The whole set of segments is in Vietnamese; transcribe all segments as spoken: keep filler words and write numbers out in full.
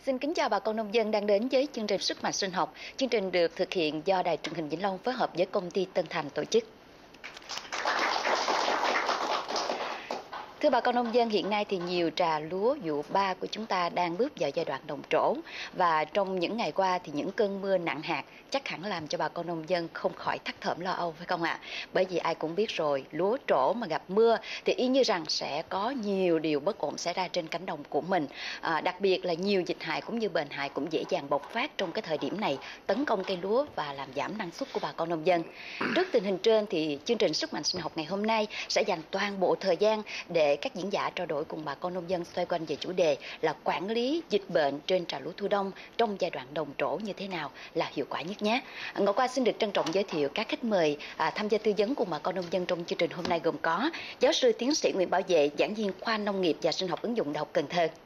Xin kính chào bà con nông dân đang đến với chương trình Sức mạnh sinh học. Chương trình được thực hiện do Đài truyền hình Vĩnh Long phối hợp với công ty Tân Thành tổ chức. Thưa bà con nông dân, hiện nay thì nhiều trà lúa vụ ba của chúng ta đang bước vào giai đoạn đồng trổ. Và trong những ngày qua thì những cơn mưa nặng hạt chắc hẳn làm cho bà con nông dân không khỏi thất thởm lo âu, phải không ạ? Bởi vì ai cũng biết rồi, lúa trổ mà gặp mưa thì y như rằng sẽ có nhiều điều bất ổn xảy ra trên cánh đồng của mình. À, đặc biệt là nhiều dịch hại cũng như bệnh hại cũng dễ dàng bộc phát trong cái thời điểm này, tấn công cây lúa và làm giảm năng suất của bà con nông dân. Trước tình hình trên thì chương trình Sức mạnh sinh học ngày hôm nay sẽ dành toàn bộ thời gian để các diễn giả trao đổi cùng bà con nông dân xoay quanh về chủ đề là quản lý dịch bệnh trên trà lúa thu đông trong giai đoạn đồng trổ như thế nào là hiệu quả nhất nhé. Ngọc Qua xin được trân trọng giới thiệu các khách mời à, tham gia tư vấn cùng bà con nông dân trong chương trình hôm nay gồm có giáo sư tiến sĩ Nguyễn Bảo Vệ, giảng viên khoa nông nghiệp và sinh học ứng dụng Đại học Cần Thơ.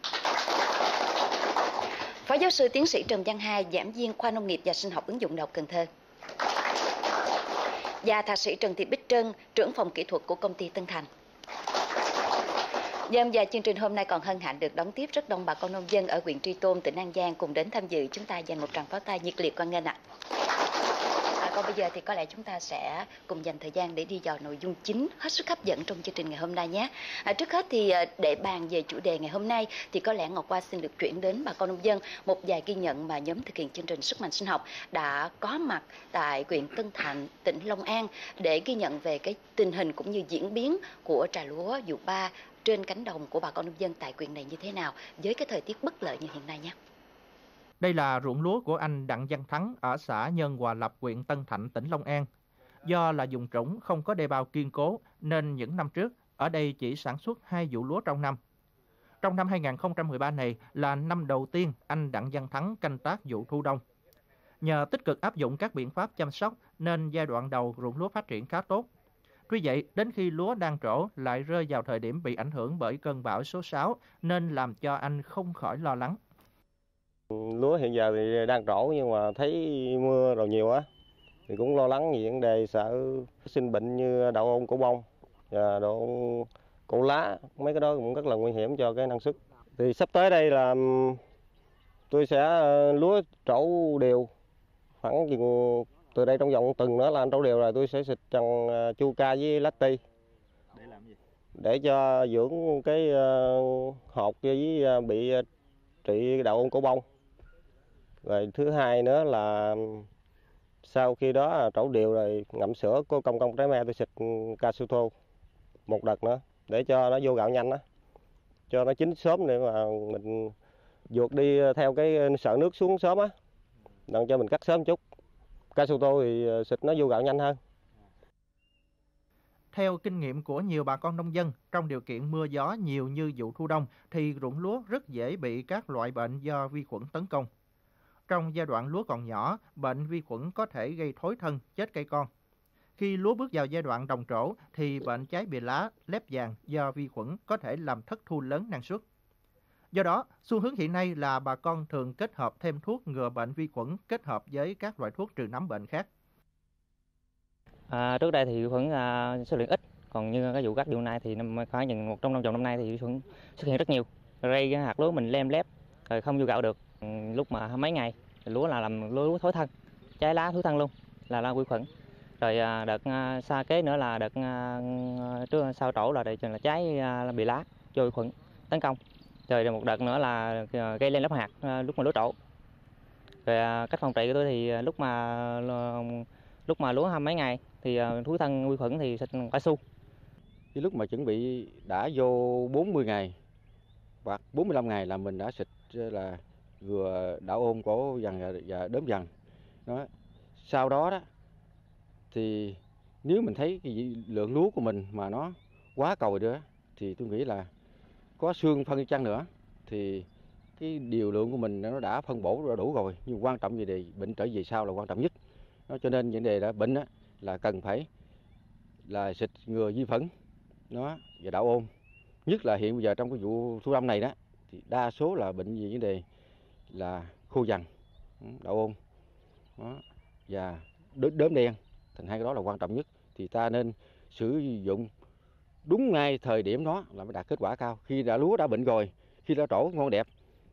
Phó giáo sư tiến sĩ Trần Văn Hai, giảng viên khoa nông nghiệp và sinh học ứng dụng Đại học Cần Thơ. Và thạc sĩ Trần Thị Bích Trân, trưởng phòng kỹ thuật của công ty Tân Thành. Dân và chương trình hôm nay còn hân hạnh được đón tiếp rất đông bà con nông dân ở huyện Tri Tôn, tỉnh An Giang cùng đến tham dự. Chúng ta dành một tràng pháo tay nhiệt liệt hoan nghênh ạ. À, còn bây giờ thì có lẽ chúng ta sẽ cùng dành thời gian để đi vào nội dung chính hết sức hấp dẫn trong chương trình ngày hôm nay nhé. À, trước hết thì để bàn về chủ đề ngày hôm nay thì có lẽ Ngọc Qua xin được chuyển đến bà con nông dân một vài ghi nhận mà nhóm thực hiện chương trình Sức mạnh sinh học đã có mặt tại huyện Tân Thạnh, tỉnh Long An để ghi nhận về cái tình hình cũng như diễn biến của trà lúa vụ ba trên cánh đồng của bà con nông dân tại huyện này như thế nào với cái thời tiết bất lợi như hiện nay nhé. Đây là ruộng lúa của anh Đặng Văn Thắng ở xã Nhân Hòa Lập, huyện Tân Thạnh, tỉnh Long An. Do là vùng trũng không có đê bao kiên cố nên những năm trước ở đây chỉ sản xuất hai vụ lúa trong năm. Trong năm hai nghìn không trăm mười ba này là năm đầu tiên anh Đặng Văn Thắng canh tác vụ thu đông. Nhờ tích cực áp dụng các biện pháp chăm sóc nên giai đoạn đầu ruộng lúa phát triển khá tốt. Tuy vậy, đến khi lúa đang trổ lại rơi vào thời điểm bị ảnh hưởng bởi cơn bão số sáu nên làm cho anh không khỏi lo lắng. Lúa hiện giờ thì đang trổ nhưng mà thấy mưa rồi nhiều á thì cũng lo lắng về vấn đề sợ sinh bệnh như đậu ôn cổ bông và đậu ôn cổ lá, mấy cái đó cũng rất là nguy hiểm cho cái năng suất. Thì sắp tới đây là tôi sẽ lúa trổ đều khoảng chừng từ đây trong vòng tuần nữa là anh trổ đều rồi tôi sẽ xịt trần chu ca với lacti. Để làm gì? Để cho dưỡng cái hột với bị trị đậu ôn cổ bông. Rồi thứ hai nữa là sau khi đó trổ đều rồi ngậm sữa của công công trái me tôi xịt Casuto một đợt nữa để cho nó vô gạo nhanh đó, cho nó chín sớm để mà mình vượt đi theo cái sợ nước xuống sớm á, đặng cho mình cắt sớm chút. Casuto thì xịt nó vô gạo nhanh hơn. Theo kinh nghiệm của nhiều bà con nông dân, trong điều kiện mưa gió nhiều như vụ thu đông thì ruộng lúa rất dễ bị các loại bệnh do vi khuẩn tấn công. Trong giai đoạn lúa còn nhỏ, bệnh vi khuẩn có thể gây thối thân, chết cây con. Khi lúa bước vào giai đoạn đồng trổ thì bệnh cháy bìa lá, lép vàng do vi khuẩn có thể làm thất thu lớn năng suất. Do đó, xu hướng hiện nay là bà con thường kết hợp thêm thuốc ngừa bệnh vi khuẩn kết hợp với các loại thuốc trừ nấm bệnh khác. À, trước đây thì vi khuẩn à, số lượng ít, còn như cái vụ gắt vụ này thì năm khoảng chừng một trong năm trồng năm nay thì vi khuẩn xuất hiện rất nhiều, gây cái hạt lúa mình lem lép rồi không vô gạo được. Lúc mà mấy ngày lúa là làm lúa thối thân, trái lá thối thân luôn là là vi khuẩn. Rồi à, đợt à, xa kế nữa là đợt à, trước sau trổ là để là trái à, bị lá do vi khuẩn tấn công. Rồi một đợt nữa là gây lên lớp hạt à, lúc mà lúa trổ. Rồi à, cách phòng trị của tôi thì lúc mà lúc mà lúa hai mấy ngày thì thối thân vi khuẩn thì xịt cao su. Cái lúc mà chuẩn bị đã vô bốn mươi ngày hoặc bốn mươi lăm ngày là mình đã xịt là vừa đảo ôn cổ dần và đốm dần. Đó. Sau đó đó thì nếu mình thấy cái lượng lúa của mình mà nó quá cầu rồi đó thì tôi nghĩ là có xương phân chăng nữa thì cái điều lượng của mình nó đã phân bổ đủ rồi, nhưng quan trọng gì để bệnh trở về sau là quan trọng nhất. Đó, cho nên vấn đề là bệnh đó, là cần phải là xịt ngừa vi khuẩn nó và đảo ôn. Nhất là hiện bây giờ trong cái vụ thu đông này đó thì đa số là bệnh gì vấn đề là khô dần, đậu ôn đó, và đốm đen, thành hai cái đó là quan trọng nhất. Thì ta nên sử dụng đúng ngay thời điểm đó là mới đạt kết quả cao. Khi đã lúa đã bệnh rồi, khi đã trổ ngon đẹp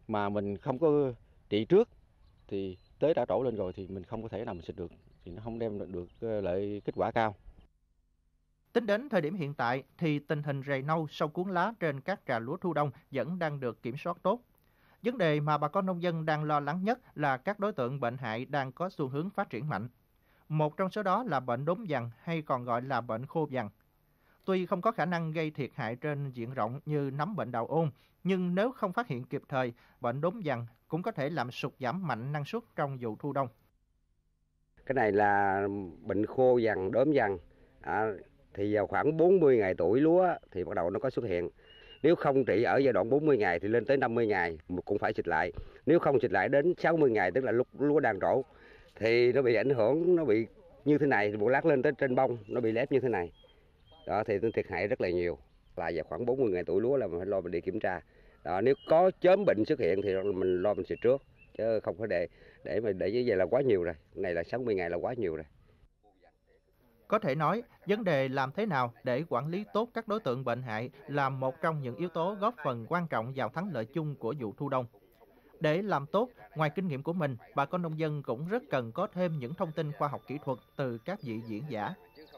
mà mình không có trị trước thì tới đã trổ lên rồi thì mình không có thể nào mình xịt được, thì nó không đem được lại kết quả cao. Tính đến thời điểm hiện tại thì tình hình rầy nâu sau cuốn lá trên các trà lúa thu đông vẫn đang được kiểm soát tốt. Vấn đề mà bà con nông dân đang lo lắng nhất là các đối tượng bệnh hại đang có xu hướng phát triển mạnh. Một trong số đó là bệnh đốm vằn hay còn gọi là bệnh khô vằn. Tuy không có khả năng gây thiệt hại trên diện rộng như nấm bệnh đạo ôn, nhưng nếu không phát hiện kịp thời, bệnh đốm vằn cũng có thể làm sụt giảm mạnh năng suất trong vụ thu đông. Cái này là bệnh khô vằn, đốm vằn. À, thì vào khoảng bốn mươi ngày tuổi lúa thì bắt đầu nó có xuất hiện. Nếu không trị ở giai đoạn bốn mươi ngày thì lên tới năm mươi ngày cũng phải xịt lại. Nếu không xịt lại đến sáu mươi ngày, tức là lúc lúa đang trổ, thì nó bị ảnh hưởng, nó bị như thế này, bộ lát lên tới trên bông, nó bị lép như thế này. Đó thì nó thiệt hại rất là nhiều. Là vào khoảng bốn mươi ngày tuổi lúa là mình phải lo mình đi kiểm tra. Đó, nếu có chớm bệnh xuất hiện thì mình lo mình xịt trước, chứ không có để để mà để như vậy là quá nhiều rồi. Này là sáu mươi ngày là quá nhiều rồi. Có thể nói, vấn đề làm thế nào để quản lý tốt các đối tượng bệnh hại là một trong những yếu tố góp phần quan trọng vào thắng lợi chung của vụ thu đông. Để làm tốt, ngoài kinh nghiệm của mình, bà con nông dân cũng rất cần có thêm những thông tin khoa học kỹ thuật từ các vị diễn giả.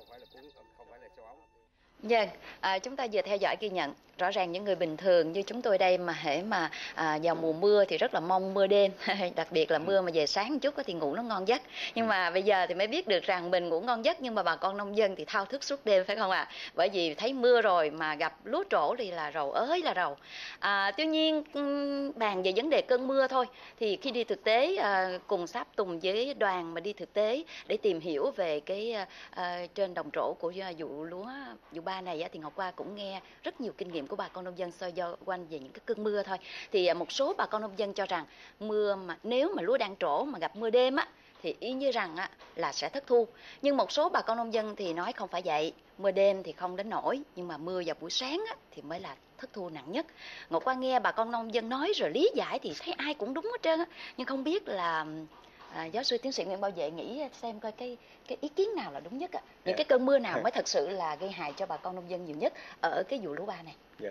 Vâng, à, chúng ta vừa theo dõi ghi nhận. Rõ ràng những người bình thường như chúng tôi đây mà hễ mà à, vào mùa mưa thì rất là mong mưa đêm, đặc biệt là mưa mà về sáng một chút thì ngủ nó ngon giấc. Nhưng mà bây giờ thì mới biết được rằng mình ngủ ngon giấc, nhưng mà bà con nông dân thì thao thức suốt đêm, phải không ạ? À? Bởi vì thấy mưa rồi mà gặp lúa trổ thì là rầu ới là rầu. À, tuy nhiên bàn về vấn đề cơn mưa thôi, thì khi đi thực tế à, cùng Sáp Tùng với đoàn mà đi thực tế để tìm hiểu về cái à, trên đồng trổ của vụ lúa vụ ba này thì Ngọc Hoa cũng nghe rất nhiều kinh nghiệm của bà con nông dân xoay quanh về những cái cơn mưa thôi. Thì một số bà con nông dân cho rằng mưa mà nếu mà lúa đang trổ mà gặp mưa đêm á thì y như rằng á là sẽ thất thu. Nhưng một số bà con nông dân thì nói không phải vậy, mưa đêm thì không đến nổi, nhưng mà mưa vào buổi sáng á thì mới là thất thu nặng nhất. Ngọc Hoa nghe bà con nông dân nói rồi lý giải thì thấy ai cũng đúng hết trơn á, nhưng không biết là À, giáo sư tiến sĩ Nguyễn Bảo Vệ nghĩ xem coi cái cái ý kiến nào là đúng nhất ạ. Những yeah. cái cơn mưa nào mới thật sự là gây hại cho bà con nông dân nhiều nhất ở cái vụ lúa ba này? Yeah.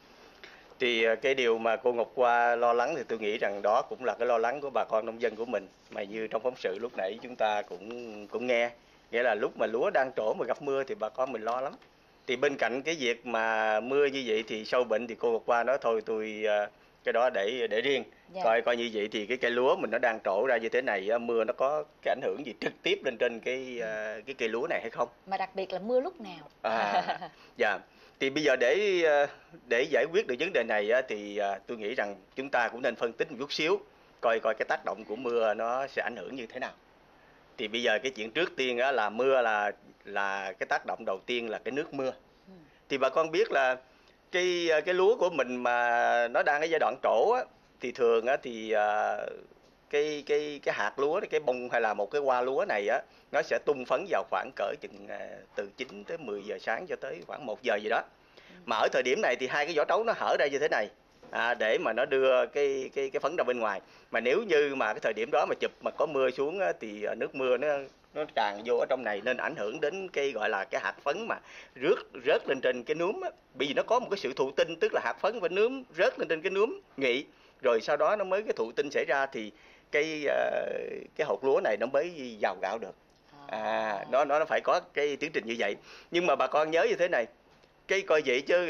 Thì cái điều mà cô Ngọc Hoa lo lắng thì tôi nghĩ rằng đó cũng là cái lo lắng của bà con nông dân của mình, mà như trong phóng sự lúc nãy chúng ta cũng cũng nghe, nghĩa là lúc mà lúa đang trổ mà gặp mưa thì bà con mình lo lắm. Thì bên cạnh cái việc mà mưa như vậy thì sâu bệnh thì cô Ngọc Hoa nói thôi tôi cái đó để để riêng. Yeah. Coi coi như vậy thì cái cây lúa mình nó đang trổ ra như thế này, mưa nó có cái ảnh hưởng gì trực tiếp lên trên cái cái cây lúa này hay không? Mà đặc biệt là mưa lúc nào? À, dạ. Thì bây giờ để để giải quyết được vấn đề này thì tôi nghĩ rằng chúng ta cũng nên phân tích một chút xíu, coi coi cái tác động của mưa nó sẽ ảnh hưởng như thế nào. Thì bây giờ cái chuyện trước tiên là mưa là là cái tác động đầu tiên là cái nước mưa. Ừ. Thì bà con biết là cái cái lúa của mình mà nó đang ở giai đoạn trổ á, thì thường á thì cái cái cái hạt lúa, cái bông hay là một cái hoa lúa này á, nó sẽ tung phấn vào khoảng cỡ chừng từ chín tới mười giờ sáng cho tới khoảng một giờ gì đó. Mà ở thời điểm này thì hai cái vỏ trấu nó hở ra như thế này à, để mà nó đưa cái cái cái phấn ra bên ngoài. Mà nếu như mà cái thời điểm đó mà chụp mà có mưa xuống á, thì nước mưa nó nó tràn vô ở trong này nên ảnh hưởng đến cái gọi là cái hạt phấn mà rớt rớt lên trên cái núm á. Bởi vì nó có một cái sự thụ tinh, tức là hạt phấn và núm rớt lên trên cái núm nghị, rồi sau đó nó mới cái thụ tinh xảy ra thì cái cái hột lúa này nó mới vào gạo được. À, nó nó phải có cái tiến trình như vậy. Nhưng mà bà con nhớ như thế này, cái coi vậy chứ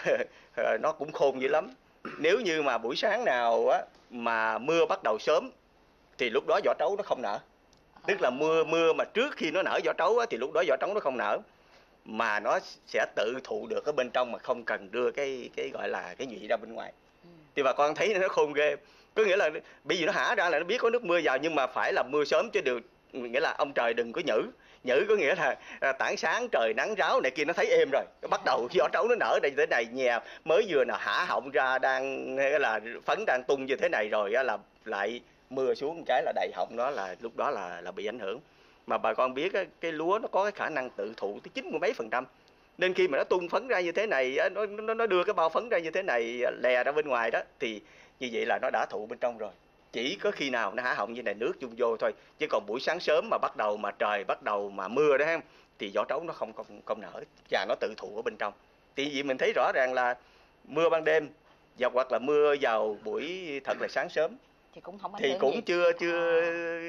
nó cũng khôn dữ lắm. Nếu như mà buổi sáng nào á mà mưa bắt đầu sớm thì lúc đó vỏ trấu nó không nở. Tức là mưa mưa mà trước khi nó nở vỏ trấu á, thì lúc đó vỏ trấu nó không nở, mà nó sẽ tự thụ được ở bên trong mà không cần đưa cái cái gọi là cái nhụy ra bên ngoài. Ừ. Thì bà con thấy nó khôn ghê. Có nghĩa là bây giờ nó hả ra là nó biết có nước mưa vào, nhưng mà phải là mưa sớm chứ được, nghĩa là ông trời đừng có nhử. Nhử có nghĩa là à, tảng sáng trời nắng ráo này kia nó thấy êm rồi, nó bắt đầu vỏ trấu nó nở đây thế này, nhè mới vừa nào hả họng ra đang là phấn đang tung như thế này rồi á, là lại mưa xuống một cái là đầy họng, đó là lúc đó là là bị ảnh hưởng. Mà bà con biết cái lúa nó có cái khả năng tự thụ tới chín mươi mấy phần trăm, nên khi mà nó tung phấn ra như thế này, nó nó nó đưa cái bao phấn ra như thế này lè ra bên ngoài đó, thì như vậy là nó đã thụ bên trong rồi. Chỉ có khi nào nó hả họng như này nước chung vô thôi, chứ còn buổi sáng sớm mà bắt đầu mà trời bắt đầu mà mưa đó ha, thì vỏ trấu nó không không không nở và nó tự thụ ở bên trong. Thì vì mình thấy rõ ràng là mưa ban đêm và hoặc là mưa vào buổi thật là sáng sớm thì cũng không ảnh thì hưởng cũng gì. chưa chưa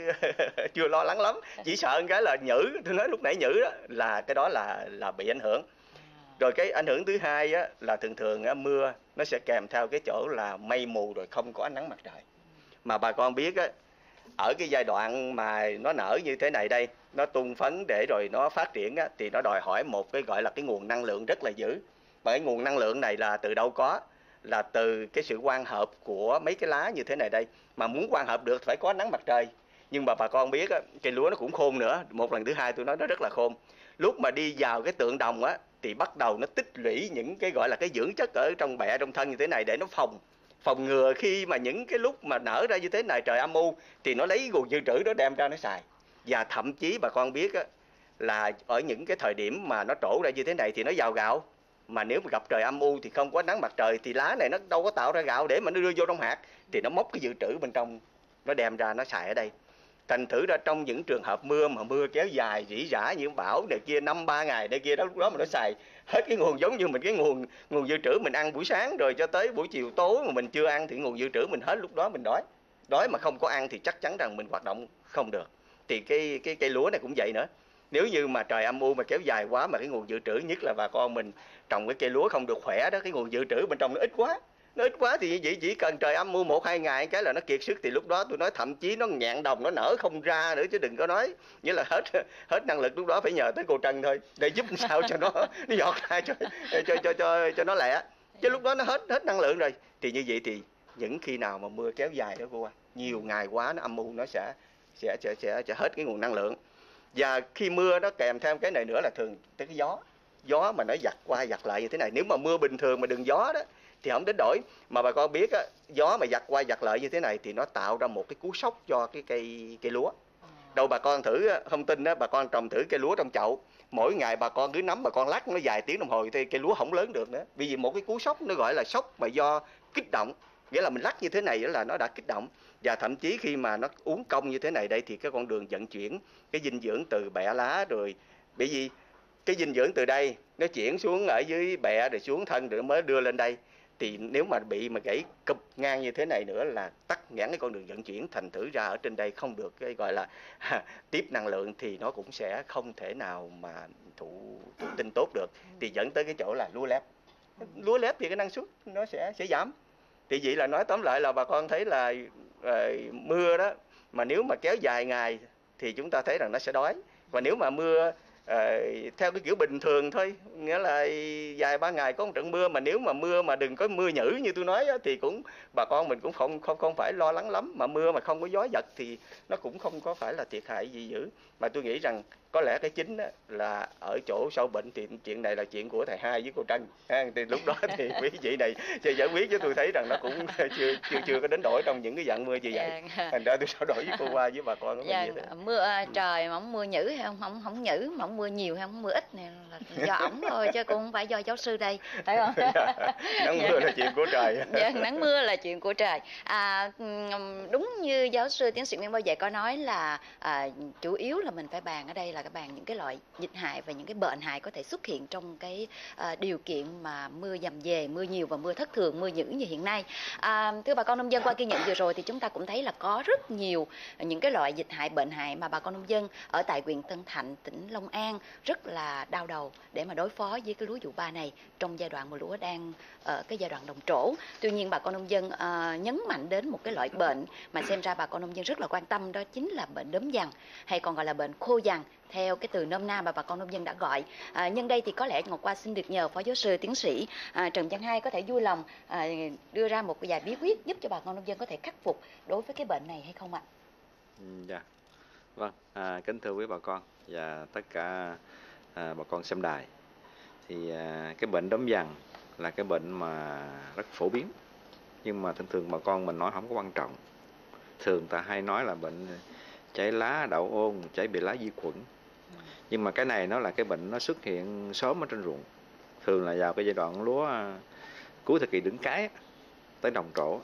chưa lo lắng lắm, chỉ sợ cái là nhử, tôi nói lúc nãy nhử đó là cái đó là là bị ảnh hưởng. Rồi cái ảnh hưởng thứ hai á, là thường thường á, mưa nó sẽ kèm theo cái chỗ là mây mù rồi không có ánh nắng mặt trời. Mà bà con biết á, ở cái giai đoạn mà nó nở như thế này đây, nó tung phấn để rồi nó phát triển á, thì nó đòi hỏi một cái gọi là cái nguồn năng lượng rất là dữ. Và cái nguồn năng lượng này là từ đâu có? Là từ cái sự quang hợp của mấy cái lá như thế này đây. Mà muốn quang hợp được phải có ánh nắng mặt trời. Nhưng mà bà con biết á, cây lúa nó cũng khôn nữa. Một lần thứ hai tôi nói nó rất là khôn. Lúc mà đi vào cái tượng đồng á, thì bắt đầu nó tích lũy những cái gọi là cái dưỡng chất ở trong bẹ trong thân như thế này để nó phòng phòng ngừa khi mà những cái lúc mà nở ra như thế này trời âm u thì nó lấy nguồn dự trữ đó đem ra nó xài. Và thậm chí bà con biết á, là ở những cái thời điểm mà nó trổ ra như thế này thì nó vào gạo, mà nếu mà gặp trời âm u thì không có nắng mặt trời thì lá này nó đâu có tạo ra gạo để mà nó đưa vô trong hạt, thì nó móc cái dự trữ bên trong nó đem ra nó xài ở đây. Thành thử ra trong những trường hợp mưa mà mưa kéo dài rỉ rả như bão này kia năm ba ngày này kia đó, lúc đó mà nó xài hết cái nguồn, giống như mình cái nguồn nguồn dự trữ mình ăn buổi sáng rồi cho tới buổi chiều tối mà mình chưa ăn thì nguồn dự trữ mình hết, lúc đó mình đói. Đói mà không có ăn thì chắc chắn rằng mình hoạt động không được. Thì cái cái cây lúa này cũng vậy nữa. Nếu như mà trời âm u mà kéo dài quá mà cái nguồn dự trữ, nhất là bà con mình trồng cái cây lúa không được khỏe đó, cái nguồn dự trữ bên trong nó ít quá. Nó ít quá thì chỉ, chỉ cần trời âm mưa một hai ngày cái là nó kiệt sức, thì lúc đó tôi nói thậm chí nó nhạn đồng, nó nở không ra nữa, chứ đừng có nói nghĩa là hết hết năng lực. Lúc đó phải nhờ tới cô Trân thôi để giúp sao cho nó nó giọt ra cho cho cho cho cho nó lẹ, chứ lúc đó nó hết hết năng lượng rồi. Thì như vậy thì những khi nào mà mưa kéo dài đó cô ơi, nhiều ngày quá nó âm u, nó sẽ sẽ sẽ sẽ, sẽ hết cái nguồn năng lượng. Và khi mưa nó kèm theo cái này nữa là thường tới cái gió gió mà nó giặt qua giặt lại như thế này. Nếu mà mưa bình thường mà đừng gió đó thì không đến đổi. Mà bà con biết á, gió mà giặt qua giặt lại như thế này thì nó tạo ra một cái cú sốc cho cái cây cây lúa. Đâu bà con thử, không tin á, bà con trồng thử cây lúa trong chậu, mỗi ngày bà con cứ nắm bà con lắc nó vài tiếng đồng hồ thì cây lúa không lớn được nữa. Vì một cái cú sốc, nó gọi là sốc mà do kích động, nghĩa là mình lắc như thế này là nó đã kích động. Và thậm chí khi mà nó uốn cong như thế này đây thì cái con đường vận chuyển cái dinh dưỡng từ bẹ lá, rồi bởi vì cái dinh dưỡng từ đây nó chuyển xuống ở dưới bẹ rồi xuống thân rồi mới đưa lên đây, thì nếu mà bị mà gãy cụp ngang như thế này nữa là tắc nghẽn cái con đường vận chuyển, thành thử ra ở trên đây không được cái gọi là tiếp năng lượng thì nó cũng sẽ không thể nào mà thụ, thụ tinh tốt được, thì dẫn tới cái chỗ là lúa lép. Lúa lép thì cái năng suất nó sẽ sẽ giảm. Thì vậy là nói tóm lại là bà con thấy là uh, mưa đó mà nếu mà kéo dài ngày thì chúng ta thấy rằng nó sẽ đói. Và nếu mà mưa À, theo cái kiểu bình thường thôi, nghĩa là vài ba ngày có một trận mưa, mà nếu mà mưa mà đừng có mưa nhữ như tôi nói á, thì cũng bà con mình cũng không không không phải lo lắng lắm. Mà mưa mà không có gió giật thì nó cũng không có phải là thiệt hại gì dữ. Mà tôi nghĩ rằng có lẽ cái chính á, là ở chỗ sâu bệnh thì chuyện này là chuyện của thầy Hai với cô Trân ha. Thì lúc đó thì quý vị này sẽ giải quyết, chứ tôi thấy rằng nó cũng chưa chưa chưa có đến đổi trong những cái dạng mưa như vậy. Thành ra tôi trao đổi với cô Hoa với bà con. Dạ, như thế. Mưa trời mà không mưa nhữ hay không không không nhữ, mà không mưa nhiều hay không mưa ít này là do ổng thôi, chứ cũng không phải do giáo sư đây, phải không? Nắng mưa là chuyện của trời. Dạ, nắng mưa là chuyện của trời. À, đúng như giáo sư tiến sĩ Nguyễn Bảo Vệ có nói là à, chủ yếu là mình phải bàn ở đây là cái bàn những cái loại dịch hại và những cái bệnh hại có thể xuất hiện trong cái à, điều kiện mà mưa dầm dề, mưa nhiều và mưa thất thường, mưa nhữ như hiện nay. À, thưa bà con nông dân, qua ghi nhận vừa rồi thì chúng ta cũng thấy là có rất nhiều những cái loại dịch hại, bệnh hại mà bà con nông dân ở tại huyện Tân Thạnh, tỉnh Long An rất là đau đầu để mà đối phó với cái lúa vụ ba này trong giai đoạn mà lúa đang ở cái giai đoạn đồng trổ. Tuy nhiên bà con nông dân uh, nhấn mạnh đến một cái loại bệnh mà xem ra bà con nông dân rất là quan tâm, đó chính là bệnh đốm giằn, hay còn gọi là bệnh khô giằn theo cái từ nôm na mà bà con nông dân đã gọi. À, nhân đây thì có lẽ Ngọc Hoa xin được nhờ phó giáo sư tiến sĩ à, Trần Văn Hai có thể vui lòng à, đưa ra một vài bí quyết giúp cho bà con nông dân có thể khắc phục đối với cái bệnh này hay không ạ? Dạ, vâng, à, kính thưa quý bà con và tất cả à, bà con xem đài, thì à, cái bệnh đốm giằn là cái bệnh mà rất phổ biến, nhưng mà thường thường bà con mình nói không có quan trọng. Thường ta hay nói là bệnh cháy lá, đậu ôn, cháy bị lá vi khuẩn. Nhưng mà cái này nó là cái bệnh nó xuất hiện sớm ở trên ruộng, thường là vào cái giai đoạn lúa cuối thời kỳ đỉnh cái tới đồng trổ.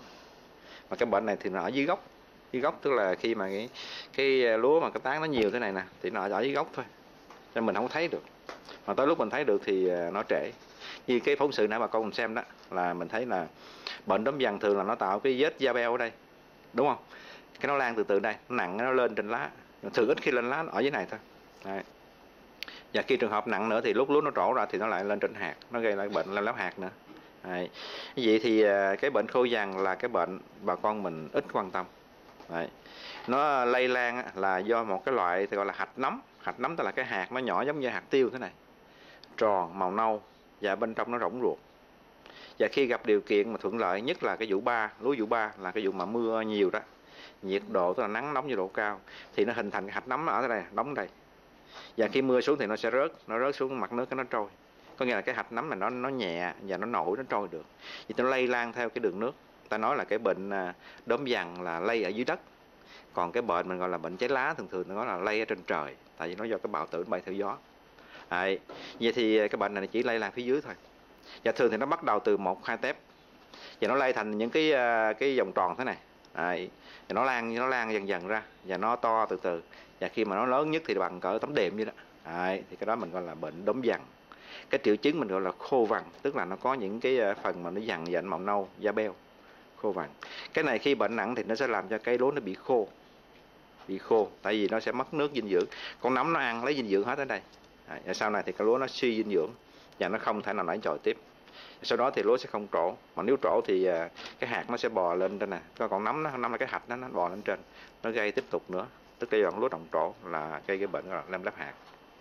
Mà cái bệnh này thì nó ở dưới gốc. Dưới gốc tức là khi mà cái, cái lúa mà cái tán nó nhiều thế này nè thì nó ở dưới gốc thôi, nên mình không thấy được. Mà tới lúc mình thấy được thì nó trễ. Như cái phóng sự nãy bà con mình xem đó là mình thấy là bệnh đốm vàng thường là nó tạo cái vết da beo ở đây, đúng không? Cái nó lan từ từ đây, nó nặng nó lên trên lá, thường ít khi lên lá, nó ở dưới này thôi. Đấy. Và khi trường hợp nặng nữa thì lúc lúa nó trổ ra thì nó lại lên trên hạt, nó gây lại bệnh lem lép hạt nữa. Đấy. Vậy thì cái bệnh khô vàng là cái bệnh bà con mình ít quan tâm. Đấy. Nó lây lan là do một cái loại thì gọi là hạch nấm. Hạch nấm tức là cái hạt nó nhỏ giống như hạt tiêu thế này, tròn màu nâu và bên trong nó rỗng ruột. Và khi gặp điều kiện mà thuận lợi, nhất là cái vụ ba, lúa vụ ba là cái vụ mà mưa nhiều đó, nhiệt độ tức là nắng nóng nhiệt độ cao, thì nó hình thành cái hạch nấm ở đây, đóng đây. Và khi mưa xuống thì nó sẽ rớt, nó rớt xuống mặt nước cái nó trôi. Có nghĩa là cái hạch nấm này nó nó nhẹ và nó nổi, nó trôi được. Vì nó lây lan theo cái đường nước. Ta nói là cái bệnh đốm vàng là lây ở dưới đất. Còn cái bệnh mình gọi là bệnh cháy lá thường thường nó nói là lây ở trên trời, tại vì nó do cái bào tử bay theo gió. Đấy. Vậy thì cái bệnh này chỉ lây lan phía dưới thôi. Và thường thì nó bắt đầu từ một hai tép, và nó lây thành những cái cái vòng tròn thế này. Đấy. Và nó lan nó lan dần dần ra và nó to từ từ. Và khi mà nó lớn nhất thì bằng cỡ tấm đệm vậy đó. Đấy. Thì cái đó mình gọi là bệnh đốm vàng. Cái triệu chứng mình gọi là khô vàng, tức là nó có những cái phần mà nó vàng vện màu nâu, da beo, khô vàng. Cái này khi bệnh nặng thì nó sẽ làm cho cây lúa nó bị khô, bị khô, tại vì nó sẽ mất nước dinh dưỡng. Con nấm nó ăn lấy dinh dưỡng hết ở đây. Đấy. Sau này thì cái lúa nó suy dinh dưỡng và nó không thể nào nảy chồi tiếp. Sau đó thì lúa sẽ không trổ, mà nếu trổ thì cái hạt nó sẽ bò lên trên này. Có con nấm nó nấm là cái hạt nó nó bò lên trên, nó gây tiếp tục nữa. Tức là đoạn lúa đồng trổ là gây cái bệnh gọi là lem lép hạt.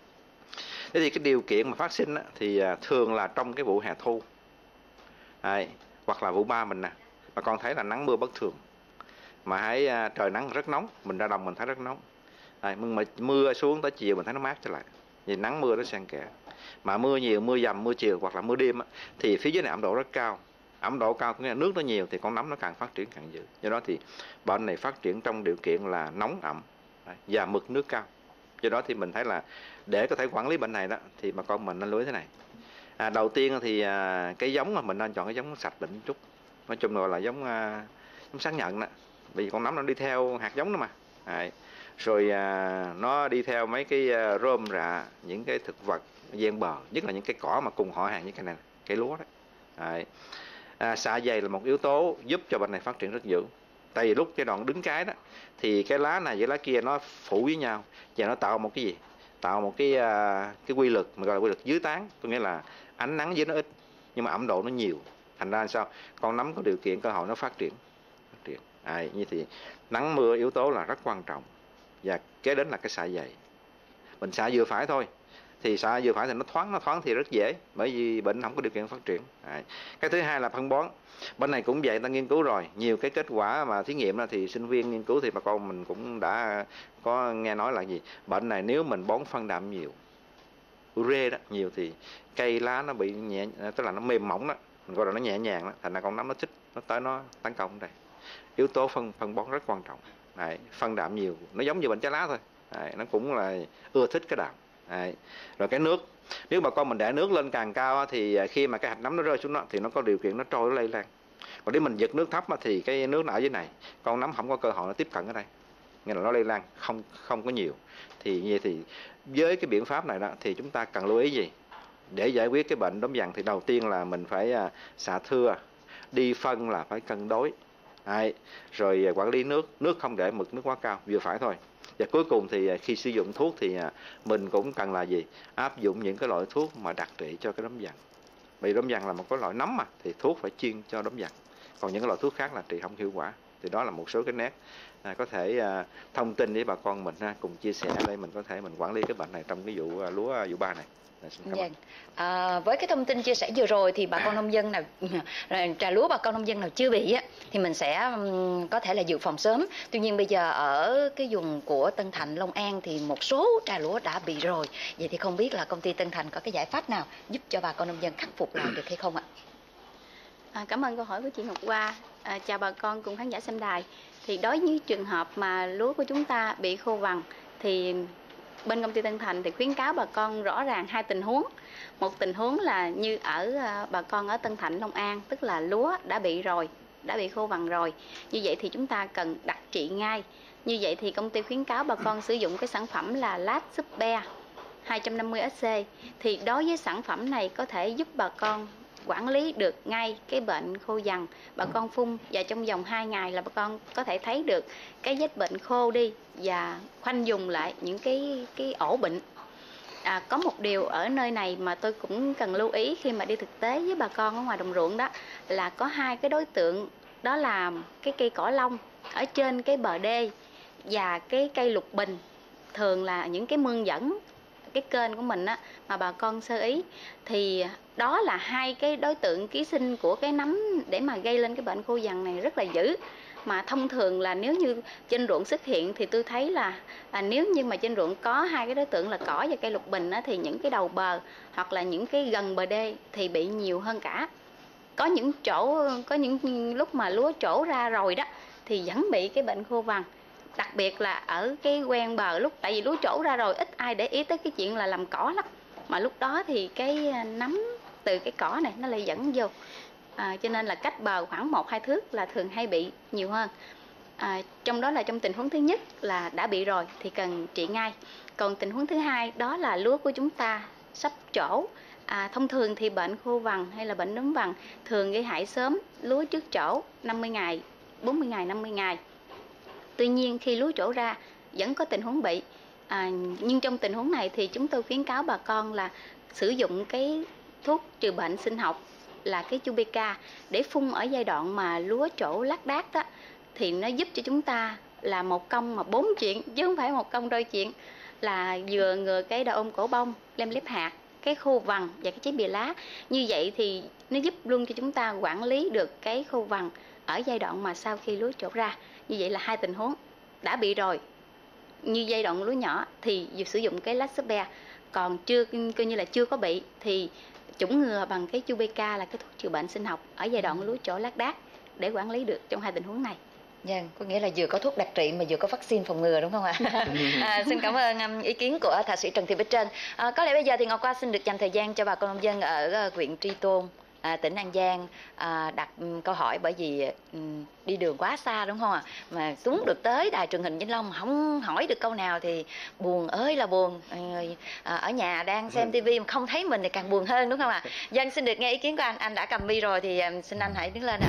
Thế thì cái điều kiện mà phát sinh á, thì thường là trong cái vụ hè thu. Đấy. Hoặc là vụ ba mình nè, bà con thấy là nắng mưa bất thường, mà hãy trời nắng rất nóng, mình ra đồng mình thấy rất nóng. Đấy. Mà mưa xuống tới chiều mình thấy nó mát trở lại. Vì nắng mưa nó xen kẽ. Mà mưa nhiều, mưa dầm, mưa chiều hoặc là mưa đêm á, thì phía dưới này ẩm độ rất cao. Ẩm độ cao có nghĩa là nước nó nhiều thì con nấm nó càng phát triển càng dữ. Do đó thì bệnh này phát triển trong điều kiện là nóng ẩm và mực nước cao. Do đó thì mình thấy là để có thể quản lý bệnh này đó thì bà con mình nên lưu ý thế này. À, đầu tiên thì à, cái giống mà mình nên chọn cái giống sạch định chút. Nói chung là, là giống à, giống xác nhận đó. Vì con nấm nó đi theo hạt giống đó mà. Đấy. Rồi à, nó đi theo mấy cái à, rơm rạ, những cái thực vật ven bờ, nhất là những cái cỏ mà cùng họ hàng như cái này, cây lúa đấy. Đấy. À, xạ dày là một yếu tố giúp cho bệnh này phát triển rất dữ. Tại vì lúc giai đoạn đứng cái đó thì cái lá này với lá kia nó phủ với nhau và nó tạo một cái gì? Tạo một cái cái quy luật mà gọi là quy luật dưới tán, có nghĩa là ánh nắng dưới nó ít nhưng mà ẩm độ nó nhiều. Thành ra sao? Con nấm có điều kiện cơ hội nó phát triển. Phát triển. À, như thì nắng mưa yếu tố là rất quan trọng. Và kế đến là cái xạ dày. Mình xạ vừa phải thôi. Thì xạ vừa phải thì nó thoáng, nó thoáng thì rất dễ, bởi vì bệnh không có điều kiện phát triển. Đấy. Cái thứ hai là phân bón. Bên này cũng vậy, ta nghiên cứu rồi, nhiều cái kết quả mà thí nghiệm là thì sinh viên nghiên cứu thì bà con mình cũng đã có nghe nói là gì? Bệnh này nếu mình bón phân đạm nhiều, ure đó nhiều thì cây lá nó bị nhẹ, tức là nó mềm mỏng đó, mình gọi là nó nhẹ nhàng đó, thành ra con nấm nó thích, nó tới nó tấn công đây. Yếu tố phân phân bón rất quan trọng. Đấy. Phân đạm nhiều, nó giống như bệnh trái lá thôi. Đấy. Nó cũng là ưa thích cái đạm. Đấy. Rồi cái nước, nếu bà con mình để nước lên càng cao thì khi mà cái hạt nấm nó rơi xuống đó thì nó có điều kiện nó trôi, nó lây lan. Còn nếu mình giật nước thấp thì cái nước nó ở dưới này, con nấm không có cơ hội nó tiếp cận ở đây, nghĩa là nó lây lan không không có nhiều. Thì như thì với cái biện pháp này đó thì chúng ta cần lưu ý gì để giải quyết cái bệnh đốm vàng? Thì đầu tiên là mình phải xạ thưa, đi phân là phải cân đối. Đấy. Rồi quản lý nước, nước không để mực nước quá cao, vừa phải thôi. Và cuối cùng thì khi sử dụng thuốc thì mình cũng cần là gì? Áp dụng những cái loại thuốc mà đặc trị cho cái đốm vàng. Vì đốm vàng là một cái loại nấm mà, thì thuốc phải chuyên cho đốm vàng. Còn những cái loại thuốc khác là trị không hiệu quả. Thì đó là một số cái nét à, có thể à, thông tin với bà con mình ha, cùng chia sẻ đây mình có thể mình quản lý cái bệnh này trong cái vụ à, lúa vụ ba này. Vâng. À, với cái thông tin chia sẻ vừa rồi thì bà con nông dân nào trà lúa bà con nông dân nào chưa bị á thì mình sẽ um, có thể là dự phòng sớm. Tuy nhiên bây giờ ở cái vùng của Tân Thạnh, Long An thì một số trà lúa đã bị rồi. Vậy thì không biết là công ty Tân Thạnh có cái giải pháp nào giúp cho bà con nông dân khắc phục lại được hay không ạ? À, cảm ơn câu hỏi của chị Ngọc Hoa. À, chào bà con cùng khán giả xem đài. Thì đối với trường hợp mà lúa của chúng ta bị khô vàng thì bên công ty Tân Thành thì khuyến cáo bà con rõ ràng hai tình huống. Một tình huống là như ở bà con ở Tân Thạnh, Long An, tức là lúa đã bị rồi, đã bị khô vàng rồi. Như vậy thì chúng ta cần đặc trị ngay. Như vậy thì công ty khuyến cáo bà con sử dụng cái sản phẩm là Lát Super. hai trăm năm mươi ét xê. Thì đối với sản phẩm này có thể giúp bà con quản lý được ngay cái bệnh khô vằn. Bà con phun và trong vòng hai ngày là bà con có thể thấy được cái vết bệnh khô đi và khoanh vùng lại những cái cái ổ bệnh. À, có một điều ở nơi này mà tôi cũng cần lưu ý khi mà đi thực tế với bà con ở ngoài đồng ruộng, đó là có hai cái đối tượng, đó là cái cây cỏ long ở trên cái bờ đê và cái cây lục bình, thường là những cái mương dẫn cái kênh của mình á, mà bà con sơ ý. Thì đó là hai cái đối tượng ký sinh của cái nấm để mà gây lên cái bệnh khô vằn này rất là dữ. Mà thông thường là nếu như trên ruộng xuất hiện thì tôi thấy là, là nếu như mà trên ruộng có hai cái đối tượng là cỏ và cây lục bình á, thì những cái đầu bờ hoặc là những cái gần bờ đê thì bị nhiều hơn cả. Có những chỗ, có những lúc mà lúa trổ ra rồi đó thì vẫn bị cái bệnh khô vằn. Đặc biệt là ở cái quen bờ, lúc tại vì lúa trổ ra rồi ít ai để ý tới cái chuyện là làm cỏ lắm, mà lúc đó thì cái nấm từ cái cỏ này nó lại dẫn vô. À, cho nên là cách bờ khoảng một hai thước là thường hay bị nhiều hơn. À, trong đó là trong tình huống thứ nhất là đã bị rồi thì cần trị ngay. Còn tình huống thứ hai đó là lúa của chúng ta sắp trổ. À, thông thường thì bệnh khô vằn hay là bệnh nấm vằn thường gây hại sớm lúa trước trổ năm mươi ngày, bốn mươi ngày, năm mươi ngày. Tuy nhiên khi lúa trổ ra vẫn có tình huống bị. À, nhưng trong tình huống này thì chúng tôi khuyến cáo bà con là sử dụng cái thuốc trừ bệnh sinh học là cái Chubica để phun ở giai đoạn mà lúa trổ lác đác đó, thì nó giúp cho chúng ta là một công mà bốn chuyện, chứ không phải một công đôi chuyện, là vừa ngừa cái đau ôm cổ bông, lem lép hạt, cái khô vằn và cái cháy bìa lá. Như vậy thì nó giúp luôn cho chúng ta quản lý được cái khô vằn ở giai đoạn mà sau khi lúa trổ ra. Như vậy là hai tình huống đã bị rồi, như giai đoạn lúa nhỏ thì sử dụng cái Lactobia, còn chưa coi như là chưa có bị thì chủng ngừa bằng cái Chubica là cái thuốc trừ bệnh sinh học ở giai đoạn lúa trổ lác đác để quản lý được trong hai tình huống này. Dạ, có nghĩa là vừa có thuốc đặc trị mà vừa có vaccine phòng ngừa, đúng không ạ? À, xin cảm ơn um, ý kiến của thạc sĩ Trần Thị Bích Trân. À, có lẽ bây giờ thì Ngọc Hoa xin được dành thời gian cho bà con nông dân ở uh, huyện Tri Tôn, à, tỉnh An Giang à, đặt um, câu hỏi, bởi vì um, đi đường quá xa, đúng không ạ? Mà xuống được tới đài truyền hình Vĩnh Long mà không hỏi được câu nào thì buồn ơi là buồn. À, ở nhà đang xem tivi mà không thấy mình thì càng buồn hơn, đúng không ạ? Dân xin được nghe ý kiến của anh. Anh đã cầm mi rồi thì um, xin anh hãy đứng lên ạ.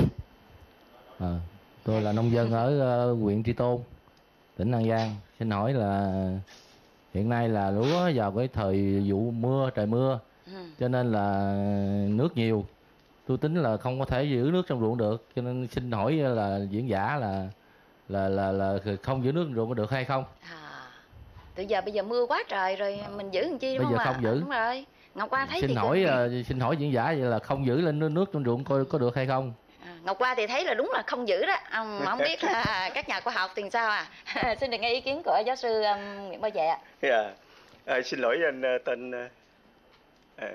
À, tôi là nông dân ở uh, huyện Tri Tôn, tỉnh An Giang. Xin hỏi là hiện nay là lúa vào cái thời vụ mưa, trời mưa, ừ. cho nên là nước nhiều. Tôi tính là không có thể giữ nước trong ruộng được, cho nên xin hỏi là diễn giả là là là là không giữ nước trong ruộng có được hay không? À, từ giờ bây giờ mưa quá trời rồi mình giữ làm chi, đúng bây không giờ không à? giữ. Đúng rồi. Ngọc Hoa thấy xin thì hỏi uh, xin hỏi diễn giả vậy là không giữ lên nước trong ruộng coi có được hay không? À, Ngọc Hoa thì thấy là đúng là không giữ đó, à, mà không biết là các nhà khoa học thì sao à? Xin được nghe ý kiến của giáo sư um, Nguyễn Bảo Vệ ạ. Yeah. À, xin lỗi anh tên à.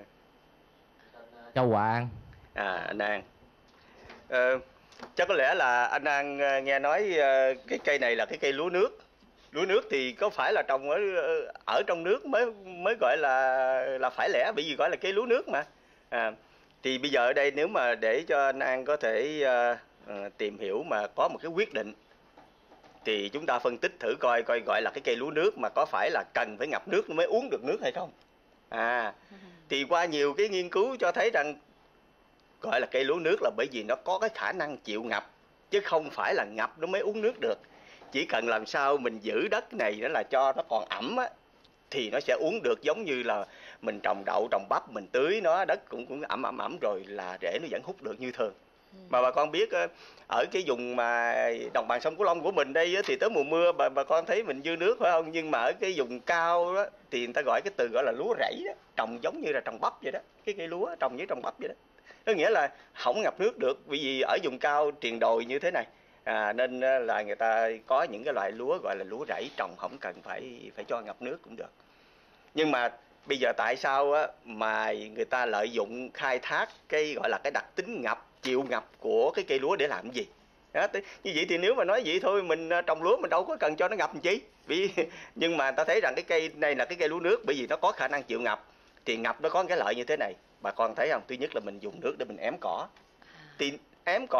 Châu Hòa An. À, anh An. À, chắc có lẽ là anh An nghe nói cái cây này là cái cây lúa nước. Lúa nước thì có phải là trồng ở ở trong nước mới mới gọi là là phải lẽ, bởi vì gọi là cây lúa nước mà. À, thì bây giờ ở đây nếu mà để cho anh An có thể uh, uh, tìm hiểu mà có một cái quyết định thì chúng ta phân tích thử coi coi gọi là cái cây lúa nước mà có phải là cần phải ngập nước mới uống được nước hay không. À, thì qua nhiều cái nghiên cứu cho thấy rằng gọi là cây lúa nước là bởi vì nó có cái khả năng chịu ngập, chứ không phải là ngập nó mới uống nước được. Chỉ cần làm sao mình giữ đất này nó là cho nó còn ẩm á, thì nó sẽ uống được, giống như là mình trồng đậu, trồng bắp, mình tưới nó, đất cũng cũng ẩm ẩm ẩm rồi là rễ nó vẫn hút được như thường. Mà bà con biết ở cái vùng mà đồng bằng sông Cửu Long của mình đây thì tới mùa mưa bà, bà con thấy mình dư nước phải không? Nhưng mà ở cái vùng cao đó thì người ta gọi cái từ gọi là lúa rẫy đó, trồng giống như là trồng bắp vậy đó, cái cây lúa trồng với trồng bắp vậy đó. Có nghĩa là không ngập nước được, bởi vì ở vùng cao triền đồi như thế này. À, nên là người ta có những cái loại lúa gọi là lúa rẫy, trồng không cần phải phải cho ngập nước cũng được. Nhưng mà bây giờ tại sao á, mà người ta lợi dụng khai thác cái gọi là cái đặc tính ngập, chịu ngập của cái cây lúa để làm cái gì? Đó, như vậy thì nếu mà nói vậy thôi, mình trồng lúa mình đâu có cần cho nó ngập làm chi. Vì nhưng mà ta thấy rằng cái cây này là cái cây lúa nước, bởi vì nó có khả năng chịu ngập. Thì ngập nó có cái lợi như thế này, bà con thấy không? Thứ nhất là mình dùng nước để mình ém cỏ. Thì ém cỏ là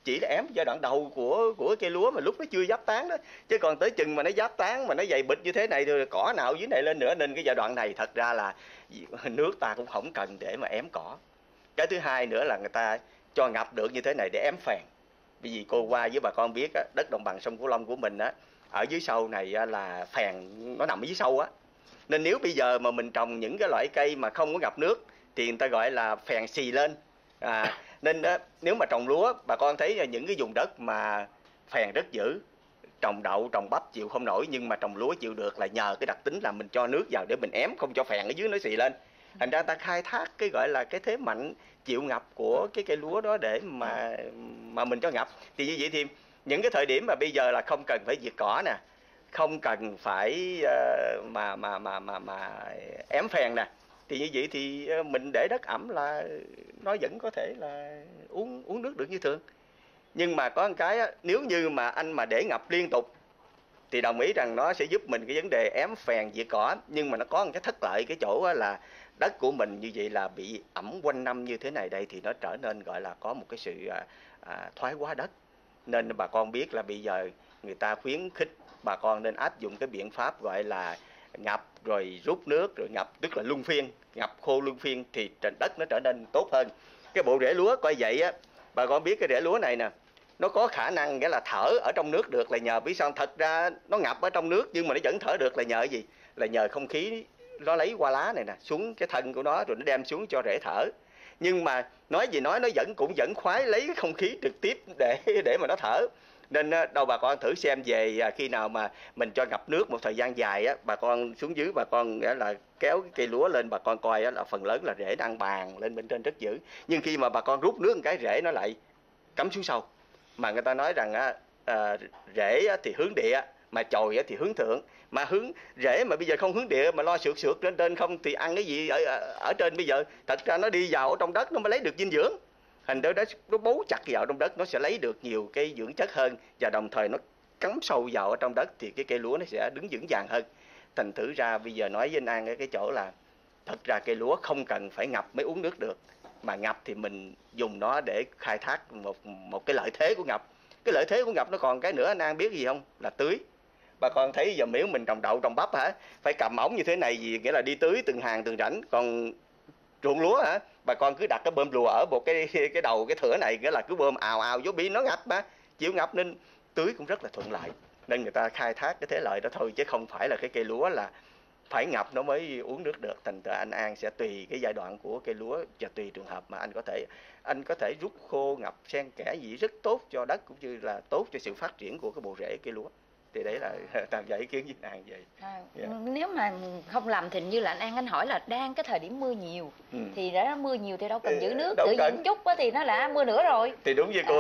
chỉ là ém giai đoạn đầu của của cây lúa mà lúc nó chưa giáp tán đó, chứ còn tới chừng mà nó giáp tán mà nó dày bịch như thế này thì cỏ nào dưới này lên nữa, nên cái giai đoạn này thật ra là nước ta cũng không cần để mà ém cỏ. Cái thứ hai nữa là người ta cho ngập được như thế này để ém phèn. Bởi vì cô qua với bà con biết á, đất đồng bằng sông Cửu Long của mình á, ở dưới sâu này á, là phèn nó nằm ở dưới sâu á, nên nếu bây giờ mà mình trồng những cái loại cây mà không có ngập nước thì người ta gọi là phèn xì lên. À, nên á, nếu mà trồng lúa, bà con thấy là những cái vùng đất mà phèn rất dữ, trồng đậu, trồng bắp chịu không nổi, nhưng mà trồng lúa chịu được là nhờ cái đặc tính là mình cho nước vào để mình ém, không cho phèn ở dưới nó xì lên. Thành ra ta khai thác cái gọi là cái thế mạnh chịu ngập của cái cây lúa đó để mà mà mình cho ngập. Thì như vậy thì những cái thời điểm mà bây giờ là không cần phải diệt cỏ nè, không cần phải uh, mà mà mà mà mà ém phèn nè, thì như vậy thì mình để đất ẩm là nó vẫn có thể là uống uống nước được như thường. Nhưng mà có một cái á, nếu như mà anh mà để ngập liên tục thì đồng ý rằng nó sẽ giúp mình cái vấn đề ém phèn diệt cỏ, nhưng mà nó có một cái thất lợi cái chỗ là đất của mình như vậy là bị ẩm quanh năm như thế này đây thì nó trở nên gọi là có một cái sự à, à, thoái hóa đất. Nên bà con biết là bây giờ người ta khuyến khích bà con nên áp dụng cái biện pháp gọi là ngập rồi rút nước rồi ngập, tức là luân phiên, ngập khô luân phiên thì đất nó trở nên tốt hơn. Cái bộ rễ lúa coi vậy á, bà con biết cái rễ lúa này nè, nó có khả năng nghĩa là thở ở trong nước được là nhờ biết sao? Thật ra nó ngập ở trong nước nhưng mà nó vẫn thở được là nhờ cái gì? Là nhờ không khí nó lấy qua lá này nè xuống cái thân của nó rồi nó đem xuống cho rễ thở. Nhưng mà nói gì nói nó vẫn cũng vẫn khoái lấy cái không khí trực tiếp để để mà nó thở. Nên đâu bà con thử xem về khi nào mà mình cho ngập nước một thời gian dài á, bà con xuống dưới bà con là kéo cái cây lúa lên, bà con coi á, là phần lớn là rễ đang bàn lên bên trên rất dữ. Nhưng khi mà bà con rút nước một cái rễ nó lại cắm xuống sâu. Mà người ta nói rằng á, à, rễ á, thì hướng địa mà chồi á, thì hướng thượng. Mà hướng rễ mà bây giờ không hướng địa mà lo sượt sượt lên trên không thì ăn cái gì ở, ở trên bây giờ? Thật ra nó đi vào ở trong đất nó mới lấy được dinh dưỡng. Thành ra đó nó bấu chặt vào trong đất nó sẽ lấy được nhiều cái dưỡng chất hơn, và đồng thời nó cắm sâu vào ở trong đất thì cái cây lúa nó sẽ đứng vững vàng hơn. Thành thử ra bây giờ nói với anh An cái chỗ là thật ra cây lúa không cần phải ngập mới uống nước được, mà ngập thì mình dùng nó để khai thác một một cái lợi thế của ngập. Cái lợi thế của ngập nó còn cái nữa anh An biết gì không? Là tưới. Bà con thấy giờ nếu mình trồng đậu trồng bắp hả, phải cầm ống như thế này gì nghĩa là đi tưới từng hàng từng rãnh. Còn ruộng lúa hả, bà con cứ đặt cái bơm lùa ở một cái cái đầu cái thửa này, nghĩa là cứ bơm ào ào vô bi nó ngập mà chịu ngập nên tưới cũng rất là thuận lợi. Nên người ta khai thác cái thế lợi đó thôi, chứ không phải là cái cây lúa là phải ngập nó mới uống nước được. Thành ra anh An sẽ tùy cái giai đoạn của cây lúa và tùy trường hợp mà anh có thể anh có thể rút khô ngập xen kẽ gì rất tốt cho đất cũng như là tốt cho sự phát triển của cái bộ rễ cây lúa. Thì đấy là tạm giải ý kiến với An vậy. À, yeah. Nếu mà không làm thì như là anh An anh hỏi là đang cái thời điểm mưa nhiều, ừ. thì đã mưa nhiều thì đâu cần giữ nước, giữ những chút thì nó đã mưa nữa rồi. Thì đúng như cô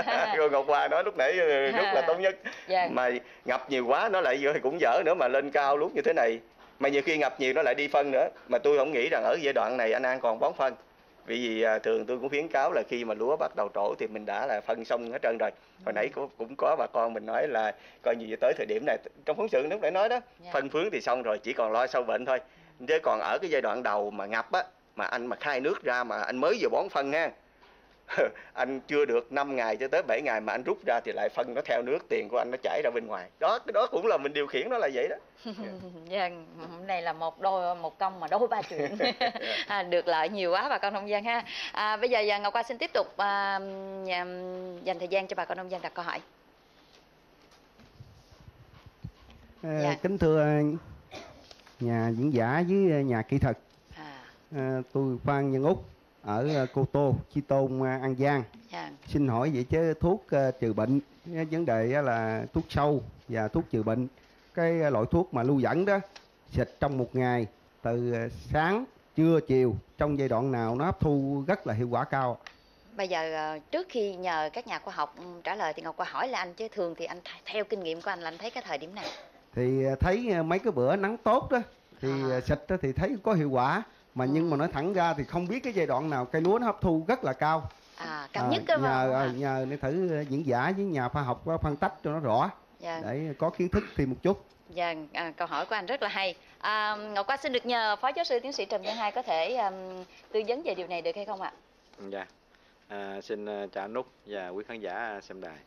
cô Ngọc Hoa nói lúc nãy rất là tốt nhất. Yeah. Mà ngập nhiều quá nó lại cũng dở nữa, mà lên cao lúc như thế này mà nhiều khi ngập nhiều nó lại đi phân nữa. Mà tôi không nghĩ rằng ở giai đoạn này anh An còn bón phân. Vì vì thường tôi cũng khuyến cáo là khi mà lúa bắt đầu trổ thì mình đã là phân xong hết trơn rồi. Hồi nãy cũng, cũng có bà con mình nói là coi như tới thời điểm này trong phóng sự lúc nãy nói đó, yeah. phân phướng thì xong rồi, chỉ còn lo sâu bệnh thôi. Chứ còn ở cái giai đoạn đầu mà ngập á, mà anh mà khai nước ra mà anh mới vừa bón phân ha, anh chưa được năm ngày cho tới bảy ngày mà anh rút ra thì lại phân nó theo nước, tiền của anh nó chảy ra bên ngoài. Đó, cái đó cũng là mình điều khiển nó là vậy đó. Yeah. Hôm nay là một đôi một công mà đôi ba chuyện. À, được lợi nhiều quá bà con nông dân ha. À, bây giờ Ngọc Hoa xin tiếp tục à, dành thời gian cho bà con nông dân đặt câu hỏi. À, dạ. Kính thưa nhà diễn giả với nhà kỹ thuật, à. À, tôi Phan Văn Úc ở Cô Tô, Chi Tôn, An Giang. Yeah. Xin hỏi vậy chứ thuốc uh, trừ bệnh, vấn đề là thuốc sâu và thuốc trừ bệnh, cái loại thuốc mà lưu dẫn đó, xịt trong một ngày từ sáng, trưa, chiều, trong giai đoạn nào nó hấp thu rất là hiệu quả cao? Bây giờ trước khi nhờ các nhà khoa học trả lời thì Ngọc Hoa hỏi là anh, chứ thường thì anh theo kinh nghiệm của anh là anh thấy cái thời điểm nào? Thì thấy mấy cái bữa nắng tốt đó thì à. xịt thì thấy có hiệu quả. Mà ừ. nhưng mà nói thẳng ra thì không biết cái giai đoạn nào cây lúa nó hấp thu rất là cao. À, cao à, nhất đó nhờ, mà. À, nhờ để thử diễn giả với nhà khoa học phân tách cho nó rõ. Dạ. Để có kiến thức thêm một chút. Dạ, à, câu hỏi của anh rất là hay. À, Ngọc Hoa xin được nhờ Phó Giáo sư Tiến sĩ Trần Văn Hai có thể um, tư vấn về điều này được hay không ạ? Dạ. À, xin chào anh Út và quý khán giả xem đài.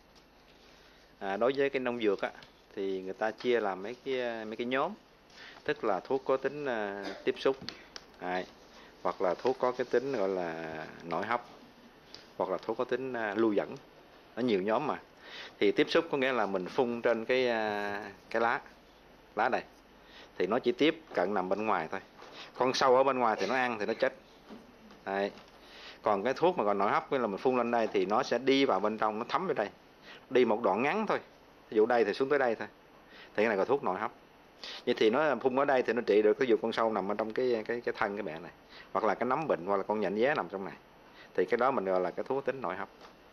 À, đối với cái nông dược á, thì người ta chia làm mấy cái mấy cái nhóm, tức là thuốc có tính uh, tiếp xúc, à, hoặc là thuốc có cái tính gọi là nội hấp, hoặc là thuốc có tính uh, lưu dẫn. Nó nhiều nhóm mà. Thì tiếp xúc có nghĩa là mình phun trên cái uh, cái lá, lá này, thì nó chỉ tiếp cận nằm bên ngoài thôi. Con sâu ở bên ngoài thì nó ăn thì nó chết. Đấy. Còn cái thuốc mà còn nội hấp là mình phun lên đây thì nó sẽ đi vào bên trong, nó thấm vào đây, đi một đoạn ngắn thôi, ví dụ đây thì xuống tới đây thôi, thì cái này là thuốc nội hấp. Vậy thì nó phun ở đây thì nó trị được cái dụ con sâu nằm ở trong cái cái cái thân cái bẹ này, hoặc là cái nấm bệnh, hoặc là con nhện vé nằm trong này, thì cái đó mình gọi là cái thuốc tính nội hấp.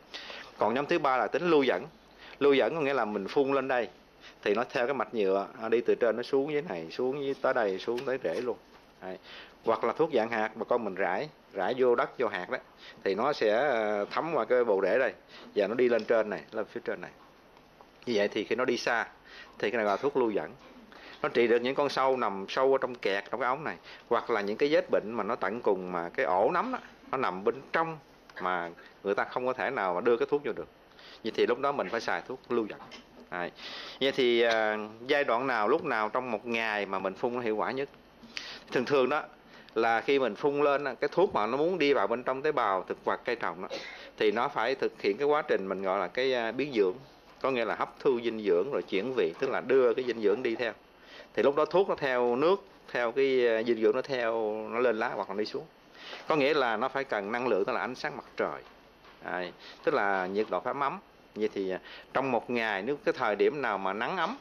Còn nhóm thứ ba là tính lưu dẫn. Lưu dẫn có nghĩa là mình phun lên đây thì nó theo cái mạch nhựa đi từ trên nó xuống dưới này, xuống dưới tới đây, xuống tới rễ luôn. Đấy. Hoặc là thuốc dạng hạt mà con mình rải rải vô đất, vô hạt đó, thì nó sẽ thấm qua cái bộ rễ đây và nó đi lên trên này, lên phía trên này. Như vậy thì khi nó đi xa thì cái này là thuốc lưu dẫn. Nó trị được những con sâu nằm sâu ở trong kẹt trong cái ống này, hoặc là những cái vết bệnh mà nó tận cùng mà cái ổ nấm đó, nó nằm bên trong mà người ta không có thể nào mà đưa cái thuốc vô được. Vậy thì lúc đó mình phải xài thuốc lưu dẫn. Đấy. Vậy thì uh, giai đoạn nào, lúc nào trong một ngày mà mình phun nó hiệu quả nhất? Thường thường đó là khi mình phun lên cái thuốc mà nó muốn đi vào bên trong tế bào thực vật cây trồng đó, thì nó phải thực hiện cái quá trình mình gọi là cái biến dưỡng, có nghĩa là hấp thu dinh dưỡng rồi chuyển vị, tức là đưa cái dinh dưỡng đi theo. Thì lúc đó thuốc nó theo nước, theo cái dinh dưỡng nó theo, nó lên lá hoặc là đi xuống. Có nghĩa là nó phải cần năng lượng, tức là ánh sáng mặt trời. Đấy. Tức là nhiệt độ phải ấm. Vậy thì trong một ngày nếu cái thời điểm nào mà nắng ấm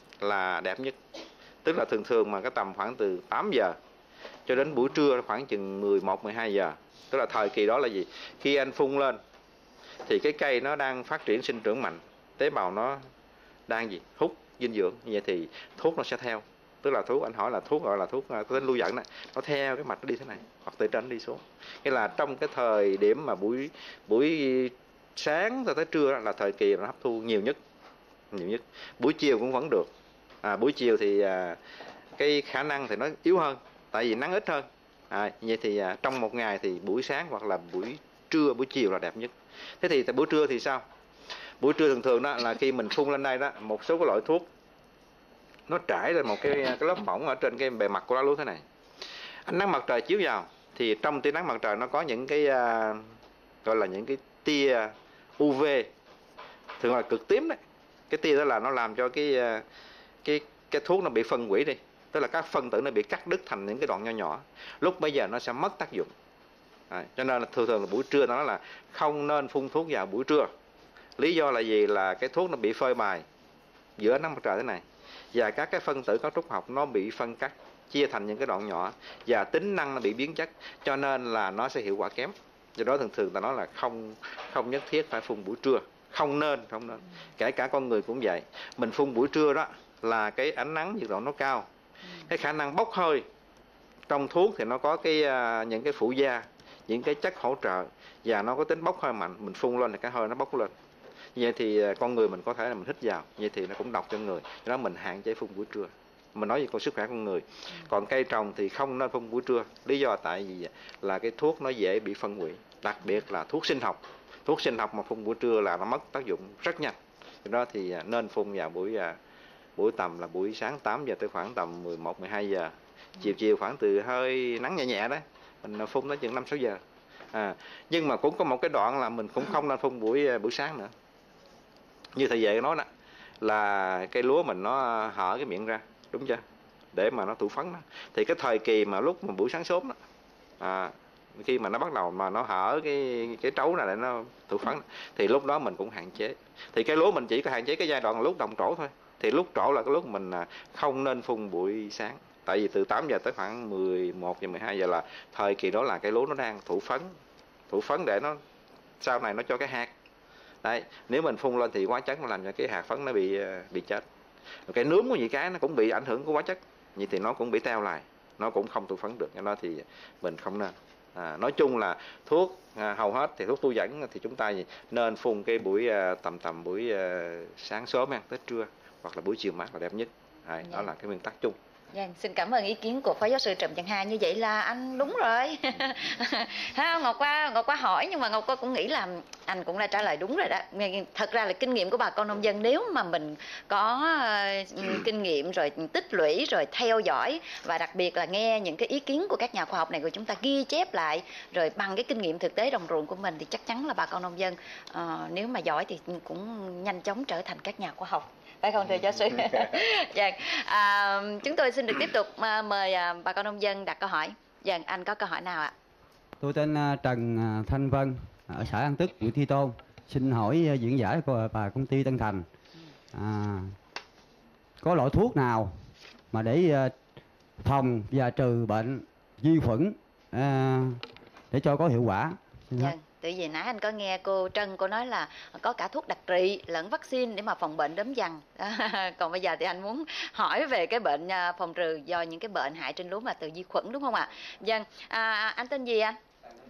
là đẹp nhất. Tức là thường thường mà cái tầm khoảng từ tám giờ cho đến buổi trưa khoảng chừng mười một mười hai giờ. Tức là thời kỳ đó là gì? Khi anh phun lên thì cái cây nó đang phát triển sinh trưởng mạnh, tế bào nó đang gì? Hút dinh dưỡng. Vậy thì thuốc nó sẽ theo. Tức là thuốc, anh hỏi là thuốc gọi là thuốc có tính lưu dẫn này, nó theo cái mạch nó đi thế này, hoặc từ trên đi xuống. Nghĩa là trong cái thời điểm mà buổi buổi sáng tới trưa là thời kỳ nó hấp thu nhiều nhất, nhiều nhất. Buổi chiều cũng vẫn được. À, buổi chiều thì à, cái khả năng thì nó yếu hơn, tại vì nắng ít hơn. À, vậy thì à, trong một ngày thì buổi sáng hoặc là buổi trưa, buổi chiều là đẹp nhất. Thế thì tại buổi trưa thì sao? Buổi trưa thường thường đó là khi mình phun lên đây đó, một số cái loại thuốc nó trải lên một cái cái lớp mỏng ở trên cái bề mặt của lá lúa thế này. Ánh nắng mặt trời chiếu vào thì trong tia nắng mặt trời nó có những cái uh, gọi là những cái tia u vê, thường là cực tím đấy. Cái tia đó là nó làm cho cái uh, cái cái thuốc nó bị phân hủy đi, tức là các phân tử nó bị cắt đứt thành những cái đoạn nhỏ nhỏ. Lúc bây giờ nó sẽ mất tác dụng. À, cho nên là thường thường là buổi trưa nó là không nên phun thuốc vào buổi trưa. Lý do là gì? Là cái thuốc nó bị phơi bày giữa nắng mặt trời thế này, và các cái phân tử cấu trúc học nó bị phân cắt, chia thành những cái đoạn nhỏ, và tính năng nó bị biến chất, cho nên là nó sẽ hiệu quả kém. Do đó thường thường ta nói là không không nhất thiết phải phun buổi trưa, không nên, không nên. Kể cả con người cũng vậy, mình phun buổi trưa đó là cái ánh nắng nhiệt độ nó cao, cái khả năng bốc hơi trong thuốc thì nó có cái uh, những cái phụ gia, những cái chất hỗ trợ, và nó có tính bốc hơi mạnh, mình phun lên thì cái hơi nó bốc lên. Vậy thì con người mình có thể là mình hít vào, vậy thì nó cũng độc cho người. Đó mình hạn chế phun buổi trưa. Mình nói về con sức khỏe con người. Còn cây trồng thì không nên phun buổi trưa. Lý do tại vì là cái thuốc nó dễ bị phân hủy, đặc biệt là thuốc sinh học. Thuốc sinh học mà phun buổi trưa là nó mất tác dụng rất nhanh. Đó thì nên phun vào buổi buổi tầm là buổi sáng tám giờ tới khoảng tầm mười một mười hai giờ. Chiều chiều khoảng từ hơi nắng nhẹ nhẹ đó, mình phun tới chừng năm sáu giờ. À, nhưng mà cũng có một cái đoạn là mình cũng không nên phun buổi buổi sáng nữa. Như thầy về nói đó, là cây lúa mình nó hở cái miệng ra, đúng chưa? Để mà nó tụ phấn đó. Thì cái thời kỳ mà lúc mà buổi sáng sớm đó, à, khi mà nó bắt đầu mà nó hở cái cái trấu này để nó tụ phấn đó, thì lúc đó mình cũng hạn chế. Thì cây lúa mình chỉ có hạn chế cái giai đoạn là lúc đồng trổ thôi. Thì lúc trổ là cái lúc mình không nên phun buổi sáng. Tại vì từ tám giờ tới khoảng mười một giờ mười hai giờ là thời kỳ đó là cây lúa nó đang thụ phấn. Thụ phấn để nó sau này nó cho cái hạt. Đấy, nếu mình phun lên thì hóa chất nó làm cho cái hạt phấn nó bị bị chết. Cái nướm của những cái nó cũng bị ảnh hưởng của hóa chất, vậy thì nó cũng bị teo lại, nó cũng không thụ phấn được. Cho nó thì mình không nên. À, nói chung là thuốc à, hầu hết thì thuốc tu dẫn thì chúng ta nên phun cái buổi à, tầm tầm buổi à, sáng sớm ăn tới trưa, hoặc là buổi chiều mát là đẹp nhất. À, đó là cái nguyên tắc chung. Vâng, xin cảm ơn ý kiến của Phó Giáo sư Trần Văn Hà. Như vậy là anh đúng rồi. Ha, Ngọc Qua, Ngọc Qua hỏi nhưng mà Ngọc Qua cũng nghĩ là anh cũng đã trả lời đúng rồi đó. Thật ra là kinh nghiệm của bà con nông dân, nếu mà mình có uh, kinh nghiệm rồi tích lũy rồi theo dõi và đặc biệt là nghe những cái ý kiến của các nhà khoa học này của chúng ta ghi chép lại rồi bằng cái kinh nghiệm thực tế đồng ruộng của mình thì chắc chắn là bà con nông dân uh, nếu mà giỏi thì cũng nhanh chóng trở thành các nhà khoa học. Phải không thưa giáo sư? Dạ, à, chúng tôi xin được tiếp tục à, mời à, bà con nông dân đặt câu hỏi. Dạ, anh có câu hỏi nào ạ? Tôi tên Trần Thanh Vân ở xã An Tức, huyện Tri Tôn. Xin hỏi diễn giải của bà công ty Tân Thành. À, có loại thuốc nào mà để phòng và trừ bệnh vi khuẩn à, để cho có hiệu quả? Dạ. Tại vì nãy anh có nghe cô Trân cô nói là có cả thuốc đặc trị lẫn vaccine để mà phòng bệnh đốm giằng. Còn bây giờ thì anh muốn hỏi về cái bệnh phòng trừ do những cái bệnh hại trên lúa mà từ vi khuẩn đúng không ạ? Vâng, à, anh tên gì anh?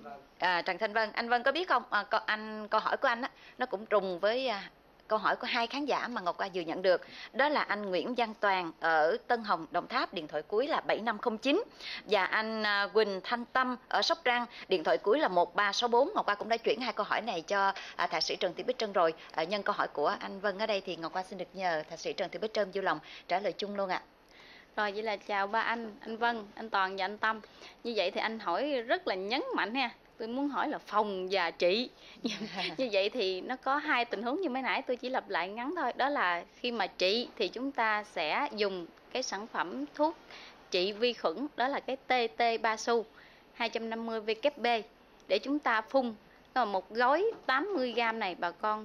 À, Trần Thanh Vân. Anh Vân có biết không? À, có, anh câu hỏi của anh á nó cũng trùng với à, câu hỏi của hai khán giả mà Ngọc Qua vừa nhận được. Đó là anh Nguyễn Văn Toàn ở Tân Hồng, Đồng Tháp, điện thoại cuối là bảy năm không chín. Và anh Quỳnh Thanh Tâm ở Sóc Trăng, điện thoại cuối là một ba sáu bốn. Ngọc Qua cũng đã chuyển hai câu hỏi này cho à, thạc sĩ Trần Thị Bích Trân rồi. À, nhân câu hỏi của anh Vân ở đây thì Ngọc Qua xin được nhờ thạc sĩ Trần Thị Bích Trân vui lòng trả lời chung luôn ạ. Rồi, vậy là chào ba anh, anh Vân, anh Toàn và anh Tâm. Như vậy thì anh hỏi rất là nhấn mạnh ha. Tôi muốn hỏi là phòng và trị. Như vậy thì nó có hai tình huống như mấy nãy tôi chỉ lặp lại ngắn thôi. Đó là khi mà trị thì chúng ta sẽ dùng cái sản phẩm thuốc trị vi khuẩn, đó là cái tê tê ba su hai trăm năm mươi W B để chúng ta phun. Một gói tám mươi gam này bà con,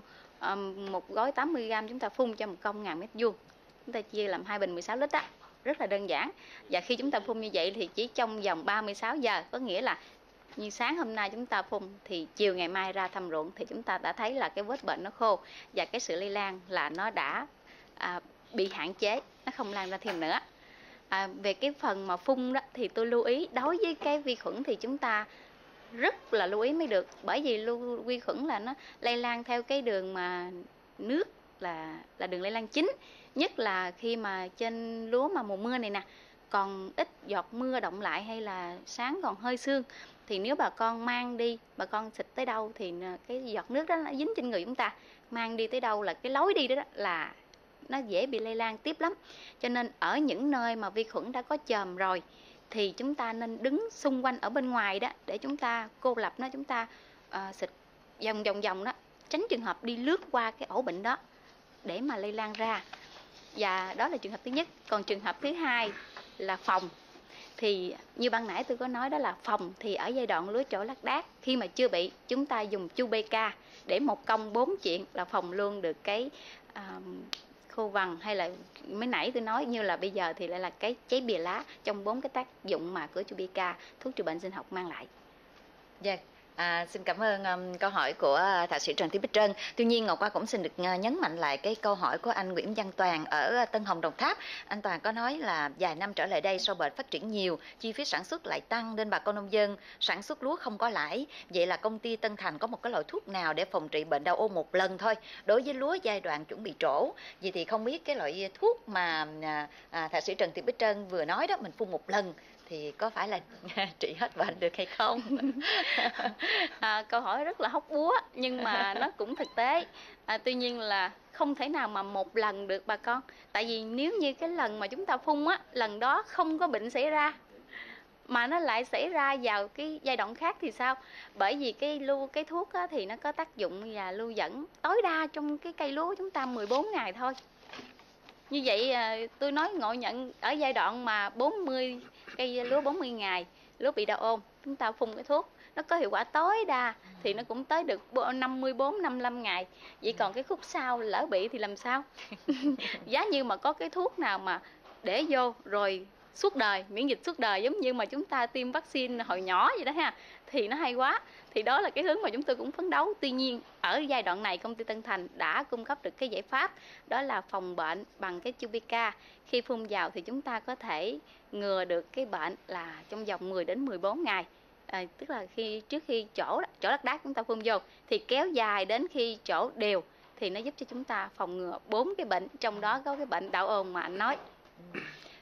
một gói tám mươi gam chúng ta phun cho một công ngàn mét vuông. Chúng ta chia làm hai bình mười sáu lít á. Rất là đơn giản. Và khi chúng ta phun như vậy thì chỉ trong vòng ba mươi sáu giờ, có nghĩa là như sáng hôm nay chúng ta phun thì chiều ngày mai ra thăm ruộng thì chúng ta đã thấy là cái vết bệnh nó khô và cái sự lây lan là nó đã à, bị hạn chế, nó không lan ra thêm nữa. À, về cái phần mà phun đó thì tôi lưu ý đối với cái vi khuẩn thì chúng ta rất là lưu ý mới được, bởi vì lưu vi khuẩn là nó lây lan theo cái đường mà nước là là đường lây lan chính, nhất là khi mà trên lúa mà mùa mưa này nè, còn ít giọt mưa động lại hay là sáng còn hơi sương thì nếu bà con mang đi, bà con xịt tới đâu thì cái giọt nước đó nó dính trên người chúng ta, mang đi tới đâu là cái lối đi đó, đó là nó dễ bị lây lan tiếp lắm. Cho nên ở những nơi mà vi khuẩn đã có chòm rồi thì chúng ta nên đứng xung quanh ở bên ngoài đó để chúng ta cô lập nó, chúng ta uh, xịt vòng vòng vòng đó, tránh trường hợp đi lướt qua cái ổ bệnh đó để mà lây lan ra. Và đó là trường hợp thứ nhất. Còn trường hợp thứ hai là phòng. Thì như ban nãy tôi có nói đó là phòng thì ở giai đoạn lúa trổ lác đác khi mà chưa bị, chúng ta dùng chu bê ca để một công bốn chuyện là phòng luôn được cái uh, khô vằn, hay là mới nãy tôi nói như là bây giờ thì lại là cái cháy bìa lá, trong bốn cái tác dụng mà của chu bê ca, thuốc trừ bệnh sinh học mang lại. Dạ. Yeah. À, xin cảm ơn um, câu hỏi của thạc sĩ Trần Thị Bích Trân. Tuy nhiên Ngọc Qua cũng xin được uh, nhấn mạnh lại cái câu hỏi của anh Nguyễn Văn Toàn ở uh, Tân Hồng, Đồng Tháp. Anh Toàn có nói là vài năm trở lại đây sâu bệnh phát triển nhiều, chi phí sản xuất lại tăng nên bà con nông dân sản xuất lúa không có lãi. Vậy là công ty Tân Thành có một cái loại thuốc nào để phòng trị bệnh đau ôn một lần thôi đối với lúa giai đoạn chuẩn bị trổ? Vậy thì không biết cái loại thuốc mà uh, uh, thạc sĩ Trần Thị Bích Trân vừa nói đó, mình phun một lần thì có phải là trị hết bệnh được hay không? À, câu hỏi rất là hóc búa nhưng mà nó cũng thực tế. À, tuy nhiên là không thể nào mà một lần được bà con. Tại vì nếu như cái lần mà chúng ta phun á, lần đó không có bệnh xảy ra mà nó lại xảy ra vào cái giai đoạn khác thì sao? Bởi vì cái lưu cái thuốc á, thì nó có tác dụng và lưu dẫn tối đa trong cái cây lúa của chúng ta mười bốn ngày thôi. Như vậy tôi nói ngộ nhận ở giai đoạn mà bốn mươi cây lúa bốn mươi ngày, lúa bị đau ôn, chúng ta phun cái thuốc nó có hiệu quả tối đa thì nó cũng tới được năm mươi bốn năm mươi lăm ngày. Vậy còn cái khúc sau lỡ bị thì làm sao? Giá như mà có cái thuốc nào mà để vô rồi suốt đời, miễn dịch suốt đời giống như mà chúng ta tiêm vaccine hồi nhỏ vậy đó ha, thì nó hay quá. Thì đó là cái hướng mà chúng tôi cũng phấn đấu. Tuy nhiên ở giai đoạn này công ty Tân Thành đã cung cấp được cái giải pháp, đó là phòng bệnh bằng cái chu bê ca. Khi phun vào thì chúng ta có thể ngừa được cái bệnh là trong vòng mười đến mười bốn ngày. À, tức là khi trước khi trổ trổ lác đác chúng ta phun vô thì kéo dài đến khi trổ đều thì nó giúp cho chúng ta phòng ngừa bốn cái bệnh, trong đó có cái bệnh đau ôn mà anh nói.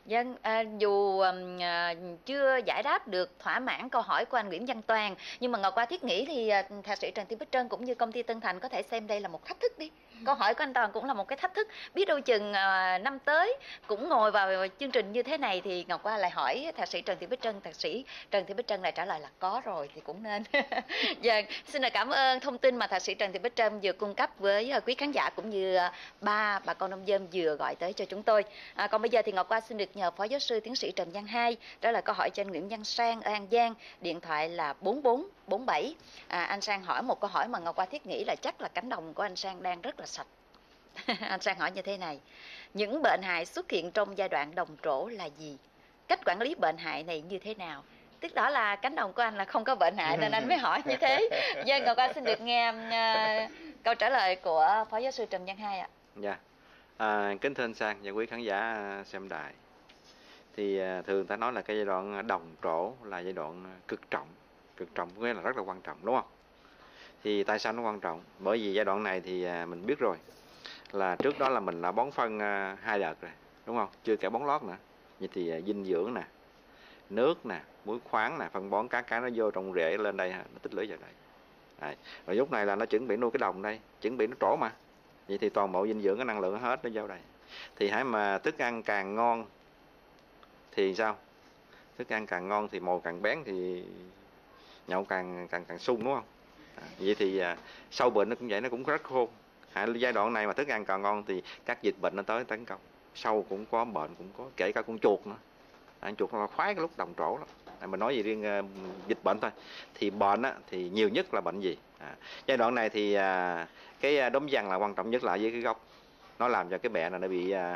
Dân à, dù à, chưa giải đáp được thỏa mãn câu hỏi của anh Nguyễn Văn Toàn, nhưng mà Ngọc Hoa thiết nghĩ thì à, thạc sĩ Trần Thị Bích Trân cũng như công ty Tân Thành có thể xem đây là một thách thức đi. Câu hỏi của anh Toàn cũng là một cái thách thức. Biết đâu chừng à, năm tới cũng ngồi vào chương trình như thế này thì Ngọc Hoa lại hỏi thạc sĩ Trần Thị Bích Trân, thạc sĩ Trần Thị Bích Trân lại trả lời là có rồi thì cũng nên. Dân xin là cảm ơn thông tin mà thạc sĩ Trần Thị Bích Trân vừa cung cấp với à, quý khán giả cũng như à, ba bà con nông dân vừa gọi tới cho chúng tôi. À, còn bây giờ thì Ngọc Hoa xin được nhờ Phó Giáo sư Tiến sĩ Trần Văn Hai trả lời câu hỏi cho anh Nguyễn Văn Sang ở An Giang, điện thoại là bốn bốn bốn bảy. À, anh Sang hỏi một câu hỏi mà Ngọc Hoa thiết nghĩ là chắc là cánh đồng của anh Sang đang rất là sạch. Anh Sang hỏi như thế này: những bệnh hại xuất hiện trong giai đoạn đồng trổ là gì? Cách quản lý bệnh hại này như thế nào? Tức đó là cánh đồng của anh là không có bệnh hại nên anh mới hỏi như thế. Dân Ngọc Hoa xin được nghe uh, câu trả lời của Phó Giáo sư Trần Văn Hai ạ. Dạ. À, kính thưa anh Sang và quý khán giả xem đài. Thì thường ta nói là cái giai đoạn đồng trổ là giai đoạn cực trọng. Cực trọng có nghĩa là rất là quan trọng, đúng không? Thì tại sao nó quan trọng? Bởi vì giai đoạn này thì mình biết rồi là trước đó là mình đã bón phân hai đợt rồi, đúng không? Chưa kể bón lót nữa. Vậy thì dinh dưỡng nè, nước nè, muối khoáng nè, phân bón các cái nó vô trong rễ lên đây, nó tích lũy vào đây. Đấy. Rồi lúc này là nó chuẩn bị nuôi cái đồng đây, chuẩn bị nó trổ mà. Vậy thì toàn bộ dinh dưỡng, cái năng lượng hết nó vô đây. Thì hãy mà thức ăn càng ngon thì sao? Thức ăn càng ngon thì mồi càng bén thì nhậu càng càng càng sung, đúng không? À, vậy thì à, sâu bệnh nó cũng vậy, nó cũng rất khôn. À, giai đoạn này mà thức ăn càng ngon thì các dịch bệnh nó tới tấn công. Sâu cũng có, bệnh cũng có, kể cả con chuột nữa. À, chuột nó khoái cái lúc đồng trổ lắm. À, mình nói gì riêng uh, dịch bệnh thôi. Thì bệnh á, thì nhiều nhất là bệnh gì? À, giai đoạn này thì à, cái đốm vàng là quan trọng nhất là với cái gốc. Nó làm cho cái bẹ này nó bị à,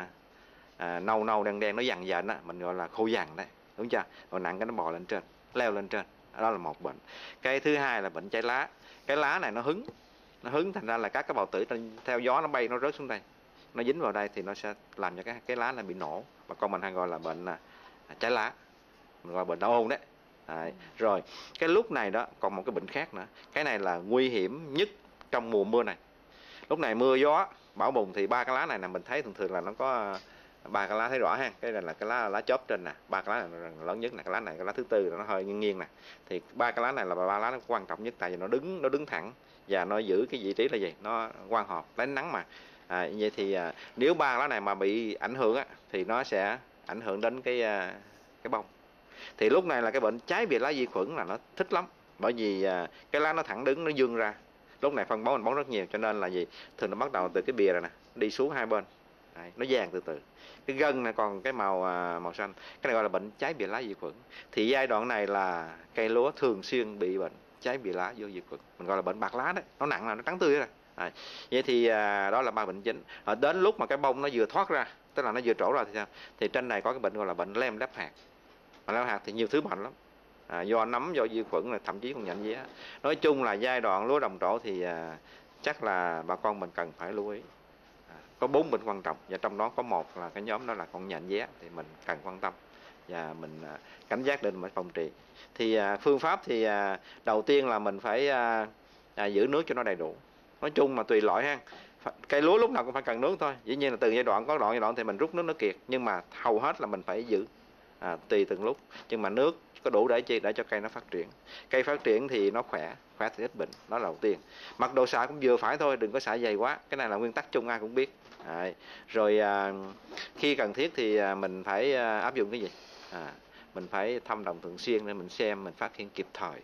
à, nâu nâu đen đen, nó vàng vàng á, mình gọi là khô vàng đấy, đúng chưa? Rồi nặng cái nó bò lên trên, leo lên trên, đó là một bệnh. Cái thứ hai là bệnh cháy lá. Cái lá này nó hứng, nó hứng thành ra là các cái bào tử theo gió nó bay, nó rớt xuống đây, nó dính vào đây thì nó sẽ làm cho cái cái lá này bị nổ, và con mình hay gọi là bệnh à, cháy lá, mình gọi bệnh đau ôn đấy. Đấy. Rồi cái lúc này đó còn một cái bệnh khác nữa, cái này là nguy hiểm nhất trong mùa mưa này. Lúc này mưa gió bão bùng thì ba cái lá này là mình thấy thường thường là nó có ba cái lá, thấy rõ ha. Cái này là cái lá lá chóp trên nè, ba cái lá này lớn nhất nè, cái lá này cái lá thứ tư nó hơi nghiêng nghiêng nè. Thì ba cái lá này là ba lá nó quan trọng nhất, tại vì nó đứng nó đứng thẳng và nó giữ cái vị trí là gì? Nó quang hợp, lấy nắng mà. À, vậy thì à, nếu ba lá này mà bị ảnh hưởng á, thì nó sẽ ảnh hưởng đến cái à, cái bông. Thì lúc này là cái bệnh trái bìa lá vi khuẩn là nó thích lắm, bởi vì à, cái lá nó thẳng đứng, nó dương ra. Lúc này phân bón mình bón rất nhiều, cho nên là gì? Thường nó bắt đầu từ cái bìa này nè, đi xuống hai bên. Đấy, nó vàng từ từ. Cái gân này còn cái màu à, màu xanh. Cái này gọi là bệnh trái bìa lá vi khuẩn. Thì giai đoạn này là cây lúa thường xuyên bị bệnh trái bìa lá do vi khuẩn. Mình gọi là bệnh bạc lá đấy. Nó nặng là nó trắng tươi rồi. Đấy. Vậy thì à, đó là ba bệnh chính. Ở đến lúc mà cái bông nó vừa thoát ra, tức là nó vừa trổ ra thì sao? Thì trên này có cái bệnh gọi là bệnh lem đắp hạt. Mà lem hạt thì nhiều thứ bệnh lắm. À, do nấm, do vi khuẩn, là thậm chí còn nhện vé. Nói chung là giai đoạn lúa đồng trổ thì à, chắc là bà con mình cần phải lưu ý. À, có bốn bệnh quan trọng, và trong đó có một là cái nhóm đó là con nhện vé, thì mình cần quan tâm và mình à, cảnh giác để mình phòng trị. Thì à, phương pháp thì à, đầu tiên là mình phải à, à, giữ nước cho nó đầy đủ. Nói chung mà tùy loại ha. Cây lúa lúc nào cũng phải cần nước thôi. Dĩ nhiên là từ giai đoạn có đoạn giai đoạn thì mình rút nước nó kiệt, nhưng mà hầu hết là mình phải giữ à, tùy từng lúc. Nhưng mà nước có đủ để chi? Để cho cây nó phát triển. Cây phát triển thì nó khỏe, khỏe thì ít bệnh, đó là đầu tiên. Mặt độ xạ cũng vừa phải thôi, đừng có xạ dày quá. Cái này là nguyên tắc chung ai cũng biết. Đấy. Rồi à, khi cần thiết thì à, mình phải à, áp dụng cái gì? À, mình phải thăm đồng thường xuyên để mình xem, mình phát hiện kịp thời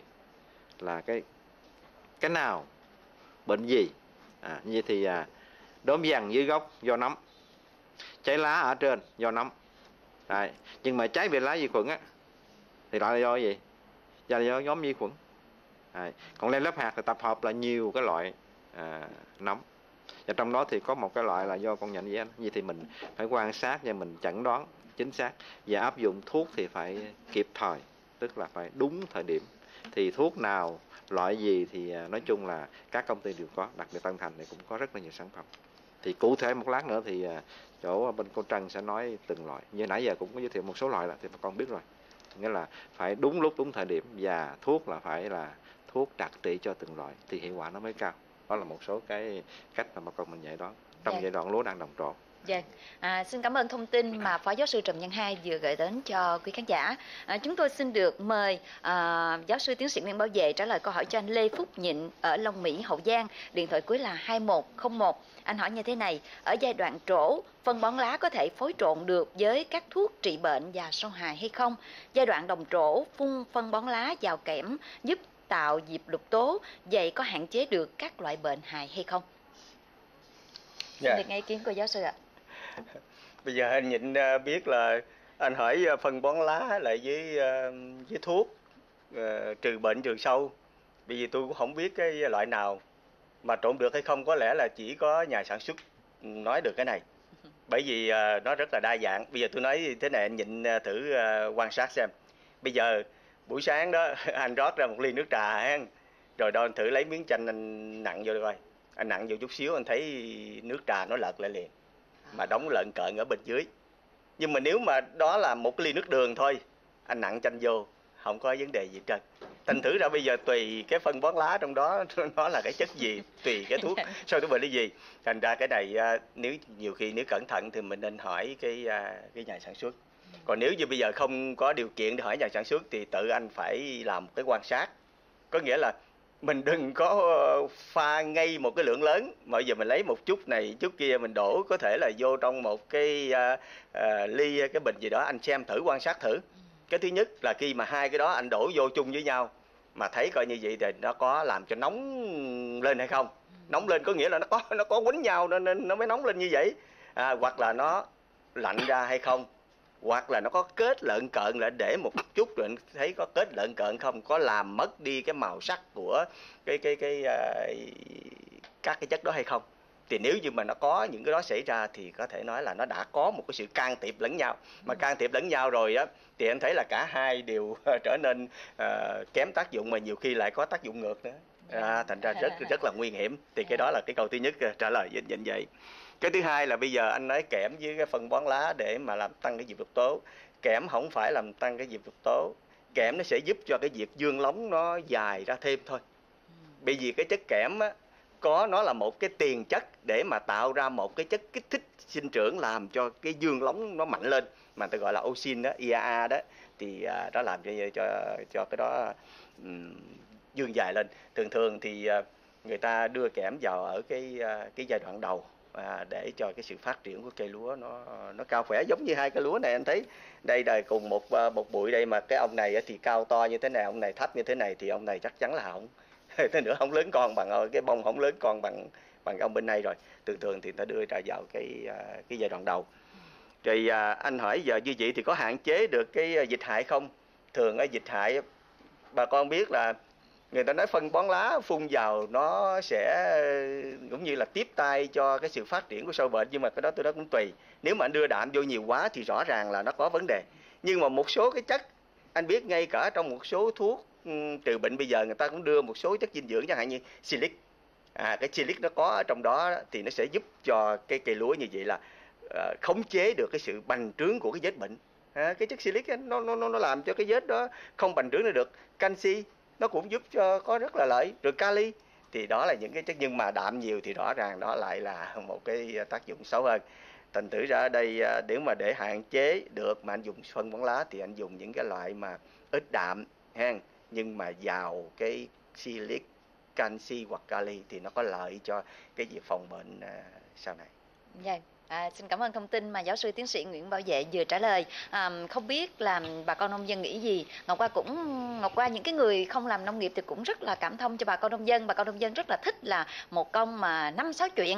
là cái cái nào, bệnh gì. À, như thì à, đốm vàng dưới gốc do nấm, cháy lá ở trên do nấm. Đấy. Nhưng mà trái bìa lá vi khuẩn á thì lại là do gì? Do, do nhóm vi khuẩn. Đấy. Còn lem lép hạt thì tập hợp là nhiều cái loại à, nấm, và trong đó thì có một cái loại là do con nhện vé. Vậy thì mình phải quan sát và mình chẩn đoán chính xác, và áp dụng thuốc thì phải kịp thời, tức là phải đúng thời điểm. Thì thuốc nào, loại gì thì nói chung là các công ty đều có, đặc biệt Tân Thành thì cũng có rất là nhiều sản phẩm. Thì cụ thể một lát nữa thì chỗ bên cô Trân sẽ nói từng loại. Như nãy giờ cũng có giới thiệu một số loại là thì bà con biết rồi. Nghĩa là phải đúng lúc, đúng thời điểm, và thuốc là phải là thuốc đặc trị cho từng loại thì hiệu quả nó mới cao. Đó là một số cái cách mà bà con mình dạy đó trong dạ. giai đoạn lúa đang đồng trổ. Vâng, à, xin cảm ơn thông tin mà Phó Giáo sư Trần Văn Hai vừa gửi đến cho quý khán giả. À, chúng tôi xin được mời à, Giáo sư Tiến sĩ Nguyễn Bảo Vệ trả lời câu hỏi cho anh Lê Phúc Nhịn ở Long Mỹ, Hậu Giang, điện thoại cuối là hai một không một. Anh hỏi như thế này, ở giai đoạn trổ, phân bón lá có thể phối trộn được với các thuốc trị bệnh và sâu hại hay không? Giai đoạn đồng trổ, phun phân bón lá vào kẽm giúp tạo diệp lục tố, vậy có hạn chế được các loại bệnh hại hay không? Yeah. Xin được nghe ý kiến của giáo sư ạ. Bây giờ anh Nhịn biết là anh hỏi phân bón lá lại với với thuốc uh, trừ bệnh trừ sâu. Bởi vì tôi cũng không biết cái loại nào mà trộn được hay không, có lẽ là chỉ có nhà sản xuất nói được cái này. Bởi vì uh, nó rất là đa dạng. Bây giờ tôi nói thế này, anh Nhịn thử uh, quan sát xem. Bây giờ buổi sáng đó anh rót ra một ly nước trà ha, rồi đó anh thử lấy miếng chanh anh nặn vô coi. Anh nặn vô chút xíu anh thấy nước trà nó lợt lại liền, mà đóng lợn cợn ở bên dưới. Nhưng mà nếu mà đó là một ly nước đường thôi, anh nặn chanh vô không có vấn đề gì trơn. Thành thử ra bây giờ tùy cái phân bón lá trong đó nó là cái chất gì, tùy cái thuốc soi thuốc bệnh cái gì. Thành ra cái này nếu nhiều khi nếu cẩn thận thì mình nên hỏi cái cái nhà sản xuất. Còn nếu như bây giờ không có điều kiện để hỏi nhà sản xuất thì tự anh phải làm cái quan sát. Có nghĩa là mình đừng có pha ngay một cái lượng lớn, mà bây giờ mình lấy một chút này chút kia mình đổ có thể là vô trong một cái uh, uh, ly cái bình gì đó, anh xem thử, quan sát thử. Cái thứ nhất là khi mà hai cái đó anh đổ vô chung với nhau mà thấy coi như vậy thì nó có làm cho nóng lên hay không. Nóng lên có nghĩa là nó có nó có quýnh nhau nên nó mới nóng lên như vậy. À, hoặc là nó lạnh ra hay không, hoặc là nó có kết lợn cợn lại để một chút rồi thấy có kết lợn cợn không, có làm mất đi cái màu sắc của cái cái cái uh, các cái chất đó hay không. Thì nếu như mà nó có những cái đó xảy ra thì có thể nói là nó đã có một cái sự can thiệp lẫn nhau. Mà can thiệp lẫn nhau rồi á thì anh thấy là cả hai đều trở nên uh, kém tác dụng, mà nhiều khi lại có tác dụng ngược nữa. À, thành ra rất rất là nguy hiểm. Thì cái đó là cái câu thứ nhất trả lời như vậy. Cái thứ hai là bây giờ anh nói kẽm với cái phân bón lá để mà làm tăng cái diệp lục tố. Kẽm không phải làm tăng cái diệp lục tố. Kẽm nó sẽ giúp cho cái việc dương lóng nó dài ra thêm thôi. Bởi vì cái chất kẽm á, có nó là một cái tiền chất để mà tạo ra một cái chất kích thích sinh trưởng làm cho cái dương lóng nó mạnh lên, mà tôi gọi là oxin đó, i a a đó, thì uh, đó làm cho cho cho cái đó um, dương dài lên. Thường thường thì uh, người ta đưa kẽm vào ở cái uh, cái giai đoạn đầu à, để cho cái sự phát triển của cây lúa nó nó cao khỏe. Giống như hai cây lúa này anh thấy đây là cùng một một bụi đây, mà cái ông này thì cao to như thế này, ông này thấp như thế này, thì ông này chắc chắn là không thế nữa không lớn con bằng cái bông, không lớn con bằng bằng ông bên này rồi. Thường thường thì ta đưa ra vào cái cái giai đoạn đầu. Thì à, anh hỏi giờ như vậy thì có hạn chế được cái dịch hại không? Thường ở dịch hại bà con biết là người ta nói phân bón lá phun vào nó sẽ cũng như là tiếp tay cho cái sự phát triển của sâu bệnh, nhưng mà cái đó tôi đó cũng tùy. Nếu mà anh đưa đạm vô nhiều quá thì rõ ràng là nó có vấn đề. Nhưng mà một số cái chất anh biết ngay cả trong một số thuốc trừ bệnh bây giờ người ta cũng đưa một số chất dinh dưỡng chẳng hạn như silic. À, cái silic nó có ở trong đó thì nó sẽ giúp cho cái cây lúa như vậy là uh, khống chế được cái sự bành trướng của cái vết bệnh. À, cái chất silic nó nó nó làm cho cái vết đó không bành trướng nữa được. Canxi nó cũng giúp cho có rất là lợi, rồi kali thì đó là những cái chất, nhưng mà đạm nhiều thì rõ ràng đó lại là một cái tác dụng xấu hơn. Thành thử ra ở đây nếu mà để hạn chế được mà anh dùng phân bón lá thì anh dùng những cái loại mà ít đạm ha, nhưng mà giàu cái silic, canxi hoặc kali thì nó có lợi cho cái việc phòng bệnh uh, sau này. Yeah. À, xin cảm ơn thông tin mà giáo sư tiến sĩ Nguyễn Bảo Vệ vừa trả lời. À, không biết là bà con nông dân nghĩ gì. Ngọc Qua cũng Ngọc Qua những cái người không làm nông nghiệp thì cũng rất là cảm thông cho bà con nông dân. Bà con nông dân rất là thích là một công mà năm sáu chuyện.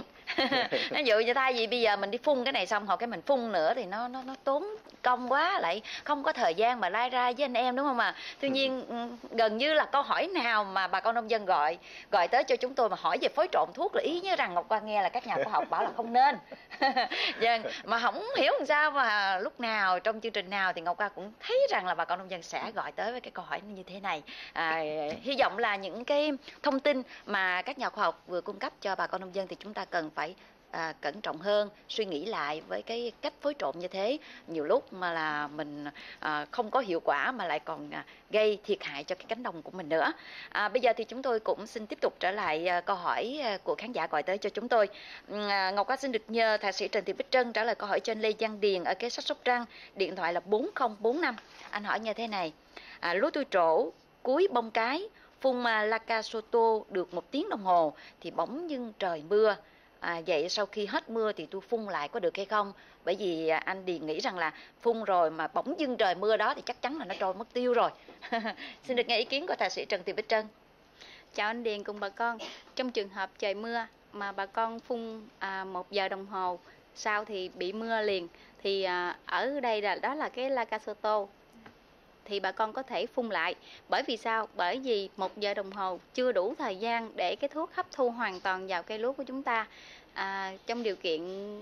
Ví dụ như thay vì bây giờ mình đi phun cái này xong hoặc cái mình phun nữa thì nó nó nó tốn công quá, lại không có thời gian mà lai ra với anh em, đúng không ạ? Tuy nhiên gần như là câu hỏi nào mà bà con nông dân gọi gọi tới cho chúng tôi mà hỏi về phối trộn thuốc là ý như rằng Ngọc Qua nghe là các nhà khoa học bảo là không nên. Vâng, mà không hiểu làm sao mà lúc nào trong chương trình nào thì Ngọc Qua cũng thấy rằng là bà con nông dân sẽ gọi tới với cái câu hỏi như thế này. À, hy vọng là những cái thông tin mà các nhà khoa học vừa cung cấp cho bà con nông dân thì chúng ta cần phải à, cẩn trọng hơn, suy nghĩ lại với cái cách phối trộn như thế. Nhiều lúc mà là mình à, không có hiệu quả mà lại còn à, gây thiệt hại cho cái cánh đồng của mình nữa. À, bây giờ thì chúng tôi cũng xin tiếp tục trở lại à, câu hỏi à, của khán giả gọi tới cho chúng tôi. À, Ngọc Hoa xin được nhờ thạc sĩ Trần Thị Bích Trân trả lời câu hỏi trên Lê Văn Điền ở kế sách Sóc Trăng, điện thoại là bốn không bốn năm. Anh hỏi như thế này: à, lúa tôi trổ cuối bông cái, phun Lacasoto được một tiếng đồng hồ thì bỗng dưng trời mưa. À, vậy sau khi hết mưa thì tôi phun lại có được hay không? Bởi vì anh Điền nghĩ rằng là phun rồi mà bỗng dưng trời mưa đó thì chắc chắn là nó trôi mất tiêu rồi. Xin được nghe ý kiến của thạc sĩ Trần Thị Bích Trân. Chào anh Điền cùng bà con. Trong trường hợp trời mưa mà bà con phun à, một giờ đồng hồ sau thì bị mưa liền, thì à, ở đây là đó là cái Lacasoto, thì bà con có thể phun lại. Bởi vì sao? Bởi vì một giờ đồng hồ chưa đủ thời gian để cái thuốc hấp thu hoàn toàn vào cây lúa của chúng ta à, trong điều kiện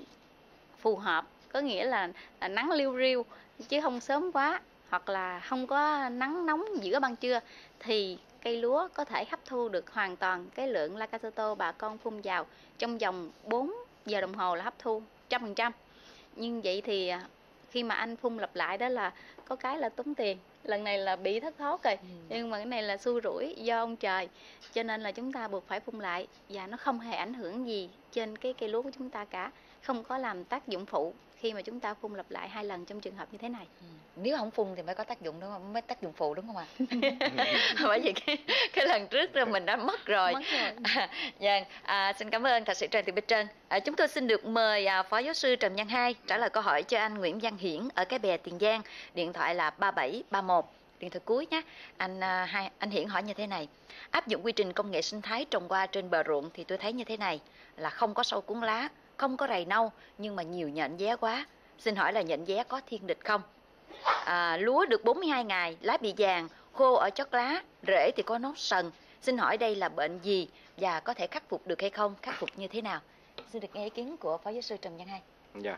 phù hợp, có nghĩa là, là nắng liu riu chứ không sớm quá, hoặc là không có nắng nóng giữa ban trưa, thì cây lúa có thể hấp thu được hoàn toàn cái lượng Lacasoto bà con phun vào trong vòng bốn giờ đồng hồ là hấp thu một trăm phần trăm. Nhưng vậy thì khi mà anh phun lặp lại đó là có cái là tốn tiền, lần này là bị thất thoát rồi. ừ. Nhưng mà cái này là xui rủi do ông trời, cho nên là chúng ta buộc phải phun lại, và nó không hề ảnh hưởng gì trên cái cây lúa của chúng ta cả, không có làm tác dụng phụ khi mà chúng ta phun lặp lại hai lần trong trường hợp như thế này. ừ. Nếu không phun thì mới có tác dụng đúng không? Mới tác dụng phụ đúng không ạ? Bởi vì cái, cái lần trước rồi mình đã mất rồi. Mất rồi. À, dạ, à, xin cảm ơn thạc sĩ Trần Thị Bích Trân. À, chúng tôi xin được mời à, phó giáo sư Trần Văn Hai trả lời câu hỏi cho anh Nguyễn Văn Hiển ở Cái Bè, Tiền Giang, điện thoại là ba bảy ba một, điện thoại cuối nhé. Anh à, hai anh Hiển hỏi như thế này: áp dụng quy trình công nghệ sinh thái trồng hoa trên bờ ruộng thì tôi thấy như thế này là không có sâu cuốn lá, không có rầy nâu, nhưng mà nhiều nhện dé quá. Xin hỏi là nhện dé có thiên địch không? À, lúa được bốn mươi hai ngày, lá bị vàng, khô ở chót lá, rễ thì có nốt sần. Xin hỏi đây là bệnh gì và có thể khắc phục được hay không? Khắc phục như thế nào? Xin được nghe ý kiến của phó giáo sư Trần Văn Hai. Dạ.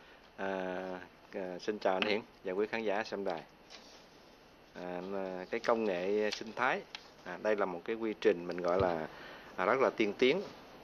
À, à, xin chào anh Hiển và quý khán giả xem đài. À, cái công nghệ sinh thái, à, đây là một cái quy trình mình gọi là à, rất là tiên tiến.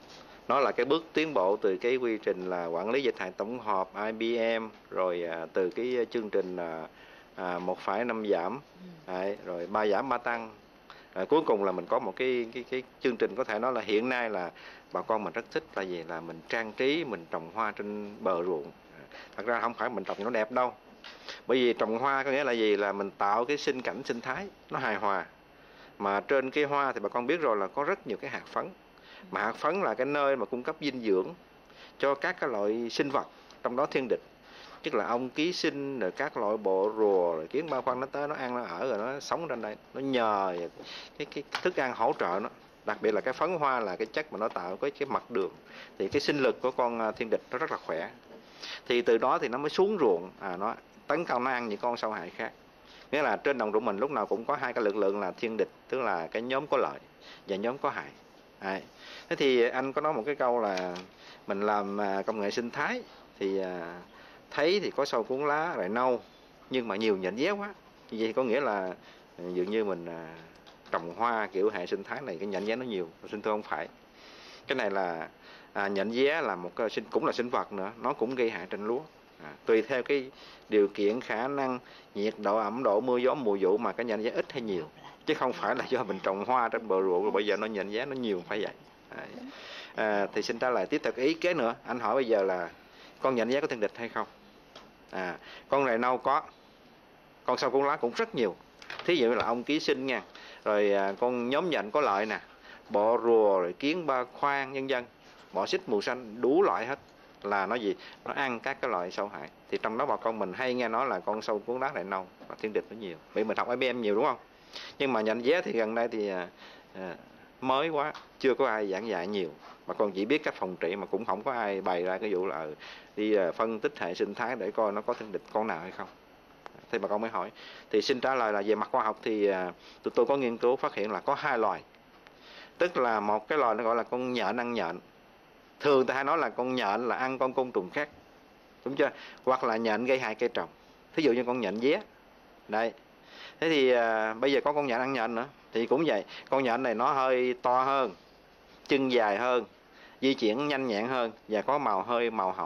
Nó là cái bước tiến bộ từ cái quy trình là quản lý dịch hại tổng hợp I B M, rồi à, từ cái chương trình là à, một phẩy năm giảm, đấy, rồi ba giảm ba tăng. À, cuối cùng là mình có một cái, cái cái chương trình có thể nói là hiện nay là bà con mình rất thích là gì, là mình trang trí, mình trồng hoa trên bờ ruộng. Thật ra không phải mình trồng nó đẹp đâu, bởi vì trồng hoa có nghĩa là gì, là mình tạo cái sinh cảnh sinh thái nó hài hòa. Mà trên cái hoa thì bà con biết rồi là có rất nhiều cái hạt phấn, mà hạt phấn là cái nơi mà cung cấp dinh dưỡng cho các cái loại sinh vật, trong đó thiên địch, tức là ong, ký sinh, rồi các loại bộ rùa, rồi kiến ba khoang nó tới nó ăn, nó ở, rồi nó sống trên đây, nó nhờ cái, cái thức ăn hỗ trợ nó. Đặc biệt là cái phấn hoa là cái chất mà nó tạo cái, cái mặt đường, thì cái sinh lực của con thiên địch nó rất là khỏe. Thì từ đó thì nó mới xuống ruộng, à, nó tấn công, nó ăn những con sâu hại khác. Nghĩa là trên đồng ruộng mình lúc nào cũng có hai cái lực lượng là thiên địch, tức là cái nhóm có lợi và nhóm có hại. À, thế thì anh có nói một cái câu là mình làm công nghệ sinh thái thì à, thấy thì có sâu cuốn lá rồi nâu, nhưng mà nhiều nhện dé quá. Như vậy có nghĩa là dường như mình à, trồng hoa kiểu hệ sinh thái này cái nhện dé nó nhiều. Xin thưa không phải, cái này là à, nhện dé là một cái sinh, cũng là sinh vật nữa, nó cũng gây hại trên lúa. À, tùy theo cái điều kiện, khả năng, nhiệt độ, ẩm độ, mưa gió, mùa vụ mà cái nhện dé ít hay nhiều, chứ không phải là do mình trồng hoa trên bờ ruộng rồi bây giờ nó nhện dé nó nhiều, phải vậy. À, à, thì xin trả lời tiếp theo cái ý kế nữa. Anh hỏi bây giờ là con nhện dé có thiên địch hay không? À, con rầy nâu có, con sâu cuốn lá cũng rất nhiều. Thí dụ như là ong ký sinh nha, rồi à, con nhóm nhện có lợi nè, bọ rùa, rồi kiến ba khoang, nhân dân, bọ xích màu xanh, đủ loại hết, là nó gì, nó ăn các cái loại sâu hại. Thì trong đó bà con mình hay nghe nói là con sâu cuốn lá rầy nâu và thiên địch nó nhiều, vì mình học I B M nhiều đúng không? Nhưng mà nhện dé thì gần đây thì à, à, mới quá, chưa có ai giảng dạy nhiều, bà con chỉ biết cách phòng trị mà cũng không có ai bày ra cái vụ là đi à, phân tích hệ sinh thái để coi nó có thiên địch con nào hay không. Thì bà con mới hỏi. Thì xin trả lời là về mặt khoa học thì à, tụi tôi có nghiên cứu phát hiện là có hai loài. Tức là một cái loài nó gọi là con nhện ăn nhện. Thường ta hay nói là con nhện là ăn con côn trùng khác, đúng chưa? Hoặc là nhện gây hại cây trồng, thí dụ như con nhện dé. Đây. Thế thì à, bây giờ có con nhện ăn nhện nữa. Thì cũng vậy, con nhện này nó hơi to hơn, chân dài hơn, di chuyển nhanh nhẹn hơn và có màu hơi màu hồng,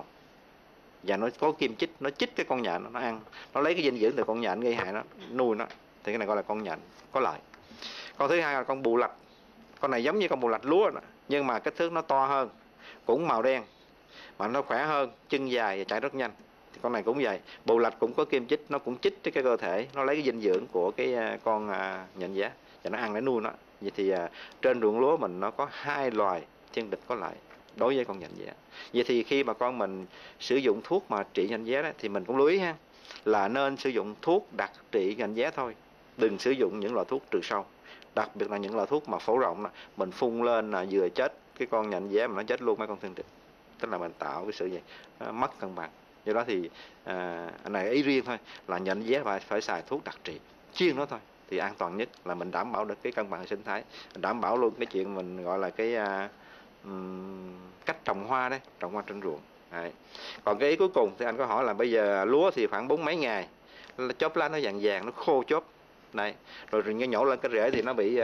và nó có kim chích, nó chích cái con nhện nó ăn, nó lấy cái dinh dưỡng từ con nhện gây hại nó nuôi nó, thì cái này gọi là con nhện có lợi. Con thứ hai là con bù lạch. Con này giống như con bù lạch lúa đó, nhưng mà kích thước nó to hơn, cũng màu đen mà nó khỏe hơn, chân dài và chạy rất nhanh. Thì con này cũng vậy, bù lạch cũng có kim chích, nó cũng chích cái cơ thể, nó lấy cái dinh dưỡng của cái con nhện giá và nó ăn để nuôi nó. Vậy thì trên ruộng lúa mình nó có hai loài thiên địch có lợi đối với con nhện giá. Vậy thì khi mà con mình sử dụng thuốc mà trị nhện giá đó, thì mình cũng lưu ý ha, là nên sử dụng thuốc đặc trị nhện giá thôi, đừng sử dụng những loại thuốc trừ sâu, đặc biệt là những loại thuốc mà phổ rộng đó, mình phun lên là vừa chết cái con nhện giá mà nó chết luôn mấy con thiên địch, tức là mình tạo cái sự gì mất cân bằng. Do đó thì à, anh này ý riêng thôi là nhện giá phải phải xài thuốc đặc trị chuyên đó thôi, thì an toàn nhất là mình đảm bảo được cái cân bằng sinh thái, đảm bảo luôn cái chuyện mình gọi là cái à, um, cách trồng hoa đấy, trồng hoa trên ruộng. Đấy. Còn cái ý cuối cùng thì anh có hỏi là bây giờ lúa thì khoảng bốn mấy ngày chóp lá nó vàng vàng, nó khô chóp này, rồi cái nhổ lên cái rễ thì nó bị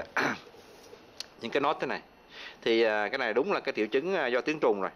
những cái nốt thế này, thì à, cái này đúng là cái triệu chứng do tiếng trùng rồi.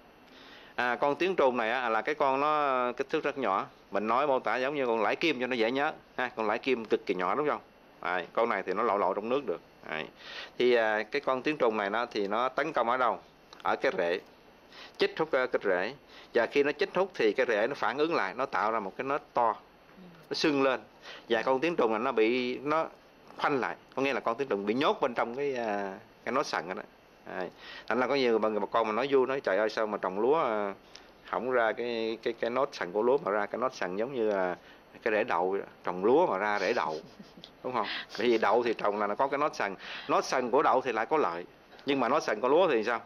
À, con tiếng trùng này á, là cái con nó kích thước rất nhỏ, mình nói mô tả giống như con lãi kim cho nó dễ nhớ ha, con lãi kim cực kỳ nhỏ đúng không? À, con này thì nó lội lội trong nước được. À, thì à, cái con tiếng trùng này nó thì nó tấn công ở đâu? Ở cái rễ, chích hút cái rễ, và khi nó chích hút thì cái rễ nó phản ứng lại, nó tạo ra một cái nốt to, nó sưng lên, và con tiếng trùng này nó bị nó khoanh lại, có nghĩa là con tiếng trùng bị nhốt bên trong cái cái nốt sần đó. À, thành là có nhiều bà, bà con mà nói vui, nói trời ơi sao mà trồng lúa à, không ra cái cái cái nốt sần của lúa mà ra cái nốt sần giống như là cái rễ đậu, trồng lúa mà ra rễ đậu, đúng không? Bởi vì đậu thì trồng là nó có cái nốt sần, nốt sần của đậu thì lại có lợi, nhưng mà nốt sần của lúa thì sao?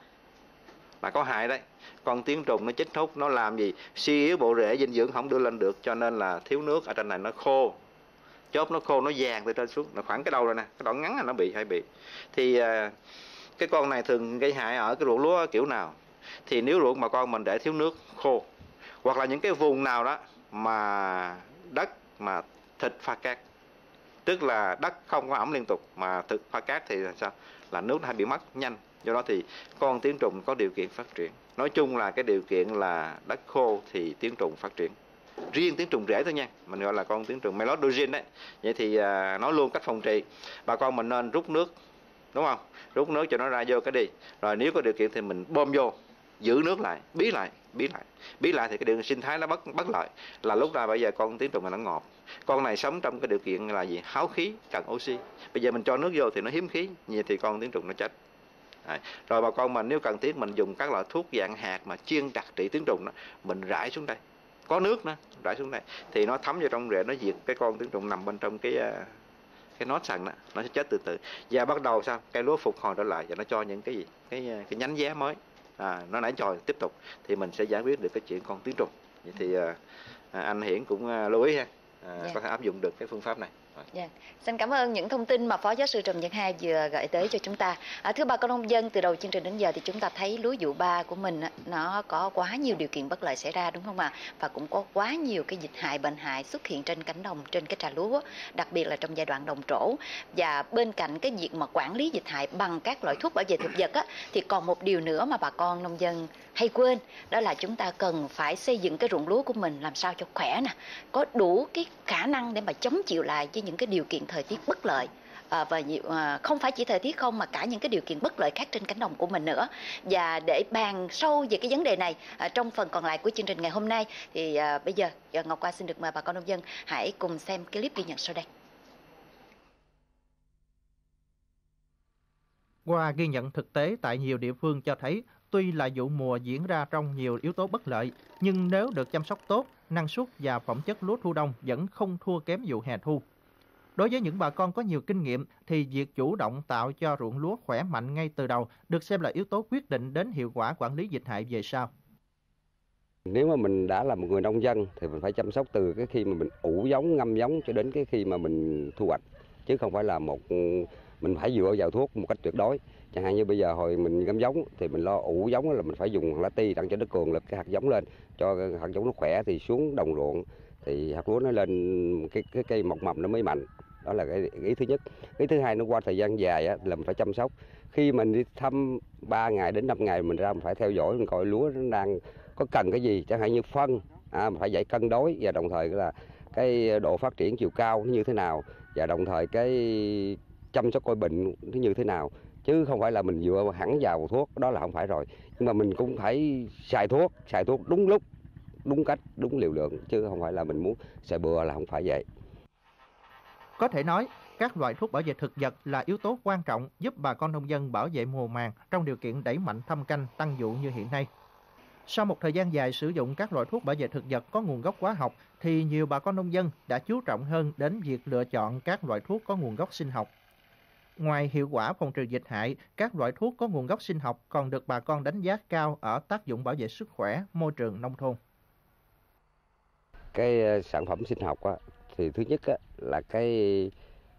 Là có hại đấy. Con tiếng trùng nó chích hút, nó làm gì? Suy yếu bộ rễ, dinh dưỡng không đưa lên được, cho nên là thiếu nước ở trên này, nó khô, chốt nó khô, nó vàng từ trên xuống, nó khoảng cái đầu rồi nè, cái đoạn ngắn là nó bị hay bị. Thì à, cái con này thường gây hại ở cái ruộng lúa kiểu nào? Thì nếu ruộng mà con mình để thiếu nước khô, hoặc là những cái vùng nào đó mà đất mà thịt pha cát, tức là đất không có ẩm liên tục mà thực pha cát thì là sao? Là nước nó hay bị mất nhanh. Do đó thì con tiếng trùng có điều kiện phát triển. Nói chung là cái điều kiện là đất khô thì tiếng trùng phát triển. Riêng tiếng trùng rễ thôi nha, mình gọi là con tiếng trùng Melodogene đấy. Vậy thì à, nói luôn cách phòng trị, bà con mình nên rút nước, đúng không? Rút nước cho nó ra vô cái đi. Rồi nếu có điều kiện thì mình bơm vô, giữ nước lại, bí lại, bí lại. Bí lại thì cái điều sinh thái nó bất bất lợi. Là lúc nào bây giờ con tiếng trùng này nó ngọt. Con này sống trong cái điều kiện là gì? Háo khí, cần oxy. Bây giờ mình cho nước vô thì nó hiếm khí, vậy thì con tiếng trùng nó chết. Đấy. Rồi bà con mình nếu cần thiết mình dùng các loại thuốc dạng hạt mà chuyên đặc trị tiếng trùng đó, mình rải xuống đây, có nước nữa, rải xuống đây thì nó thấm vào trong rễ, nó diệt cái con tiếng trùng nằm bên trong cái cái nốt sần đó, nó sẽ chết từ từ. Và bắt đầu sao? Cây lúa phục hồi trở lại và nó cho những cái gì? Cái cái nhánh giá mới. À, nó nảy chồi tiếp tục thì mình sẽ giải quyết được cái chuyện con tiếng trùng. Vậy thì à, anh Hiển cũng à, lưu ý ha, à, yeah. có thể áp dụng được cái phương pháp này. Yeah. Xin cảm ơn những thông tin mà Phó Giáo sư Trần Văn Hai vừa gửi tới cho chúng ta. À, thưa bà con nông dân, từ đầu chương trình đến giờ thì chúng ta thấy lúa vụ ba của mình nó có quá nhiều điều kiện bất lợi xảy ra, đúng không ạ? Và cũng có quá nhiều cái dịch hại, bệnh hại xuất hiện trên cánh đồng, trên cái trà lúa, đặc biệt là trong giai đoạn đồng trổ. Và bên cạnh cái việc mà quản lý dịch hại bằng các loại thuốc bảo vệ thực vật á, thì còn một điều nữa mà bà con nông dân hay quên, đó là chúng ta cần phải xây dựng cái ruộng lúa của mình làm sao cho khỏe nè, có đủ cái khả năng để mà chống chịu lại với những cái điều kiện thời tiết bất lợi. À, và nhiều, à, không phải chỉ thời tiết không mà cả những cái điều kiện bất lợi khác trên cánh đồng của mình nữa. Và để bàn sâu về cái vấn đề này à, trong phần còn lại của chương trình ngày hôm nay thì à, bây giờ Ngọc Hoa xin được mời bà con nông dân hãy cùng xem clip ghi nhận sau đây. Qua ghi nhận thực tế tại nhiều địa phương cho thấy, tuy là vụ mùa diễn ra trong nhiều yếu tố bất lợi, nhưng nếu được chăm sóc tốt, năng suất và phẩm chất lúa thu đông vẫn không thua kém vụ hè thu. Đối với những bà con có nhiều kinh nghiệm thì việc chủ động tạo cho ruộng lúa khỏe mạnh ngay từ đầu được xem là yếu tố quyết định đến hiệu quả quản lý dịch hại về sau. Nếu mà mình đã là một người nông dân thì mình phải chăm sóc từ cái khi mà mình ủ giống, ngâm giống cho đến cái khi mà mình thu hoạch, chứ không phải là một mình phải dựa vào thuốc một cách tuyệt đối. Chẳng hạn như bây giờ hồi mình ngâm giống thì mình lo ủ giống là mình phải dùng lá ti đặng cho nó cường lực cái hạt giống lên, cho hạt giống nó khỏe thì xuống đồng ruộng thì hạt lúa nó lên, cái cái cây mọc mầm nó mới mạnh. Đó là cái ý thứ nhất. Ý thứ hai, nó qua thời gian dài á, là mình phải chăm sóc. Khi mình đi thăm ba ngày đến năm ngày mình ra mình phải theo dõi mình coi lúa nó đang có cần cái gì, chẳng hạn như phân, à, mình phải dạy cân đối, và đồng thời là cái độ phát triển chiều cao nó như thế nào, và đồng thời cái chăm sóc coi bệnh nó như thế nào, chứ không phải là mình dựa hẳn vào thuốc, đó là không phải rồi. Nhưng mà mình cũng phải xài thuốc, xài thuốc đúng lúc, đúng cách, đúng liều lượng, chứ không phải là mình muốn xài bừa là không phải vậy. Có thể nói, các loại thuốc bảo vệ thực vật là yếu tố quan trọng giúp bà con nông dân bảo vệ mùa màng trong điều kiện đẩy mạnh thâm canh tăng vụ như hiện nay. Sau một thời gian dài sử dụng các loại thuốc bảo vệ thực vật có nguồn gốc hóa học, thì nhiều bà con nông dân đã chú trọng hơn đến việc lựa chọn các loại thuốc có nguồn gốc sinh học. Ngoài hiệu quả phòng trừ dịch hại, các loại thuốc có nguồn gốc sinh học còn được bà con đánh giá cao ở tác dụng bảo vệ sức khỏe, môi trường nông thôn. Cái sản phẩm sinh học á, thì thứ nhất á, là cái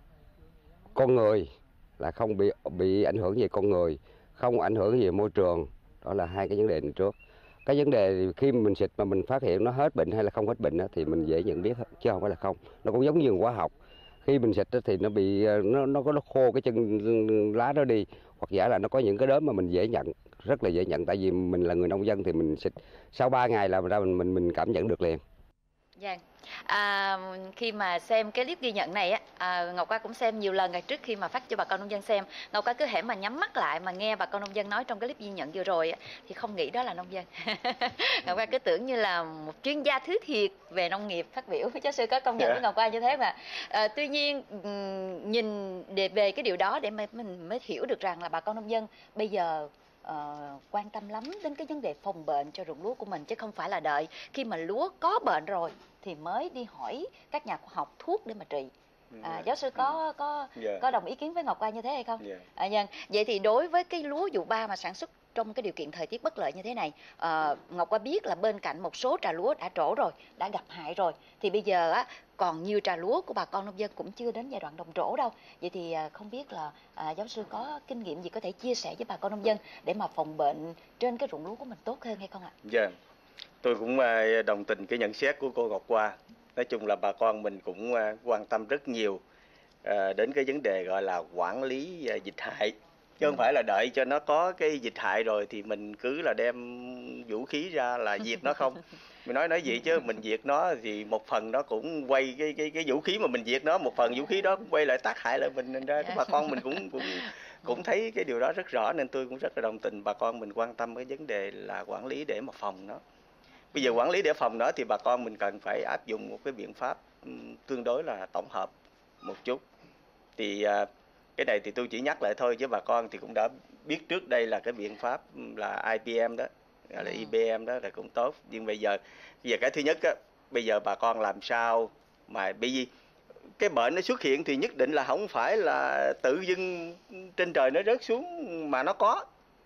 con người là không bị bị ảnh hưởng về con người, không ảnh hưởng về môi trường. Đó là hai cái vấn đề này trước. Cái vấn đề khi mình xịt mà mình phát hiện nó hết bệnh hay là không hết bệnh á, thì mình dễ nhận biết chứ không phải là không. Nó cũng giống như hóa học. Khi mình xịt thì nó bị nó nó có nó khô cái chân lá đó đi, hoặc giả là nó có những cái đốm mà mình dễ nhận, rất là dễ nhận, tại vì mình là người nông dân thì mình xịt sau ba ngày là ra mình mình mình cảm nhận được liền. Dạ. À, khi mà xem cái clip ghi nhận này á, à, Ngọc Qua cũng xem nhiều lần ngày trước khi mà phát cho bà con nông dân xem. Ngọc Qua cứ hễ mà nhắm mắt lại mà nghe bà con nông dân nói trong cái clip ghi nhận vừa rồi á, thì không nghĩ đó là nông dân. Ngọc Qua cứ tưởng như là một chuyên gia thứ thiệt về nông nghiệp phát biểu. Giáo sư có công nhận với Ngọc Qua như thế mà. À, tuy nhiên nhìn để về cái điều đó để mà mình mới hiểu được rằng là bà con nông dân bây giờ Uh, quan tâm lắm đến cái vấn đề phòng bệnh cho ruộng lúa của mình, chứ không phải là đợi khi mà lúa có bệnh rồi thì mới đi hỏi các nhà khoa học thuốc để mà trị. À, yeah. Giáo sư có có yeah. có đồng ý kiến với Ngọc Qua như thế hay không? Yeah. À, dạ. Vậy thì đối với cái lúa vụ ba mà sản xuất trong cái điều kiện thời tiết bất lợi như thế này, uh, Ngọc Qua biết là bên cạnh một số trà lúa đã trổ rồi, đã gặp hại rồi, thì bây giờ á còn nhiều trà lúa của bà con nông dân cũng chưa đến giai đoạn đồng trổ đâu. Vậy thì uh, không biết là uh, giáo sư có kinh nghiệm gì có thể chia sẻ với bà con nông dân để mà phòng bệnh trên cái ruộng lúa của mình tốt hơn hay không ạ? Dạ, yeah. Tôi cũng uh, đồng tình cái nhận xét của cô Ngọc Qua. Nói chung là bà con mình cũng uh, quan tâm rất nhiều uh, đến cái vấn đề gọi là quản lý uh, dịch hại. Chứ không phải là đợi cho nó có cái dịch hại rồi thì mình cứ là đem vũ khí ra là diệt nó không. Mình nói nói gì chứ mình diệt nó thì một phần nó cũng quay cái cái cái vũ khí mà mình diệt nó, một phần vũ khí đó cũng quay lại tác hại lại mình, nên ra bà con mình cũng cũng cũng thấy cái điều đó rất rõ, nên tôi cũng rất là đồng tình bà con mình quan tâm cái vấn đề là quản lý để mà phòng nó. Bây giờ quản lý để phòng nó thì bà con mình cần phải áp dụng một cái biện pháp tương đối là tổng hợp một chút. Thì cái này thì tôi chỉ nhắc lại thôi, chứ bà con thì cũng đã biết trước đây là cái biện pháp là I P M đó, là I B M đó là cũng tốt. Nhưng bây giờ bây giờ cái thứ nhất á, bây giờ bà con làm sao mà bởi vì cái bệnh nó xuất hiện thì nhất định là không phải là tự dưng trên trời nó rớt xuống mà nó có,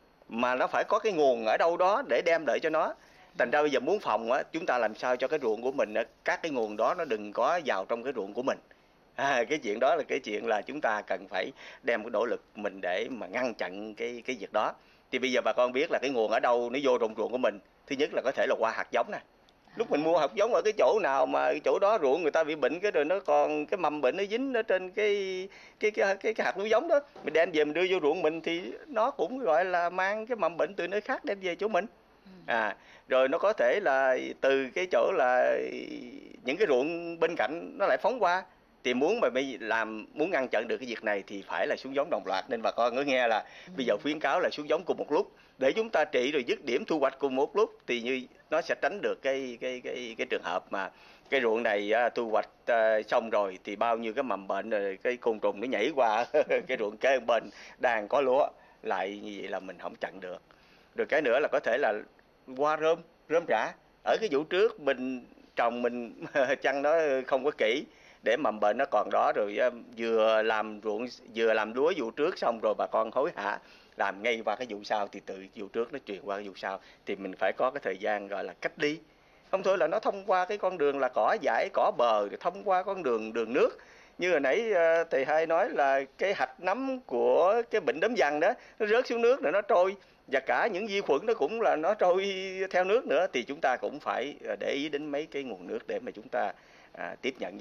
mà nó phải có cái nguồn ở đâu đó để đem lại cho nó. Thành ra bây giờ muốn phòng á, chúng ta làm sao cho cái ruộng của mình á, các cái nguồn đó nó đừng có vào trong cái ruộng của mình. À, cái chuyện đó là cái chuyện là chúng ta cần phải đem cái nỗ lực mình để mà ngăn chặn cái cái việc đó. Thì bây giờ bà con biết là cái nguồn ở đâu nó vô ruộng ruộng của mình. Thứ nhất là có thể là qua hạt giống nè. Lúc mình mua hạt giống ở cái chỗ nào mà cái chỗ đó ruộng người ta bị bệnh cái rồi nó còn cái mầm bệnh nó dính ở trên cái cái cái cái, cái hạt lúa giống đó, mình đem về mình đưa vô ruộng mình thì nó cũng gọi là mang cái mầm bệnh từ nơi khác đem về chỗ mình. À, rồi nó có thể là từ cái chỗ là những cái ruộng bên cạnh nó lại phóng qua. Thì muốn mà bây làm muốn ngăn chặn được cái việc này thì phải là xuống giống đồng loạt, nên bà con có nghe là ừ. bây giờ khuyến cáo là xuống giống cùng một lúc để chúng ta trị rồi dứt điểm thu hoạch cùng một lúc, thì như nó sẽ tránh được cái cái cái cái trường hợp mà cái ruộng này uh, thu hoạch uh, xong rồi thì bao nhiêu cái mầm bệnh rồi cái côn trùng nó nhảy qua cái ruộng kế bên đang có lúa, lại như vậy là mình không chặn được. Rồi cái nữa là có thể là qua rơm rơm rạ. Ở cái vụ trước mình trồng mình chăn nó không có kỹ để mầm bệnh nó còn đó, rồi vừa làm ruộng vừa làm lúa vụ trước xong rồi bà con hối hả làm ngay qua cái vụ sau, thì từ vụ trước nó truyền qua cái vụ sau, thì mình phải có cái thời gian gọi là cách ly. Không thôi là nó thông qua cái con đường là cỏ dại cỏ bờ, rồi thông qua con đường đường nước. Như hồi nãy thầy hai nói là cái hạch nấm của cái bệnh đốm vằn đó nó rớt xuống nước rồi nó trôi, và cả những vi khuẩn nó cũng là nó trôi theo nước nữa, thì chúng ta cũng phải để ý đến mấy cái nguồn nước để mà chúng ta à, tiếp nhận vào.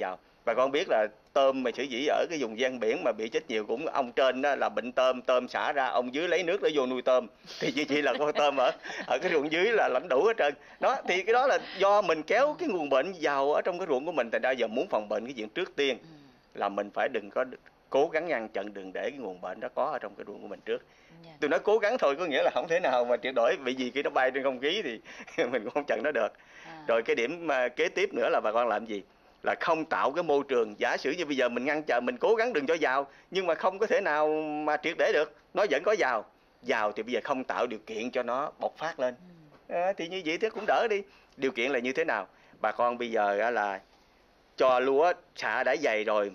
Bà con biết là tôm mà sở dĩ ở cái vùng ven biển mà bị chết nhiều cũng ông trên đó là bệnh tôm, tôm xả ra, ông dưới lấy nước để vô nuôi tôm. Thì như vậy là con tôm ở ở cái ruộng dưới là lãnh đủ hết trơn. Đó, thì cái đó là do mình kéo cái nguồn bệnh vào ở trong cái ruộng của mình. Thành ra giờ muốn phòng bệnh cái chuyện trước tiên là mình phải đừng có cố gắng ngăn chặn, đừng để cái nguồn bệnh đó có ở trong cái ruộng của mình trước. Yeah. Tôi nói cố gắng thôi, có nghĩa là không thể nào mà triệt đổi, vì gì khi nó bay trên không khí thì mình cũng không chặn nó được. À. Rồi cái điểm mà kế tiếp nữa là bà con làm gì? Là không tạo cái môi trường, giả sử như bây giờ mình ngăn chặn, mình cố gắng đừng cho vào, nhưng mà không có thể nào mà triệt để được, nó vẫn có vào. Vào thì bây giờ không tạo điều kiện cho nó bộc phát lên. À, thì như vậy thì cũng đỡ đi. Điều kiện là như thế nào? Bà con bây giờ là cho lúa xạ đã dày rồi,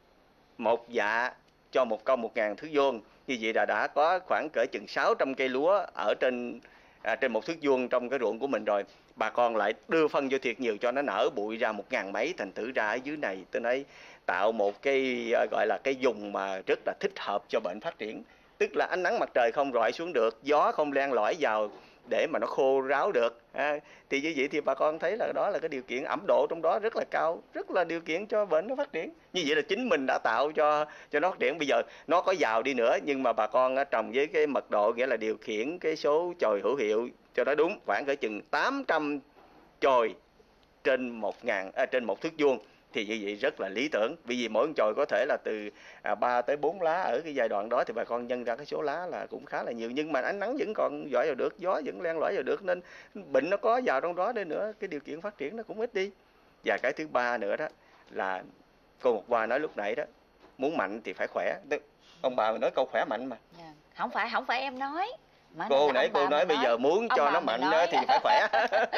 một dạ cho một công một ngàn thước vuông, như vậy là đã có khoảng cỡ chừng sáu trăm cây lúa ở trên à, trên một thước vuông trong cái ruộng của mình rồi. Bà con lại đưa phân vô thiệt nhiều cho nó nở bụi ra một ngàn mấy, thành thử ra ở dưới này tôi nói tạo một cái gọi là cái vùng mà rất là thích hợp cho bệnh phát triển. Tức là ánh nắng mặt trời không rọi xuống được, gió không len lỏi vào để mà nó khô ráo được. À, thì như vậy thì bà con thấy là đó là cái điều kiện ẩm độ trong đó rất là cao, rất là điều kiện cho bệnh nó phát triển. Như vậy là chính mình đã tạo cho cho nó phát triển. Bây giờ nó có giàu đi nữa nhưng mà bà con trồng với cái mật độ, nghĩa là điều khiển cái số chồi hữu hiệu cho nó đúng, khoảng cỡ chừng tám trăm chồi trên một ngàn à, trên một thước vuông, thì như vậy rất là lý tưởng. Vì vì mỗi con chồi có thể là từ à, ba tới bốn lá, ở cái giai đoạn đó thì bà con nhân ra cái số lá là cũng khá là nhiều, nhưng mà ánh nắng vẫn còn dọi vào được, gió vẫn len lỏi vào được, nên bệnh nó có vào trong đó nên nữa cái điều kiện phát triển nó cũng ít đi. Và cái thứ ba nữa đó là cô Ngọc Hoa nói lúc nãy đó, muốn mạnh thì phải khỏe. Ông bà mình nói câu khỏe mạnh mà. Yeah. Không phải không phải em nói. Mà cô nãy cô nói bây nói, giờ muốn cho nó mạnh nói. Thì phải khỏe.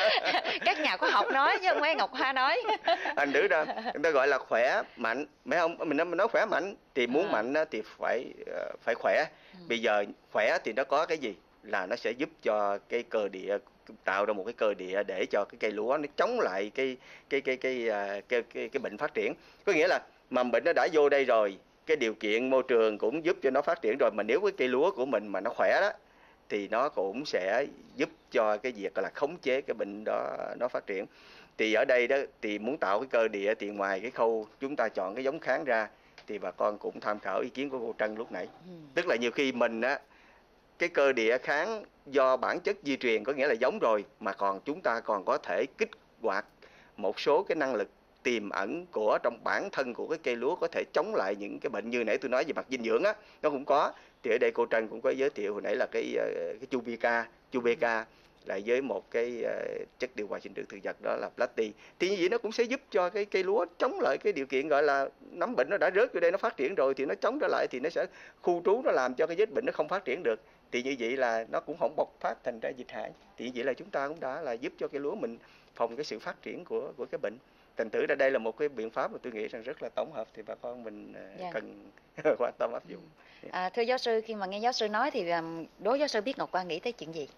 Các nhà khoa học nói chứ không phải Ngọc Hoa nói. Anh đứa ra người ta gọi là khỏe mạnh, mấy ông mình nói khỏe mạnh thì muốn à. mạnh thì phải phải khỏe. Ừ. Bây giờ khỏe thì nó có cái gì, là nó sẽ giúp cho cái cơ địa, tạo ra một cái cơ địa để cho cái cây lúa nó chống lại cái cái cái cái cái cái, cái, cái bệnh phát triển. Có nghĩa là mầm bệnh nó đã vô đây rồi, cái điều kiện môi trường cũng giúp cho nó phát triển rồi, mà nếu cái cây lúa của mình mà nó khỏe đó thì nó cũng sẽ giúp cho cái việc là khống chế cái bệnh đó nó phát triển. Thì ở đây đó thì muốn tạo cái cơ địa thì ngoài cái khâu chúng ta chọn cái giống kháng ra thì bà con cũng tham khảo ý kiến của cô Trân lúc nãy. Ừ. Tức là nhiều khi mình á, cái cơ địa kháng do bản chất di truyền, có nghĩa là giống rồi, mà còn chúng ta còn có thể kích hoạt một số cái năng lực tiềm ẩn của trong bản thân của cái cây lúa, có thể chống lại những cái bệnh như nãy tôi nói về mặt dinh dưỡng á, nó cũng có. Thì ở đây cô Trân cũng có giới thiệu hồi nãy là cái cái chu bê ca, chu bê ca lại với một cái chất điều hòa sinh trưởng thực vật đó là Plati. Thì như vậy nó cũng sẽ giúp cho cái cây lúa chống lại cái điều kiện gọi là nấm bệnh nó đã rớt vô đây, nó phát triển rồi thì nó chống trở lại, thì nó sẽ khu trú, nó làm cho cái vết bệnh nó không phát triển được. Thì như vậy là nó cũng không bộc phát thành ra dịch hại. Thì như vậy là chúng ta cũng đã là giúp cho cây lúa mình phòng cái sự phát triển của của cái bệnh. Thành thử ra đây là một cái biện pháp mà tôi nghĩ rằng rất là tổng hợp, thì bà con mình yeah. cần quan tâm áp dụng. À, thưa giáo sư, khi mà nghe giáo sư nói thì đố giáo sư biết Ngọc Hoa nghĩ tới chuyện gì?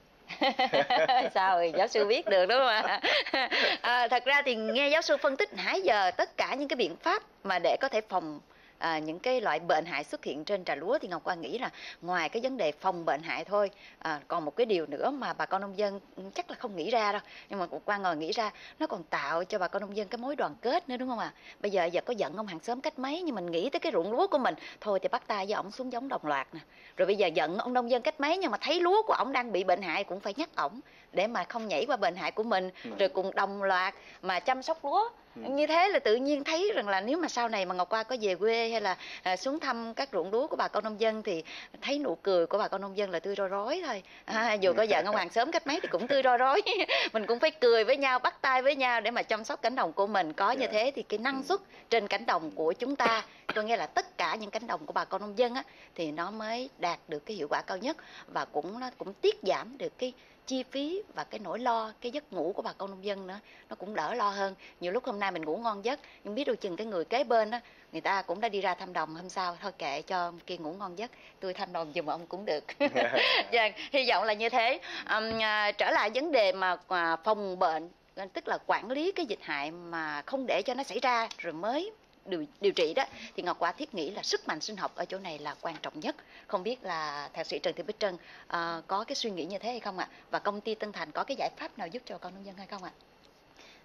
Sao rồi giáo sư biết được đúng không ạ? À, thật ra thì nghe giáo sư phân tích nãy giờ tất cả những cái biện pháp mà để có thể phòng À, những cái loại bệnh hại xuất hiện trên trà lúa, thì Ngọc Hoa nghĩ là ngoài cái vấn đề phòng bệnh hại thôi, à, còn một cái điều nữa mà bà con nông dân chắc là không nghĩ ra đâu, nhưng mà Ngọc Hoa ngồi nghĩ ra, nó còn tạo cho bà con nông dân cái mối đoàn kết nữa, đúng không ạ? À? Bây giờ giờ có giận ông hàng xóm cách mấy, nhưng mình nghĩ tới cái ruộng lúa của mình thôi thì bắt tay với ổng xuống giống đồng loạt nè. Rồi bây giờ giận ông nông dân cách mấy, nhưng mà thấy lúa của ổng đang bị bệnh hại cũng phải nhắc ổng để mà không nhảy qua bệnh hại của mình, rồi cùng đồng loạt mà chăm sóc lúa. Ừ. Như thế là tự nhiên thấy rằng là nếu mà sau này mà Ngọc Hoa có về quê hay là à, xuống thăm các ruộng lúa của bà con nông dân thì thấy nụ cười của bà con nông dân là tươi roi rói thôi. À, dù có giận ông hàng xóm cách mấy thì cũng tươi roi rói. Mình cũng phải cười với nhau, bắt tay với nhau để mà chăm sóc cánh đồng của mình. Có như thế thì cái năng suất trên cánh đồng của chúng ta, có nghĩa là tất cả những cánh đồng của bà con nông dân á, thì nó mới đạt được cái hiệu quả cao nhất, và cũng nó cũng tiết giảm được cái chi phí và cái nỗi lo, cái giấc ngủ của bà con nông dân nữa, nó cũng đỡ lo hơn. Nhiều lúc hôm nay mình ngủ ngon giấc, nhưng biết đâu chừng cái người kế bên đó, người ta cũng đã đi ra thăm đồng hôm sau, thôi kệ cho kia ngủ ngon giấc, tôi thăm đồng giùm ông cũng được. Dạ, hy vọng là như thế. Um, trở lại vấn đề mà phòng bệnh, tức là quản lý cái dịch hại mà không để cho nó xảy ra rồi mới Điều, điều trị đó, thì Ngọc Hoa thiết nghĩ là sức mạnh sinh học ở chỗ này là quan trọng nhất. Không biết là thạc sĩ Trần Thị Bích Trân uh, có cái suy nghĩ như thế hay không ạ? Và công ty Tân Thành có cái giải pháp nào giúp cho con nông dân hay không ạ?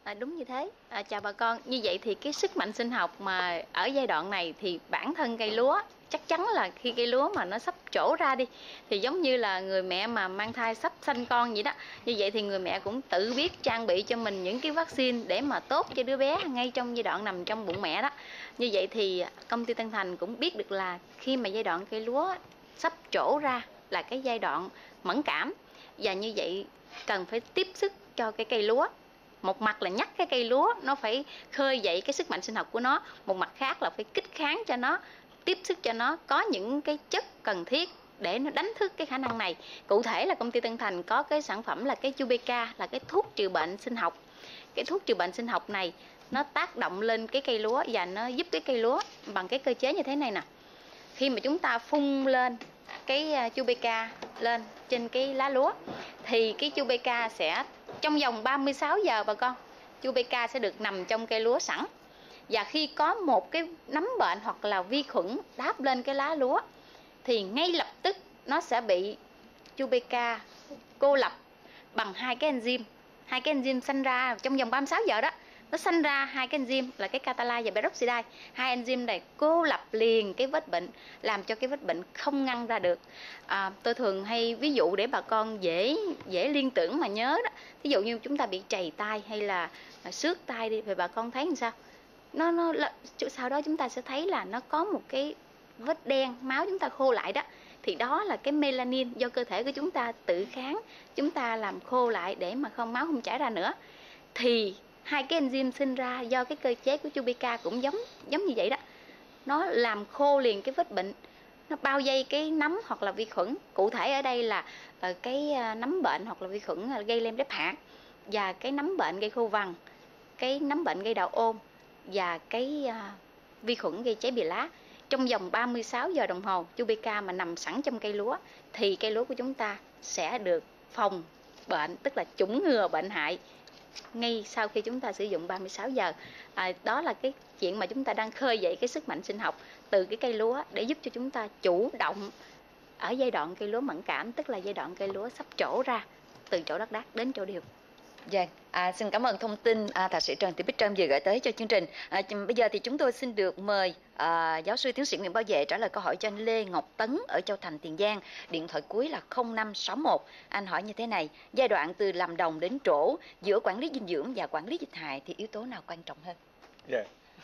À, đúng như thế. À, chào bà con. Như vậy thì cái sức mạnh sinh học mà ở giai đoạn này thì bản thân cây lúa chắc chắn là khi cây lúa mà nó sắp trổ ra đi thì giống như là người mẹ mà mang thai sắp sanh con vậy đó. Như vậy thì người mẹ cũng tự biết trang bị cho mình những cái vaccine để mà tốt cho đứa bé ngay trong giai đoạn nằm trong bụng mẹ đó. Như vậy thì công ty Tân Thành cũng biết được là khi mà giai đoạn cây lúa sắp trổ ra là cái giai đoạn mẫn cảm, và như vậy cần phải tiếp sức cho cái cây lúa. Một mặt là nhắc cái cây lúa nó phải khơi dậy cái sức mạnh sinh học của nó, một mặt khác là phải kích kháng cho nó, tiếp sức cho nó có những cái chất cần thiết để nó đánh thức cái khả năng này. Cụ thể là công ty Tân Thành có cái sản phẩm là cái Chubeka, là cái thuốc trừ bệnh sinh học. Cái thuốc trừ bệnh sinh học này nó tác động lên cái cây lúa và nó giúp cái cây lúa bằng cái cơ chế như thế này nè. Khi mà chúng ta phun lên cái Chubeka lên trên cái lá lúa thì cái Chubeka sẽ trong vòng ba mươi sáu giờ bà con, Chubeka sẽ được nằm trong cây lúa sẵn. Và khi có một cái nấm bệnh hoặc là vi khuẩn đáp lên cái lá lúa thì ngay lập tức nó sẽ bị Chubeka cô lập bằng hai cái enzyme. Hai cái enzyme sanh ra trong vòng ba mươi sáu giờ đó, nó sanh ra hai cái enzyme là cái catalase và peroxidase. Hai enzyme này cô lập liền cái vết bệnh, làm cho cái vết bệnh không ngăn ra được. À, tôi thường hay ví dụ để bà con dễ dễ liên tưởng mà nhớ đó. Ví dụ như chúng ta bị trầy tay hay là xước tay đi, thì bà con thấy làm sao? Nó nó sau đó chúng ta sẽ thấy là nó có một cái vết đen, máu chúng ta khô lại đó. Thì đó là cái melanin do cơ thể của chúng ta tự kháng, chúng ta làm khô lại để mà không máu không chảy ra nữa. Thì hai cái enzyme sinh ra do cái cơ chế của Chubeka cũng giống giống như vậy đó. Nó làm khô liền cái vết bệnh, nó bao vây cái nấm hoặc là vi khuẩn. Cụ thể ở đây là cái nấm bệnh hoặc là vi khuẩn gây lem đếp hạt, và cái nấm bệnh gây khô vằn, cái nấm bệnh gây đạo ôn và cái vi khuẩn gây cháy bìa lá. Trong vòng ba mươi sáu giờ đồng hồ, Chubeka mà nằm sẵn trong cây lúa thì cây lúa của chúng ta sẽ được phòng bệnh, tức là chủng ngừa bệnh hại ngay sau khi chúng ta sử dụng ba mươi sáu giờ. À, đó là cái chuyện mà chúng ta đang khơi dậy cái sức mạnh sinh học từ cái cây lúa để giúp cho chúng ta chủ động ở giai đoạn cây lúa mẫn cảm, tức là giai đoạn cây lúa sắp trổ ra từ chỗ đắc đác đến chỗ điều. Vâng, à, xin cảm ơn thông tin à, thạc sĩ Trần Thị Bích Trâm vừa gửi tới cho chương trình. À, bây giờ thì chúng tôi xin được mời à, giáo sư tiến sĩ Nguyễn Bảo Vệ trả lời câu hỏi cho anh Lê Ngọc Tấn ở Châu Thành, Tiền Giang. Điện thoại cuối là không năm sáu một. Anh hỏi như thế này: giai đoạn từ làm đồng đến trổ, giữa quản lý dinh dưỡng và quản lý dịch hại thì yếu tố nào quan trọng hơn? Yeah.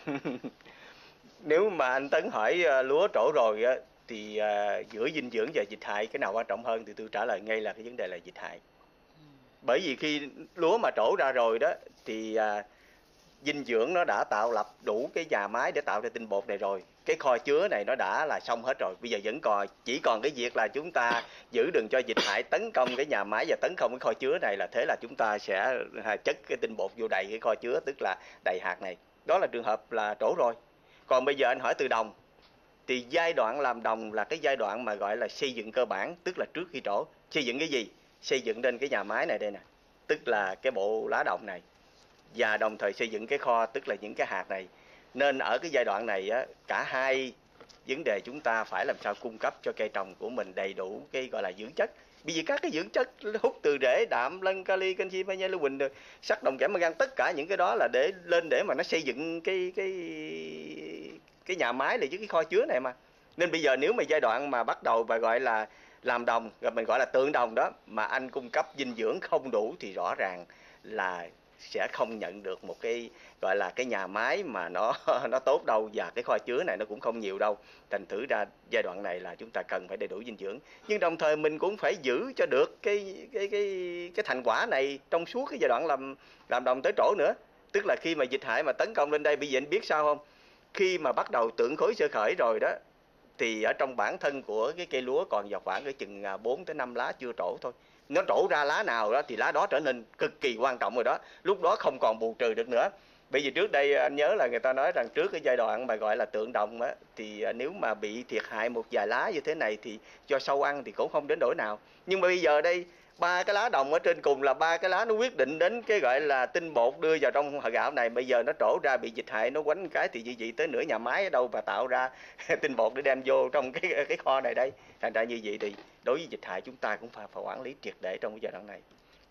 Nếu mà anh Tấn hỏi uh, lúa trổ rồi á, thì uh, giữa dinh dưỡng và dịch hại cái nào quan trọng hơn, thì tôi trả lời ngay là cái vấn đề là dịch hại. Bởi vì khi lúa mà trổ ra rồi đó thì à, dinh dưỡng nó đã tạo lập đủ cái nhà máy để tạo ra tinh bột này rồi. Cái kho chứa này nó đã là xong hết rồi. Bây giờ vẫn còn, chỉ còn cái việc là chúng ta giữ đừng cho dịch hại tấn công cái nhà máy và tấn công cái kho chứa này, là thế là chúng ta sẽ chất cái tinh bột vô đầy cái kho chứa, tức là đầy hạt này. Đó là trường hợp là trổ rồi. Còn bây giờ anh hỏi từ đồng, thì giai đoạn làm đồng là cái giai đoạn mà gọi là xây dựng cơ bản, tức là trước khi trổ. Xây dựng cái gì? Xây dựng lên cái nhà máy này đây nè, tức là cái bộ lá đồng này, và đồng thời xây dựng cái kho, tức là những cái hạt này. Nên ở cái giai đoạn này á, cả hai vấn đề chúng ta phải làm sao cung cấp cho cây trồng của mình đầy đủ cái gọi là dưỡng chất. Bởi vì các cái dưỡng chất hút từ rễ, đạm, lân, kali, canxi, magie, lưu huỳnh, sắt, đồng, kẽm, mangan, tất cả những cái đó là để lên để mà nó xây dựng cái cái cái nhà máy này với cái kho chứa này mà. Nên bây giờ nếu mà giai đoạn mà bắt đầu và gọi là làm đồng, rồi mình gọi là tượng đồng đó, mà anh cung cấp dinh dưỡng không đủ thì rõ ràng là sẽ không nhận được một cái gọi là cái nhà máy mà nó nó tốt đâu, và cái kho chứa này nó cũng không nhiều đâu. Thành thử ra giai đoạn này là chúng ta cần phải đầy đủ dinh dưỡng, nhưng đồng thời mình cũng phải giữ cho được cái cái cái cái thành quả này trong suốt cái giai đoạn làm làm đồng tới trổ nữa. Tức là khi mà dịch hại mà tấn công lên đây, bây giờ anh biết sao không? Khi mà bắt đầu tượng khối sơ khởi rồi đó, thì ở trong bản thân của cái cây lúa còn vào khoảng cái chừng bốn tới năm lá chưa trổ thôi. Nó trổ ra lá nào đó thì lá đó trở nên cực kỳ quan trọng rồi đó. Lúc đó không còn bù trừ được nữa. Bởi vì trước đây anh nhớ là người ta nói rằng trước cái giai đoạn mà gọi là tượng đồng á, thì nếu mà bị thiệt hại một vài lá như thế này thì cho sâu ăn thì cũng không đến nỗi nào. Nhưng mà bây giờ đây, ba cái lá đồng ở trên cùng là ba cái lá nó quyết định đến cái gọi là tinh bột đưa vào trong hạt gạo này. Bây giờ nó trổ ra bị dịch hại, nó quánh cái thì như vậy tới nửa nhà máy ở đâu mà tạo ra tinh bột để đem vô trong cái cái kho này đây. Thành ra như vậy thì đối với dịch hại chúng ta cũng phải, phải quản lý triệt để trong cái giai đoạn này.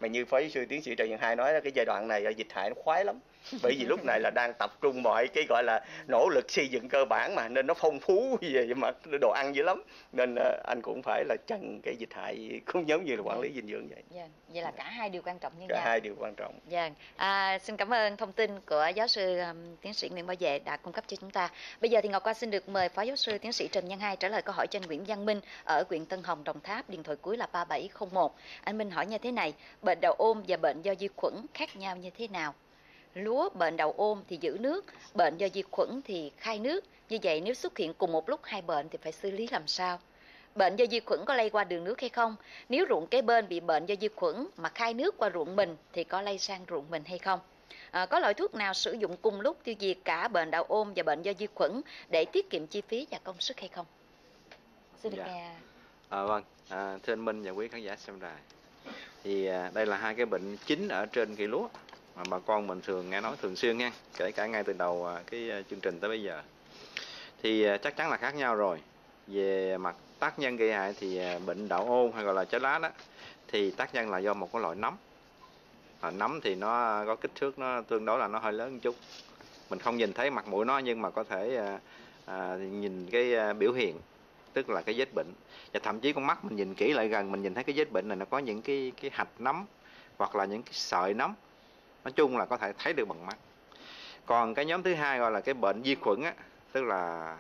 Mà như Phó Giáo sư Tiến sĩ Trần Văn Hai nói, cái giai đoạn này dịch hại nó khoái lắm. Bởi vì lúc này là đang tập trung mọi cái gọi là nỗ lực xây dựng cơ bản mà, nên nó phong phú về mặt đồ ăn dữ lắm. Nên anh cũng phải là chặn cái dịch hại cũng giống như là quản lý dinh dưỡng vậy. Dạ. Vậy là cả hai điều quan trọng như cả nhau. hai điều quan trọng. Dạ. À, xin cảm ơn thông tin của giáo sư um, tiến sĩ Nguyễn Bảo Vệ đã cung cấp cho chúng ta. Bây giờ thì Ngọc Qua xin được mời Phó Giáo sư tiến sĩ Trần Văn Hai trả lời câu hỏi cho anh Nguyễn Văn Minh ở huyện Tân Hồng, Đồng Tháp, điện thoại cuối là ba bảy không một. Anh Minh hỏi như thế này: bệnh đậu ôn và bệnh do vi khuẩn khác nhau như thế nào? Lúa bệnh đậu ôn thì giữ nước, bệnh do vi khuẩn thì khai nước. Như vậy nếu xuất hiện cùng một lúc hai bệnh thì phải xử lý làm sao? Bệnh do vi khuẩn có lây qua đường nước hay không? Nếu ruộng kế bên bị bệnh do vi khuẩn mà khai nước qua ruộng mình thì có lây sang ruộng mình hay không? À, có loại thuốc nào sử dụng cùng lúc tiêu diệt cả bệnh đậu ôn và bệnh do vi khuẩn để tiết kiệm chi phí và công sức hay không? Xin được Dạ. nghe. À, vâng, à, thưa anh Minh và quý khán giả xem đài. Thì à, đây là hai cái bệnh chính ở trên cây lúa mà bà con mình thường nghe nói thường xuyên nha, kể cả ngay từ đầu à, cái à, chương trình tới bây giờ. Thì à, chắc chắn là khác nhau rồi. Về mặt tác nhân gây hại thì à, bệnh đậu ôn hay gọi là trái lá đó, thì tác nhân là do một cái loại nấm. À, nấm thì nó có kích thước nó tương đối là nó hơi lớn một chút. Mình không nhìn thấy mặt mũi nó nhưng mà có thể à, à, nhìn cái à, biểu hiện, tức là cái vết bệnh. Và thậm chí con mắt mình nhìn kỹ lại gần, mình nhìn thấy cái vết bệnh này nó có những cái cái hạch nấm hoặc là những cái sợi nấm. Nói chung là có thể thấy được bằng mắt. Còn cái nhóm thứ hai gọi là cái bệnh vi khuẩn á, tức là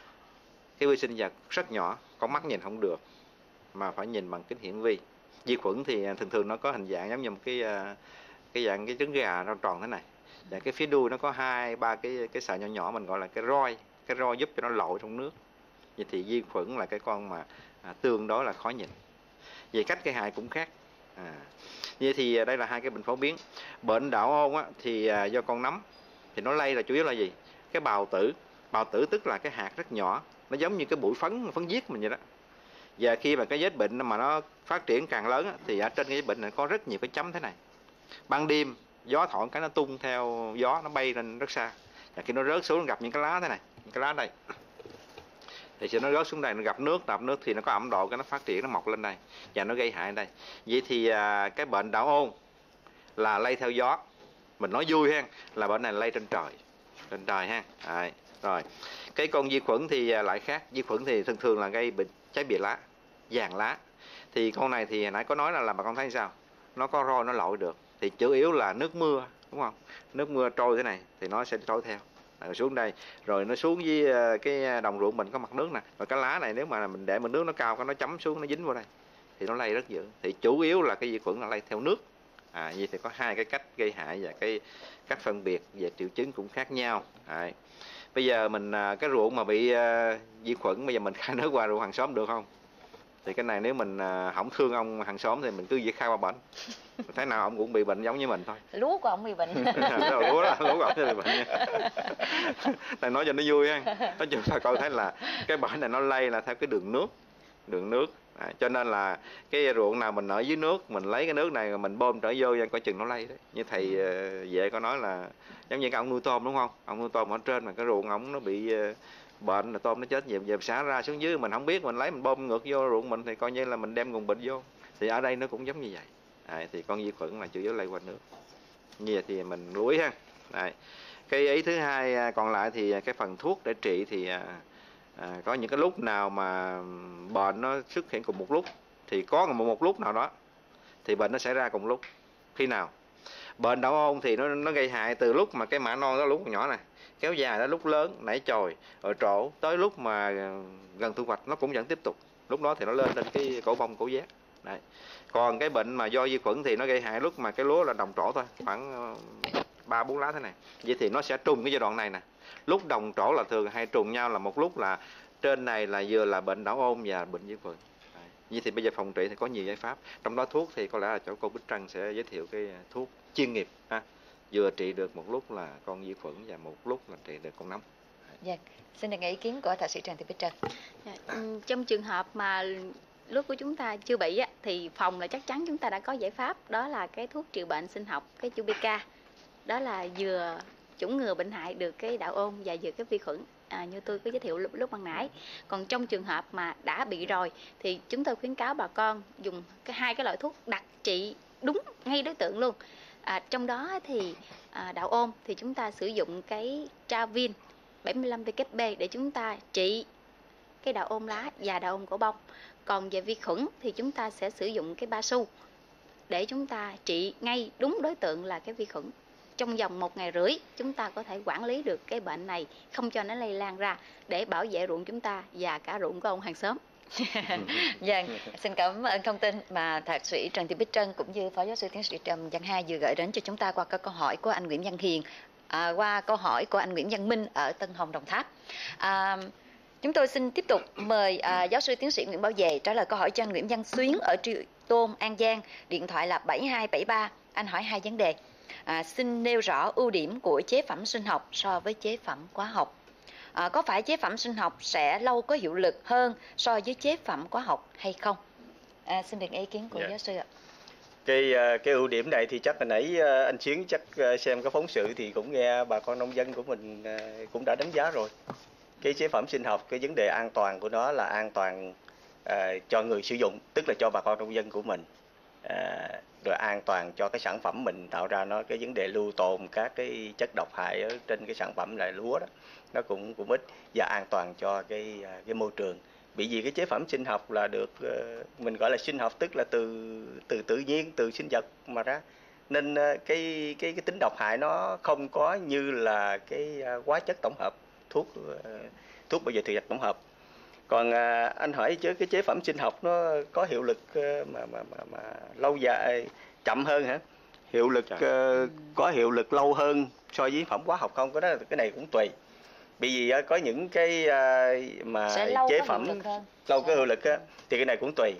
cái vi sinh vật rất nhỏ, con mắt nhìn không được mà phải nhìn bằng kính hiển vi. Vi khuẩn thì thường thường nó có hình dạng giống như một cái cái dạng cái trứng gà rau tròn thế này. Và cái phía đuôi nó có hai ba cái cái sợi nhỏ nhỏ, mình gọi là cái roi, cái roi giúp cho nó lội trong nước. Vậy thì vi khuẩn là cái con mà à, tương đối là khó nhìn. Về cách gây hại cũng khác. À, vậy thì đây là hai cái bệnh phổ biến. Bệnh đậu ôn á, thì à, do con nấm, thì nó lây là chủ yếu là gì? Cái bào tử. Bào tử tức là cái hạt rất nhỏ, nó giống như cái bụi phấn phấn giết mình vậy đó. Và khi mà cái vết bệnh mà nó phát triển càng lớn á, thì ở trên cái vết bệnh này có rất nhiều cái chấm thế này. Ban đêm gió thổi cái nó tung theo gió, nó bay lên rất xa. Và khi nó rớt xuống nó gặp những cái lá thế này, những cái lá đây, thì khi nó rớt xuống đây nó gặp nước, gặp nước thì nó có ẩm độ, cái nó phát triển, nó mọc lên đây và nó gây hại đây. Vậy thì à, cái bệnh đậu ôn là lây theo gió. Mình nói vui ha, là bệnh này lây trên trời, trên trời ha. Đấy. Rồi cái con vi khuẩn thì à, lại khác. Vi khuẩn thì thường thường là gây bệnh trái bìa lá, vàng lá. Thì con này thì nãy có nói là, là bà con thấy sao, nó có roi nó lội được. Thì chủ yếu là nước mưa, đúng không? Nước mưa trôi thế này thì nó sẽ trôi theo. Rồi xuống đây, rồi nó xuống với cái đồng ruộng mình có mặt nước nè, và cái lá này nếu mà mình để mình nước nó cao, cái nó chấm xuống nó dính vào đây thì nó lây rất dữ. Thì chủ yếu là cái vi khuẩn là lây theo nước. À, vậy thì có hai cái cách gây hại và cái cách phân biệt về triệu chứng cũng khác nhau. À, bây giờ mình cái ruộng mà bị uh, vi khuẩn, bây giờ mình khai nước qua ruộng hàng xóm được không? Thì cái này nếu mình uh, không thương ông hàng xóm thì mình cứ việc khai qua bệnh. Thế nào ông cũng bị bệnh giống như mình thôi. Lúa của ông bị bệnh. Lúa đó, lúa của ông bị bệnh. Này nói cho nó vui ha. Nói chung là coi thấy là cái bệnh này nó lây là theo cái đường nước, đường nước. À, cho nên là cái ruộng nào mình ở dưới nước, mình lấy cái nước này mình bơm trở vô coi chừng nó lây đấy. Như thầy uh, Vệ có nói là giống như cái ông nuôi tôm đúng không? Ông nuôi tôm ở trên mà cái ruộng ông nó bị uh, bệnh là tôm nó chết nhiều, giờ xả ra xuống dưới mình không biết, mình lấy mình bơm ngược vô ruộng mình thì coi như là mình đem nguồn bệnh vô. Thì ở đây nó cũng giống như vậy. À, thì con vi khuẩn là chủ yếu lây qua nước. Như vậy thì mình lưu ý ha. Đấy. Cái ý thứ hai còn lại thì cái phần thuốc để trị thì à, à, có những cái lúc nào mà bệnh nó xuất hiện cùng một lúc, thì có một, một lúc nào đó thì bệnh nó xảy ra cùng lúc. Khi nào? Bệnh đậu ôn thì nó nó gây hại từ lúc mà cái mã non đó lúc còn nhỏ này, kéo dài đến lúc lớn, nảy chồi, ở trổ, tới lúc mà gần thu hoạch nó cũng vẫn tiếp tục. Lúc đó thì nó lên trên cái cổ bông, cổ giác. Đấy. Còn cái bệnh mà do vi khuẩn thì nó gây hại lúc mà cái lúa là đồng trổ thôi, khoảng ba bốn lá thế này. Vậy thì nó sẽ trùng cái giai đoạn này nè. Lúc đồng trổ là thường hay trùng nhau là một lúc là trên này là vừa là bệnh đậu ôn và bệnh vi khuẩn. Đấy. Vậy thì bây giờ phòng trị thì có nhiều giải pháp. Trong đó thuốc thì có lẽ là chỗ cô Bích Trân sẽ giới thiệu cái thuốc chuyên nghiệp ha. Vừa trị được một lúc là con vi khuẩn và một lúc là trị được con nấm. Dạ. Xin được nghe ý kiến của thạc sĩ Trần Thị Bích Trân. Dạ. Trong trường hợp mà lúa của chúng ta chưa bị á, thì phòng là chắc chắn chúng ta đã có giải pháp, đó là cái thuốc trị bệnh sinh học, cái Jubica. Đó là vừa chủng ngừa bệnh hại được cái đậu ôn và vừa cái vi khuẩn, à, như tôi có giới thiệu lúc, lúc ban nãy. Còn trong trường hợp mà đã bị rồi thì chúng tôi khuyến cáo bà con dùng cái hai cái loại thuốc đặc trị đúng ngay đối tượng luôn. À, trong đó thì à, đạo ôn thì chúng ta sử dụng cái Travin bảy mươi lăm W K B để chúng ta trị cái đạo ôn lá và đạo ôn cổ bông. Còn về vi khuẩn thì chúng ta sẽ sử dụng cái Basu để chúng ta trị ngay đúng đối tượng là cái vi khuẩn. Trong vòng một ngày rưỡi chúng ta có thể quản lý được cái bệnh này, không cho nó lây lan ra, để bảo vệ ruộng chúng ta và cả ruộng của ông hàng xóm. Vâng, xin cảm ơn thông tin mà thạc sĩ Trần Thị Bích Trân cũng như phó giáo sư tiến sĩ Trần Văn Hai vừa gửi đến cho chúng ta qua các câu hỏi của anh Nguyễn Văn Hiền, à, qua câu hỏi của anh Nguyễn Văn Minh ở Tân Hồng, Đồng Tháp. À, chúng tôi xin tiếp tục mời à, giáo sư tiến sĩ Nguyễn Bảo Vệ trả lời câu hỏi cho anh Nguyễn Văn Xuyến ở Tri Tôn, An Giang, điện thoại là bảy hai bảy ba. Anh hỏi hai vấn đề. À, xin nêu rõ ưu điểm của chế phẩm sinh học so với chế phẩm hóa học. À, có phải chế phẩm sinh học sẽ lâu có hiệu lực hơn so với chế phẩm hóa học hay không? À, xin được ý kiến của Yeah. giáo sư ạ. Cái cái ưu điểm này thì chắc là nãy anh Xuyến chắc xem cái phóng sự thì cũng nghe bà con nông dân của mình cũng đã đánh giá rồi. Cái chế phẩm sinh học, cái vấn đề an toàn của nó là an toàn à, cho người sử dụng, tức là cho bà con nông dân của mình. À, rồi an toàn cho cái sản phẩm mình tạo ra, nó cái vấn đề lưu tồn các cái chất độc hại ở trên cái sản phẩm là lúa đó, nó cũng cũng ít, và an toàn cho cái cái môi trường. Bởi vì cái chế phẩm sinh học là được mình gọi là sinh học, tức là từ từ tự nhiên, từ sinh vật mà ra, nên cái cái cái tính độc hại nó không có như là cái hóa chất tổng hợp, thuốc thuốc bảo vệ thực vật tổng hợp. Còn à, anh hỏi chứ cái chế phẩm sinh học nó có hiệu lực mà mà mà, mà lâu dài chậm hơn hả? Hiệu lực uh, có hiệu lực lâu hơn so với phẩm hóa học không? Có đó, cái này cũng tùy. Bởi vì uh, có những cái uh, mà chế phẩm lâu có hiệu lực á, thì cái này cũng tùy.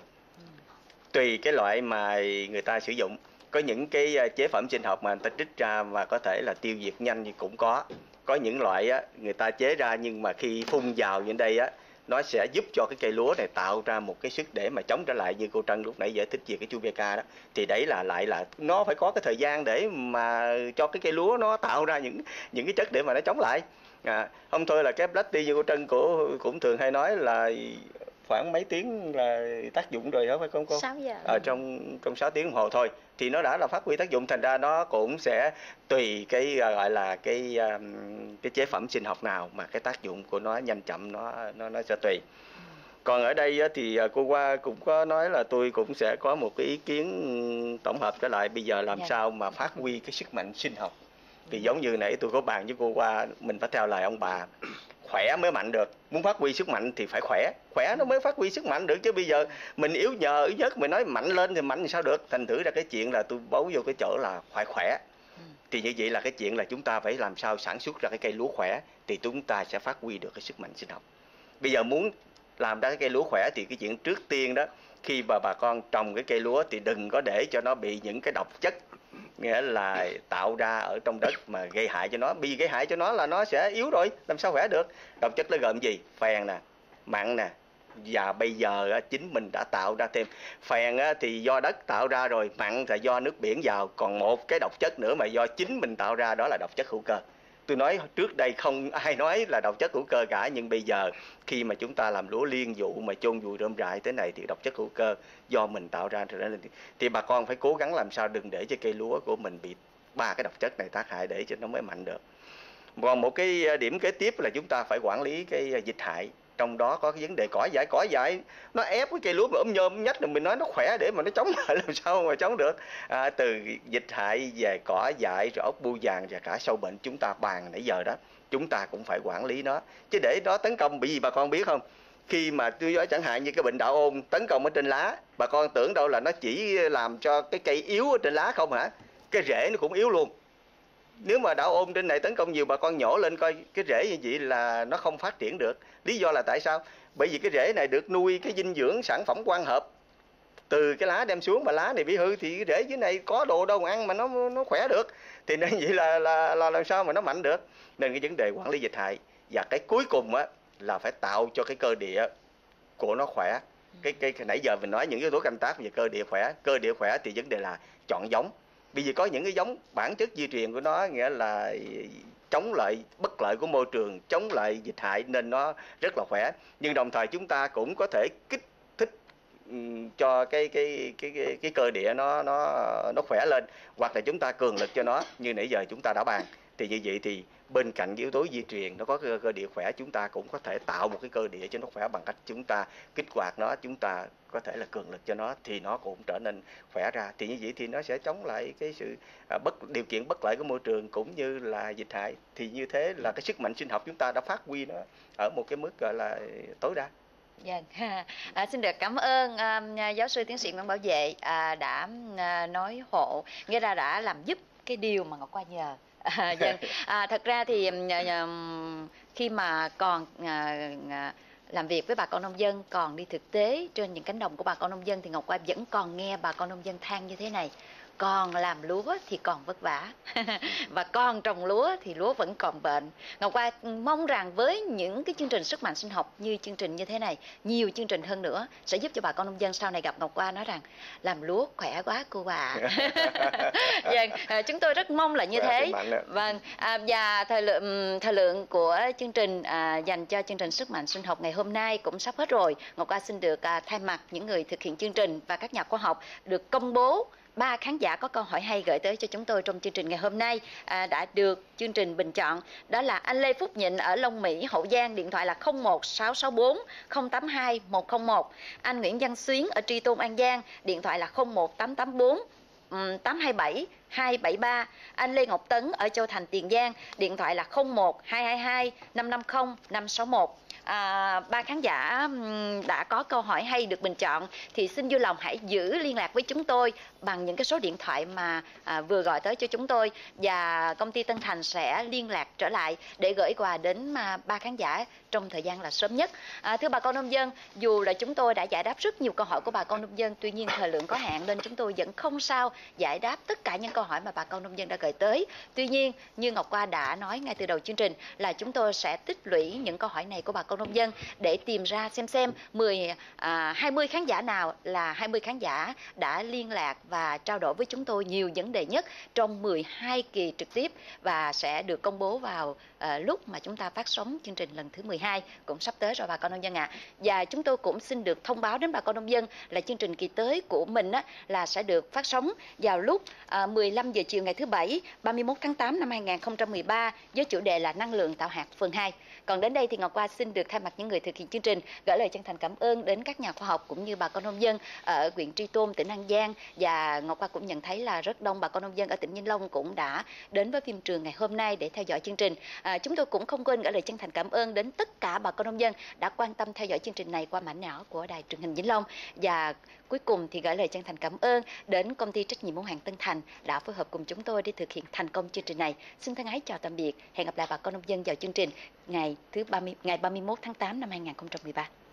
Tùy cái loại mà người ta sử dụng. Có những cái uh, chế phẩm sinh học mà người ta trích ra và có thể là tiêu diệt nhanh thì cũng có. Có những loại á, người ta chế ra nhưng mà khi phun vào như đây á, nó sẽ giúp cho cái cây lúa này tạo ra một cái sức để mà chống trở lại, như cô Trân lúc nãy giải thích về cái chu vê ca đó. Thì đấy là lại là nó phải có cái thời gian để mà cho cái cây lúa nó tạo ra những những cái chất để mà nó chống lại. À, không thôi là cái Blackty như cô Trân của cũng thường hay nói là khoảng mấy tiếng là tác dụng rồi đó, phải không cô? sáu giờ. À, trong trong sáu tiếng đồng hồ thôi thì nó đã là phát huy tác dụng, thành ra nó cũng sẽ tùy cái gọi là cái cái chế phẩm sinh học nào mà cái tác dụng của nó nhanh chậm nó nó nó sẽ tùy. Còn ở đây thì cô Hoa cũng có nói là tôi cũng sẽ có một cái ý kiến tổng hợp trở lại, bây giờ làm yeah. sao mà phát huy cái sức mạnh sinh học. Thì giống như nãy tôi có bàn với cô Hoa, mình phải theo lời ông bà, khỏe mới mạnh được. Muốn phát huy sức mạnh thì phải khỏe, khỏe nó mới phát huy sức mạnh được, chứ bây giờ mình yếu nhờ yếu nhất, mình nói mạnh lên thì mạnh thì sao được. Thành thử ra cái chuyện là tôi bấu vô cái chỗ là phải khỏe. Thì như vậy là cái chuyện là chúng ta phải làm sao sản xuất ra cái cây lúa khỏe thì chúng ta sẽ phát huy được cái sức mạnh sinh học. Bây giờ muốn làm ra cái cây lúa khỏe thì cái chuyện trước tiên đó, khi mà bà con trồng cái cây lúa thì đừng có để cho nó bị những cái độc chất, nghĩa là tạo ra ở trong đất mà gây hại cho nó. Vì gây hại cho nó là nó sẽ yếu rồi, làm sao khỏe được. Độc chất nó gồm gì? Phèn nè, mặn nè, và bây giờ chính mình đã tạo ra thêm. Phèn thì do đất tạo ra rồi, mặn là do nước biển vào, còn một cái độc chất nữa mà do chính mình tạo ra, đó là độc chất hữu cơ. Tôi nói trước đây không ai nói là độc chất hữu cơ cả, nhưng bây giờ khi mà chúng ta làm lúa liên vụ mà chôn vùi rơm rại thế này thì độc chất hữu cơ do mình tạo ra, thì bà con phải cố gắng làm sao đừng để cho cây lúa của mình bị ba cái độc chất này tác hại để cho nó mới mạnh được. Còn một cái điểm kế tiếp là chúng ta phải quản lý cái dịch hại. Trong đó có cái vấn đề cỏ dại. Cỏ dại nó ép cái cây lúa mà ốm nhôm nhách rồi mình nói nó khỏe để mà nó chống lại, làm sao mà chống được. À, từ dịch hại về cỏ dại rồi ốc bươu vàng và cả sâu bệnh chúng ta bàn nãy giờ đó, chúng ta cũng phải quản lý nó, chứ để nó tấn công. Bởi vì bà con biết không, khi mà tôi nói chẳng hạn như cái bệnh đạo ôn tấn công ở trên lá, bà con tưởng đâu là nó chỉ làm cho cái cây yếu ở trên lá không hả? Cái rễ nó cũng yếu luôn. Nếu mà đạo ôn trên này tấn công nhiều, bà con nhổ lên coi cái rễ như vậy là nó không phát triển được. Lý do là tại sao? Bởi vì cái rễ này được nuôi cái dinh dưỡng sản phẩm quang hợp từ cái lá đem xuống, mà lá này bị hư thì cái rễ dưới này có đồ đâu mà ăn mà nó nó khỏe được. Thì nên vậy là, là là làm sao mà nó mạnh được. Nên cái vấn đề quản lý dịch hại, và cái cuối cùng á là phải tạo cho cái cơ địa của nó khỏe. Cái cái nãy giờ mình nói những yếu tố canh tác về cơ địa khỏe, cơ địa khỏe thì vấn đề là chọn giống. Bởi vì có những cái giống bản chất di truyền của nó nghĩa là chống lại bất lợi của môi trường, chống lại dịch hại nên nó rất là khỏe. Nhưng đồng thời chúng ta cũng có thể kích thích cho cái cái cái cái, cái cơ địa nó nó nó khỏe lên, hoặc là chúng ta cường lực cho nó như nãy giờ chúng ta đã bàn. Thì như vậy thì bên cạnh yếu tố di truyền nó có cơ, cơ địa khỏe, chúng ta cũng có thể tạo một cái cơ địa cho nó khỏe bằng cách chúng ta kích hoạt nó, chúng ta có thể là cường lực cho nó thì nó cũng trở nên khỏe ra. Thì như vậy thì nó sẽ chống lại cái sự à, bất điều kiện bất lợi của môi trường cũng như là dịch hại. Thì như thế là cái sức mạnh sinh học chúng ta đã phát huy nó ở một cái mức gọi là tối đa. Dạ, à, xin được cảm ơn à, giáo sư tiến sĩ Nguyễn Bảo Vệ à, đã à, nói hộ, nghĩa ra đã làm giúp cái điều mà Ngọc Qua nhờ. À, dân. À, thật ra thì à, khi mà còn à, à, làm việc với bà con nông dân, còn đi thực tế trên những cánh đồng của bà con nông dân thì Ngọc Qua vẫn còn nghe bà con nông dân than như thế này: còn làm lúa thì còn vất vả và còn trồng lúa thì lúa vẫn còn bệnh. Ngọc Qua mong rằng với những cái chương trình sức mạnh sinh học như chương trình như thế này, nhiều chương trình hơn nữa sẽ giúp cho bà con nông dân sau này gặp Ngọc Qua nói rằng làm lúa khỏe quá cô bà. Vâng, à, chúng tôi rất mong là như thế. Vâng, à, và thời lượng thời lượng của chương trình à, dành cho chương trình sức mạnh sinh học ngày hôm nay cũng sắp hết rồi. Ngọc Qua xin được à, thay mặt những người thực hiện chương trình và các nhà khoa học được công bố ba khán giả có câu hỏi hay gửi tới cho chúng tôi trong chương trình ngày hôm nay à, đã được chương trình bình chọn. Đó là anh Lê Phúc Nhịn ở Long Mỹ, Hậu Giang, điện thoại là không một sáu sáu bốn không tám hai một không một. Anh Nguyễn Văn Xuyến ở Tri Tôn, An Giang, điện thoại là không một tám tám bốn tám hai bảy hai bảy ba. Anh Lê Ngọc Tấn ở Châu Thành, Tiền Giang, điện thoại là không một hai hai hai năm năm không năm sáu một. À, ba khán giả đã có câu hỏi hay được bình chọn thì xin vui lòng hãy giữ liên lạc với chúng tôi bằng những cái số điện thoại mà à, vừa gọi tới cho chúng tôi, và công ty Tân Thành sẽ liên lạc trở lại để gửi quà đến mà ba khán giả trong thời gian là sớm nhất. À, thưa bà con nông dân, dù là chúng tôi đã giải đáp rất nhiều câu hỏi của bà con nông dân, tuy nhiên thời lượng có hạn nên chúng tôi vẫn không sao giải đáp tất cả những câu hỏi mà bà con nông dân đã gửi tới. Tuy nhiên, như Ngọc Qua đã nói ngay từ đầu chương trình là chúng tôi sẽ tích lũy những câu hỏi này của bà con nông dân để tìm ra xem xem mười, à, hai mươi khán giả nào là hai mươi khán giả đã liên lạc và trao đổi với chúng tôi nhiều vấn đề nhất trong mười hai kỳ trực tiếp, và sẽ được công bố vào à, lúc mà chúng ta phát sóng chương trình lần thứ mười hai cũng sắp tới rồi bà con nông dân ạ. À. Và chúng tôi cũng xin được thông báo đến bà con nông dân là chương trình kỳ tới của mình á, là sẽ được phát sóng vào lúc à, mười lăm giờ chiều ngày thứ Bảy ba mươi mốt tháng tám năm hai nghìn không trăm mười ba với chủ đề là năng lượng tạo hạt phần hai. Còn đến đây thì Ngọc Qua xin được thay mặt những người thực hiện chương trình gửi lời chân thành cảm ơn đến các nhà khoa học cũng như bà con nông dân ở huyện Tri Tôn, tỉnh An Giang, và Ngọc Qua cũng nhận thấy là rất đông bà con nông dân ở tỉnh Vĩnh Long cũng đã đến với phim trường ngày hôm nay để theo dõi chương trình. À, chúng tôi cũng không quên gửi lời chân thành cảm ơn đến tất cả bà con nông dân đã quan tâm theo dõi chương trình này qua mảnh nhỏ của đài truyền hình Vĩnh Long, và cuối cùng thì gửi lời chân thành cảm ơn đến công ty trách nhiệm hữu hạn Tân Thành đã phối hợp cùng chúng tôi để thực hiện thành công chương trình này. Xin thân ái chào tạm biệt, hẹn gặp lại bà con nông dân vào chương trình ngày thứ ba mươi, ngày ba mươi mốt tháng tám năm hai nghìn không trăm mười ba.